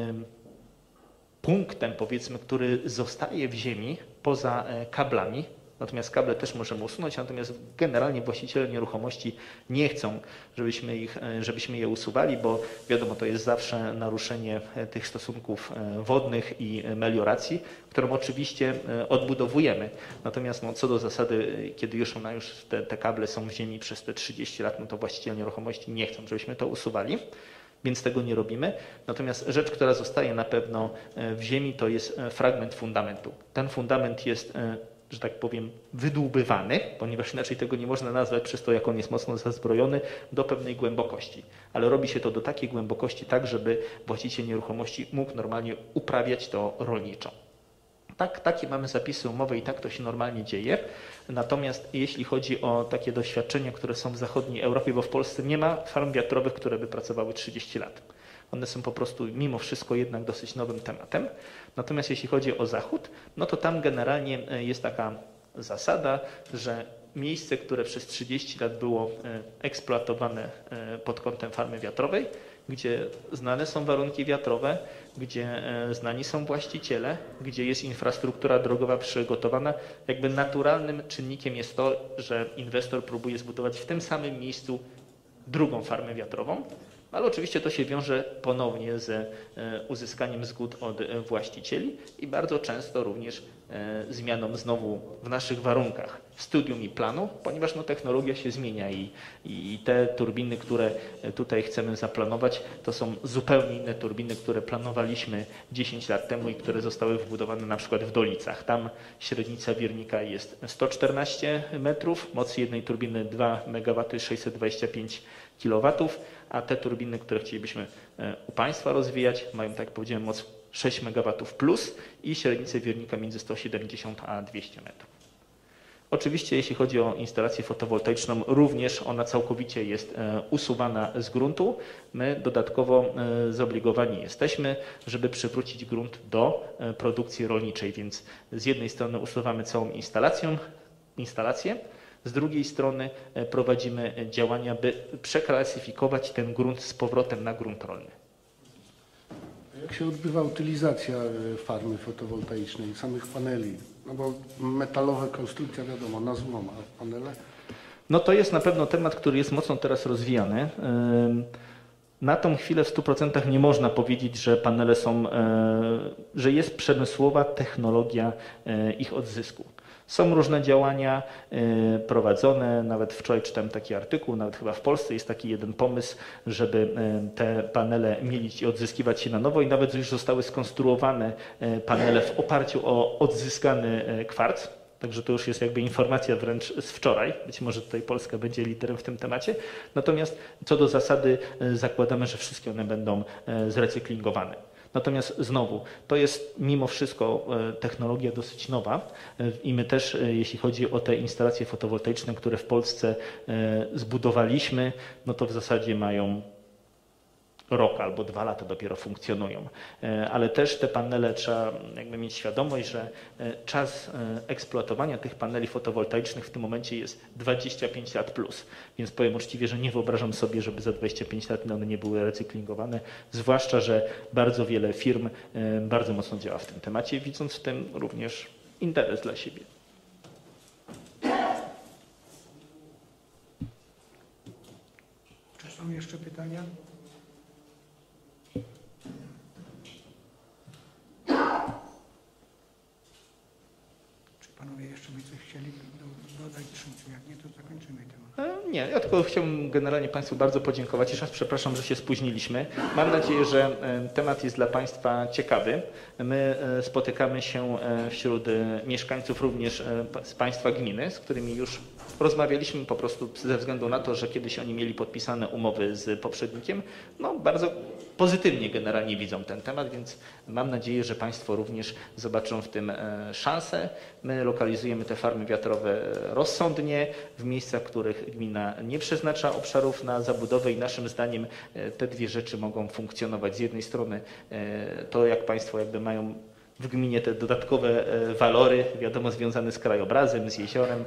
punktem, powiedzmy, który zostaje w ziemi poza kablami, natomiast kable też możemy usunąć, natomiast generalnie właściciele nieruchomości nie chcą, żebyśmy, ich, żebyśmy je usuwali, bo wiadomo, to jest zawsze naruszenie tych stosunków wodnych i melioracji, którą oczywiście odbudowujemy. Natomiast no, co do zasady, kiedy już ona już te, te kable są w ziemi przez te trzydzieści lat, no to właściciele nieruchomości nie chcą, żebyśmy to usuwali. Więc tego nie robimy. Natomiast rzecz, która zostaje na pewno w ziemi, to jest fragment fundamentu. Ten fundament jest, że tak powiem, wydłubywany, ponieważ inaczej tego nie można nazwać przez to, jak on jest mocno zazbrojony, do pewnej głębokości. Ale robi się to do takiej głębokości tak, żeby właściciel nieruchomości mógł normalnie uprawiać to rolniczo. Tak, takie mamy zapisy umowy i tak to się normalnie dzieje. Natomiast jeśli chodzi o takie doświadczenia, które są w zachodniej Europie, bo w Polsce nie ma farm wiatrowych, które by pracowały trzydzieści lat. One są po prostu mimo wszystko jednak dosyć nowym tematem. Natomiast jeśli chodzi o Zachód, no to tam generalnie jest taka zasada, że miejsce, które przez trzydzieści lat było eksploatowane pod kątem farmy wiatrowej, gdzie znane są warunki wiatrowe, gdzie znani są właściciele, gdzie jest infrastruktura drogowa przygotowana, jakby naturalnym czynnikiem jest to, że inwestor próbuje zbudować w tym samym miejscu drugą farmę wiatrową, ale oczywiście to się wiąże ponownie z uzyskaniem zgód od właścicieli i bardzo często również zmianą znowu w naszych warunkach studium i planu, ponieważ no, technologia się zmienia i, i te turbiny, które tutaj chcemy zaplanować, to są zupełnie inne turbiny, które planowaliśmy dziesięć lat temu i które zostały wbudowane na przykład w Dolicach. Tam średnica wiernika jest sto czternaście metrów, moc jednej turbiny dwa megawatty sześćset dwadzieścia pięć kilowatów, a te turbiny, które chcielibyśmy u Państwa rozwijać, mają, tak jak powiedziałem, moc sześć megawatów plus i średnicę wiernika między sto siedemdziesiąt a dwieście metrów. Oczywiście jeśli chodzi o instalację fotowoltaiczną, również ona całkowicie jest usuwana z gruntu. My dodatkowo zobligowani jesteśmy, żeby przywrócić grunt do produkcji rolniczej, więc z jednej strony usuwamy całą instalację, instalację, z drugiej strony prowadzimy działania, by przeklasyfikować ten grunt z powrotem na grunt rolny. Jak się odbywa utylizacja farmy fotowoltaicznej, samych paneli? No bo metalowe konstrukcja, wiadomo, na złom, a panele? No to jest na pewno temat, który jest mocno teraz rozwijany. Na tą chwilę w stu procentach nie można powiedzieć, że panele są, że jest przemysłowa technologia ich odzysku. Są różne działania prowadzone, nawet wczoraj czytałem taki artykuł, nawet chyba w Polsce jest taki jeden pomysł, żeby te panele mielić i odzyskiwać się na nowo i nawet już zostały skonstruowane panele w oparciu o odzyskany kwarc. Także to już jest jakby informacja wręcz z wczoraj. Być może tutaj Polska będzie liderem w tym temacie. Natomiast co do zasady zakładamy, że wszystkie one będą zrecyklingowane. Natomiast znowu, to jest mimo wszystko technologia dosyć nowa i my też, jeśli chodzi o te instalacje fotowoltaiczne, które w Polsce zbudowaliśmy, no to w zasadzie mają rok albo dwa lata dopiero funkcjonują. Ale też te panele trzeba jakby mieć świadomość, że czas eksploatowania tych paneli fotowoltaicznych w tym momencie jest dwadzieścia pięć lat plus. Więc powiem uczciwie, że nie wyobrażam sobie, żeby za dwadzieścia pięć lat one nie były recyklingowane, zwłaszcza, że bardzo wiele firm bardzo mocno działa w tym temacie, widząc w tym również interes dla siebie. Czy są jeszcze pytania? Panowie jeszcze by coś chcieli dodać, czy jak nie, to zakończymy temat. Nie, ja tylko chciałbym generalnie Państwu bardzo podziękować. Jeszcze raz przepraszam, że się spóźniliśmy. Mam nadzieję, że temat jest dla Państwa ciekawy. My spotykamy się wśród mieszkańców również z Państwa gminy, z którymi już rozmawialiśmy po prostu ze względu na to, że kiedyś oni mieli podpisane umowy z poprzednikiem. No, bardzo pozytywnie generalnie widzą ten temat, więc mam nadzieję, że Państwo również zobaczą w tym szansę. My lokalizujemy te farmy wiatrowe rozsądnie, w miejscach, w których gmina nie przeznacza obszarów na zabudowę i naszym zdaniem te dwie rzeczy mogą funkcjonować. Z jednej strony to, jak Państwo jakby mają w gminie te dodatkowe walory, wiadomo, związane z krajobrazem, z jeziorem,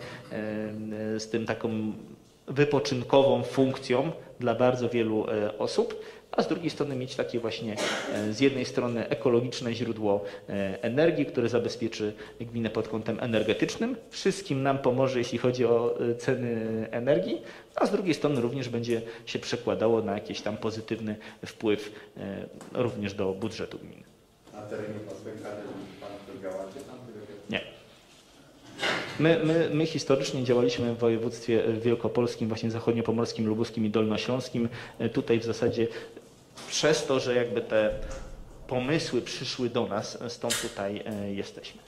z tym taką wypoczynkową funkcją dla bardzo wielu osób, a z drugiej strony mieć takie właśnie z jednej strony ekologiczne źródło energii, które zabezpieczy gminę pod kątem energetycznym. Wszystkim nam pomoże, jeśli chodzi o ceny energii, a z drugiej strony również będzie się przekładało na jakiś tam pozytywny wpływ również do budżetu gminy. Na terenie Pasłękany Pan działacie tam? Nie. My, my, my historycznie działaliśmy w województwie wielkopolskim, właśnie zachodniopomorskim, lubuskim i dolnośląskim. Tutaj w zasadzie przez to, że jakby te pomysły przyszły do nas, stąd tutaj jesteśmy.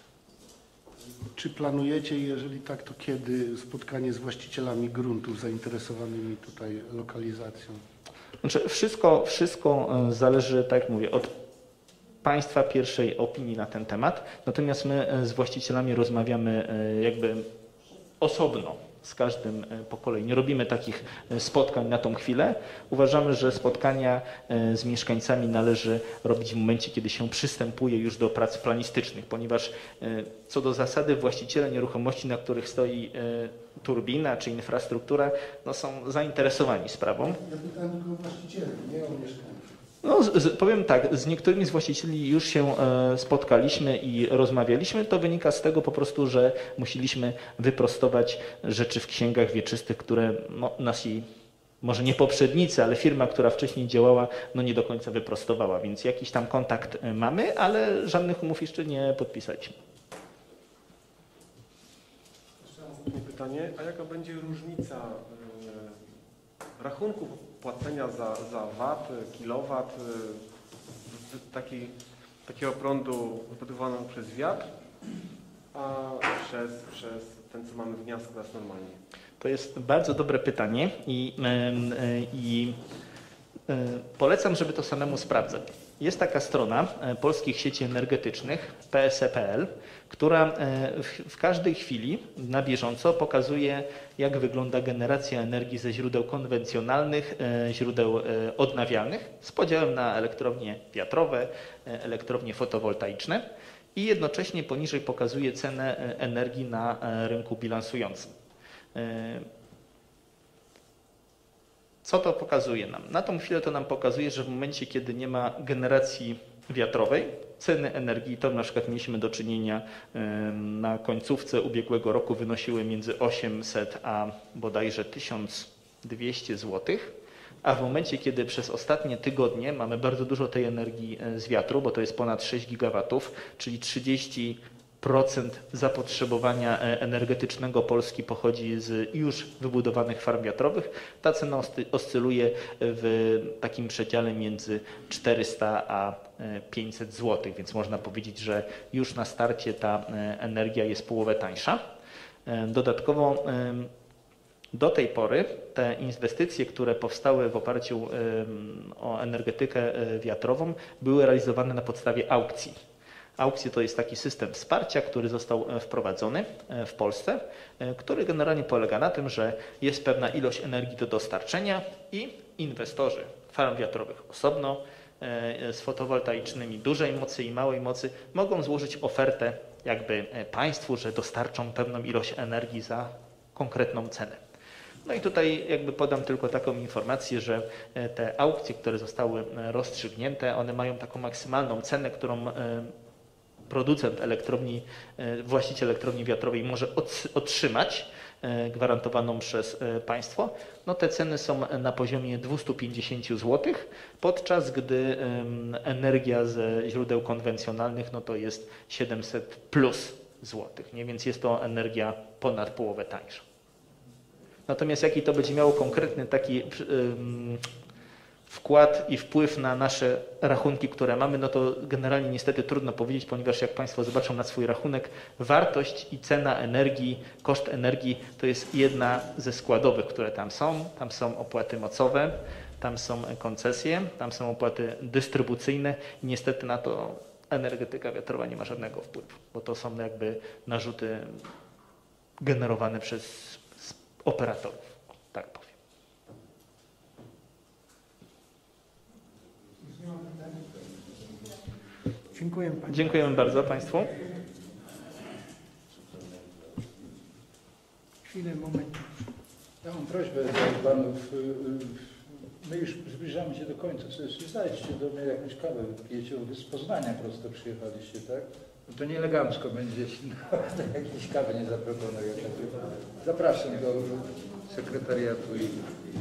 Czy planujecie, jeżeli tak, to kiedy spotkanie z właścicielami gruntów zainteresowanymi tutaj lokalizacją? Znaczy wszystko, wszystko zależy, tak jak mówię, od Państwa pierwszej opinii na ten temat, natomiast my z właścicielami rozmawiamy jakby osobno z każdym po kolei. Nie robimy takich spotkań na tą chwilę. Uważamy, że spotkania z mieszkańcami należy robić w momencie, kiedy się przystępuje już do prac planistycznych, ponieważ co do zasady właściciele nieruchomości, na których stoi turbina czy infrastruktura, no są zainteresowani sprawą. Ja pytałem tylko o właścicieli, nie o mieszkańców. No, z, powiem tak, z niektórymi z właścicieli już się e, spotkaliśmy i rozmawialiśmy. To wynika z tego po prostu, że musieliśmy wyprostować rzeczy w księgach wieczystych, które no, nasi może nie poprzednicy, ale firma, która wcześniej działała, no nie do końca wyprostowała, więc jakiś tam kontakt mamy, ale żadnych umów jeszcze nie podpisaliśmy. Pytanie, a jaka będzie różnica y, rachunku płacenia za, za wat, kilowat, y, taki, takiego prądu wyprodukowanego przez wiatr, a przez, przez ten, co mamy w wniosku teraz normalnie? To jest bardzo dobre pytanie i, i, i polecam, żeby to samemu sprawdzać. Jest taka strona Polskich Sieci Energetycznych, P S E kropka P L, która w, w każdej chwili na bieżąco pokazuje, jak wygląda generacja energii ze źródeł konwencjonalnych, źródeł odnawialnych z podziałem na elektrownie wiatrowe, elektrownie fotowoltaiczne i jednocześnie poniżej pokazuje cenę energii na rynku bilansującym. Co to pokazuje nam? Na tą chwilę to nam pokazuje, że w momencie, kiedy nie ma generacji wiatrowej, ceny energii, to na przykład mieliśmy do czynienia na końcówce ubiegłego roku, wynosiły między osiemset a bodajże tysiąc dwieście złotych, a w momencie, kiedy przez ostatnie tygodnie mamy bardzo dużo tej energii z wiatru, bo to jest ponad sześć gigawatów, czyli trzydzieści procent zapotrzebowania energetycznego Polski pochodzi z już wybudowanych farm wiatrowych. Ta cena oscyluje w takim przedziale między czterysta a pięćset złotych, więc można powiedzieć, że już na starcie ta energia jest połowę tańsza. Dodatkowo do tej pory te inwestycje, które powstały w oparciu o energetykę wiatrową, były realizowane na podstawie aukcji. Aukcje to jest taki system wsparcia, który został wprowadzony w Polsce, który generalnie polega na tym, że jest pewna ilość energii do dostarczenia i inwestorzy farm wiatrowych osobno, z fotowoltaicznymi dużej mocy i małej mocy mogą złożyć ofertę jakby państwu, że dostarczą pewną ilość energii za konkretną cenę. No i tutaj jakby podam tylko taką informację, że te aukcje, które zostały rozstrzygnięte, one mają taką maksymalną cenę, którą producent elektrowni, właściciel elektrowni wiatrowej może otrzymać, gwarantowaną przez państwo. No te ceny są na poziomie dwieście pięćdziesiąt złotych, podczas gdy energia ze źródeł konwencjonalnych no to jest siedemset plus złotych, nie? Więc jest to energia ponad połowę tańsza. Natomiast jaki to będzie miało konkretny taki wkład i wpływ na nasze rachunki, które mamy, no to generalnie niestety trudno powiedzieć, ponieważ jak Państwo zobaczą na swój rachunek, wartość i cena energii, koszt energii to jest jedna ze składowych, które tam są. Tam są opłaty mocowe, tam są koncesje, tam są opłaty dystrybucyjne i niestety na to energetyka wiatrowa nie ma żadnego wpływu, bo to są jakby narzuty generowane przez operatorów, tak powiem. Dziękuję Pani. Dziękujemy bardzo Państwu. Chwilę, moment. Ja mam prośbę do Panów. My już zbliżamy się do końca. Czy znajdźcie do mnie jakąś kawę, pijecie z Poznania prosto przyjechaliście, tak? No to nie elegancko będzie, jeśli no, jakiejś kawy nie zaproponuję. Zapraszam do sekretariatu i...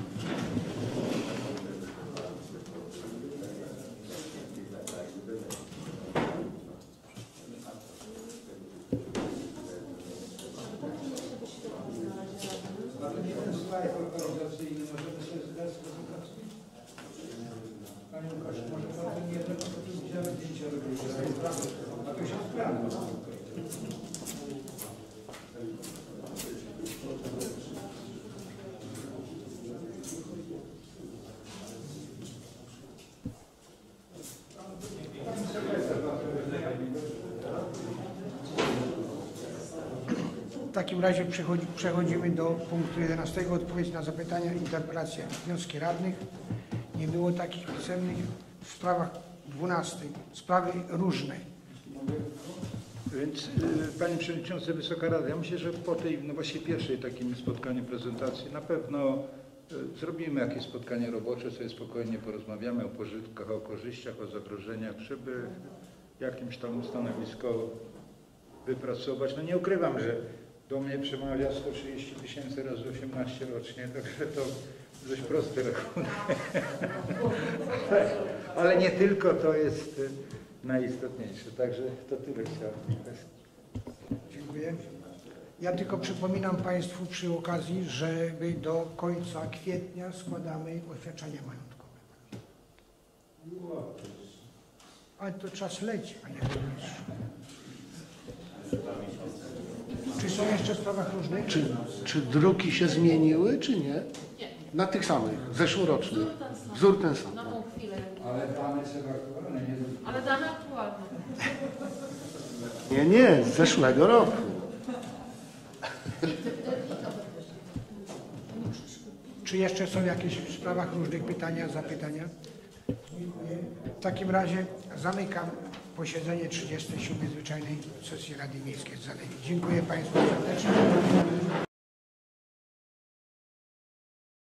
Panie Łukaszu, może Pan nie jednego widziałem zdjęcia robić. A to się sprawdza. W takim razie przechodzi, przechodzimy do punktu jedenastego. Odpowiedź na zapytania, interpelacje, wnioski radnych. Nie było takich pisemnych. W sprawach dwunastej. Sprawy różne. Więc Panie Przewodniczący, Wysoka Rada, ja myślę, że po tej no właśnie pierwszej takim spotkaniu, prezentacji na pewno zrobimy jakieś spotkanie robocze, sobie spokojnie porozmawiamy o pożytkach, o korzyściach, o zagrożeniach, żeby jakimś tam stanowisko wypracować. No nie ukrywam, że do mnie przemawia sto trzydzieści tysięcy razy osiemnaście rocznie, także to dość prosty rachunek. Ale nie tylko to jest najistotniejsze. Także to tyle chciałem w tej kwestii. Dziękuję. Ja tylko przypominam Państwu przy okazji, żeby do końca kwietnia składamy oświadczenia majątkowe. Ale to czas leci, panie burmistrzu. Czy są jeszcze w sprawach różnych? Czy, czy druki się zmieniły, czy nie? Nie. Na tych samych, zeszłorocznych. Wzór ten sam. Na tą chwilę. Ale dane są aktualne, nie? Ale dane aktualne. Nie, nie, z zeszłego roku. Czy jeszcze są jakieś w sprawach różnych pytania, zapytania? W takim razie zamykam posiedzenie trzydziestej siódmej zwyczajnej sesji Rady Miejskiej w Zalewie. Dziękuję Państwu serdecznie.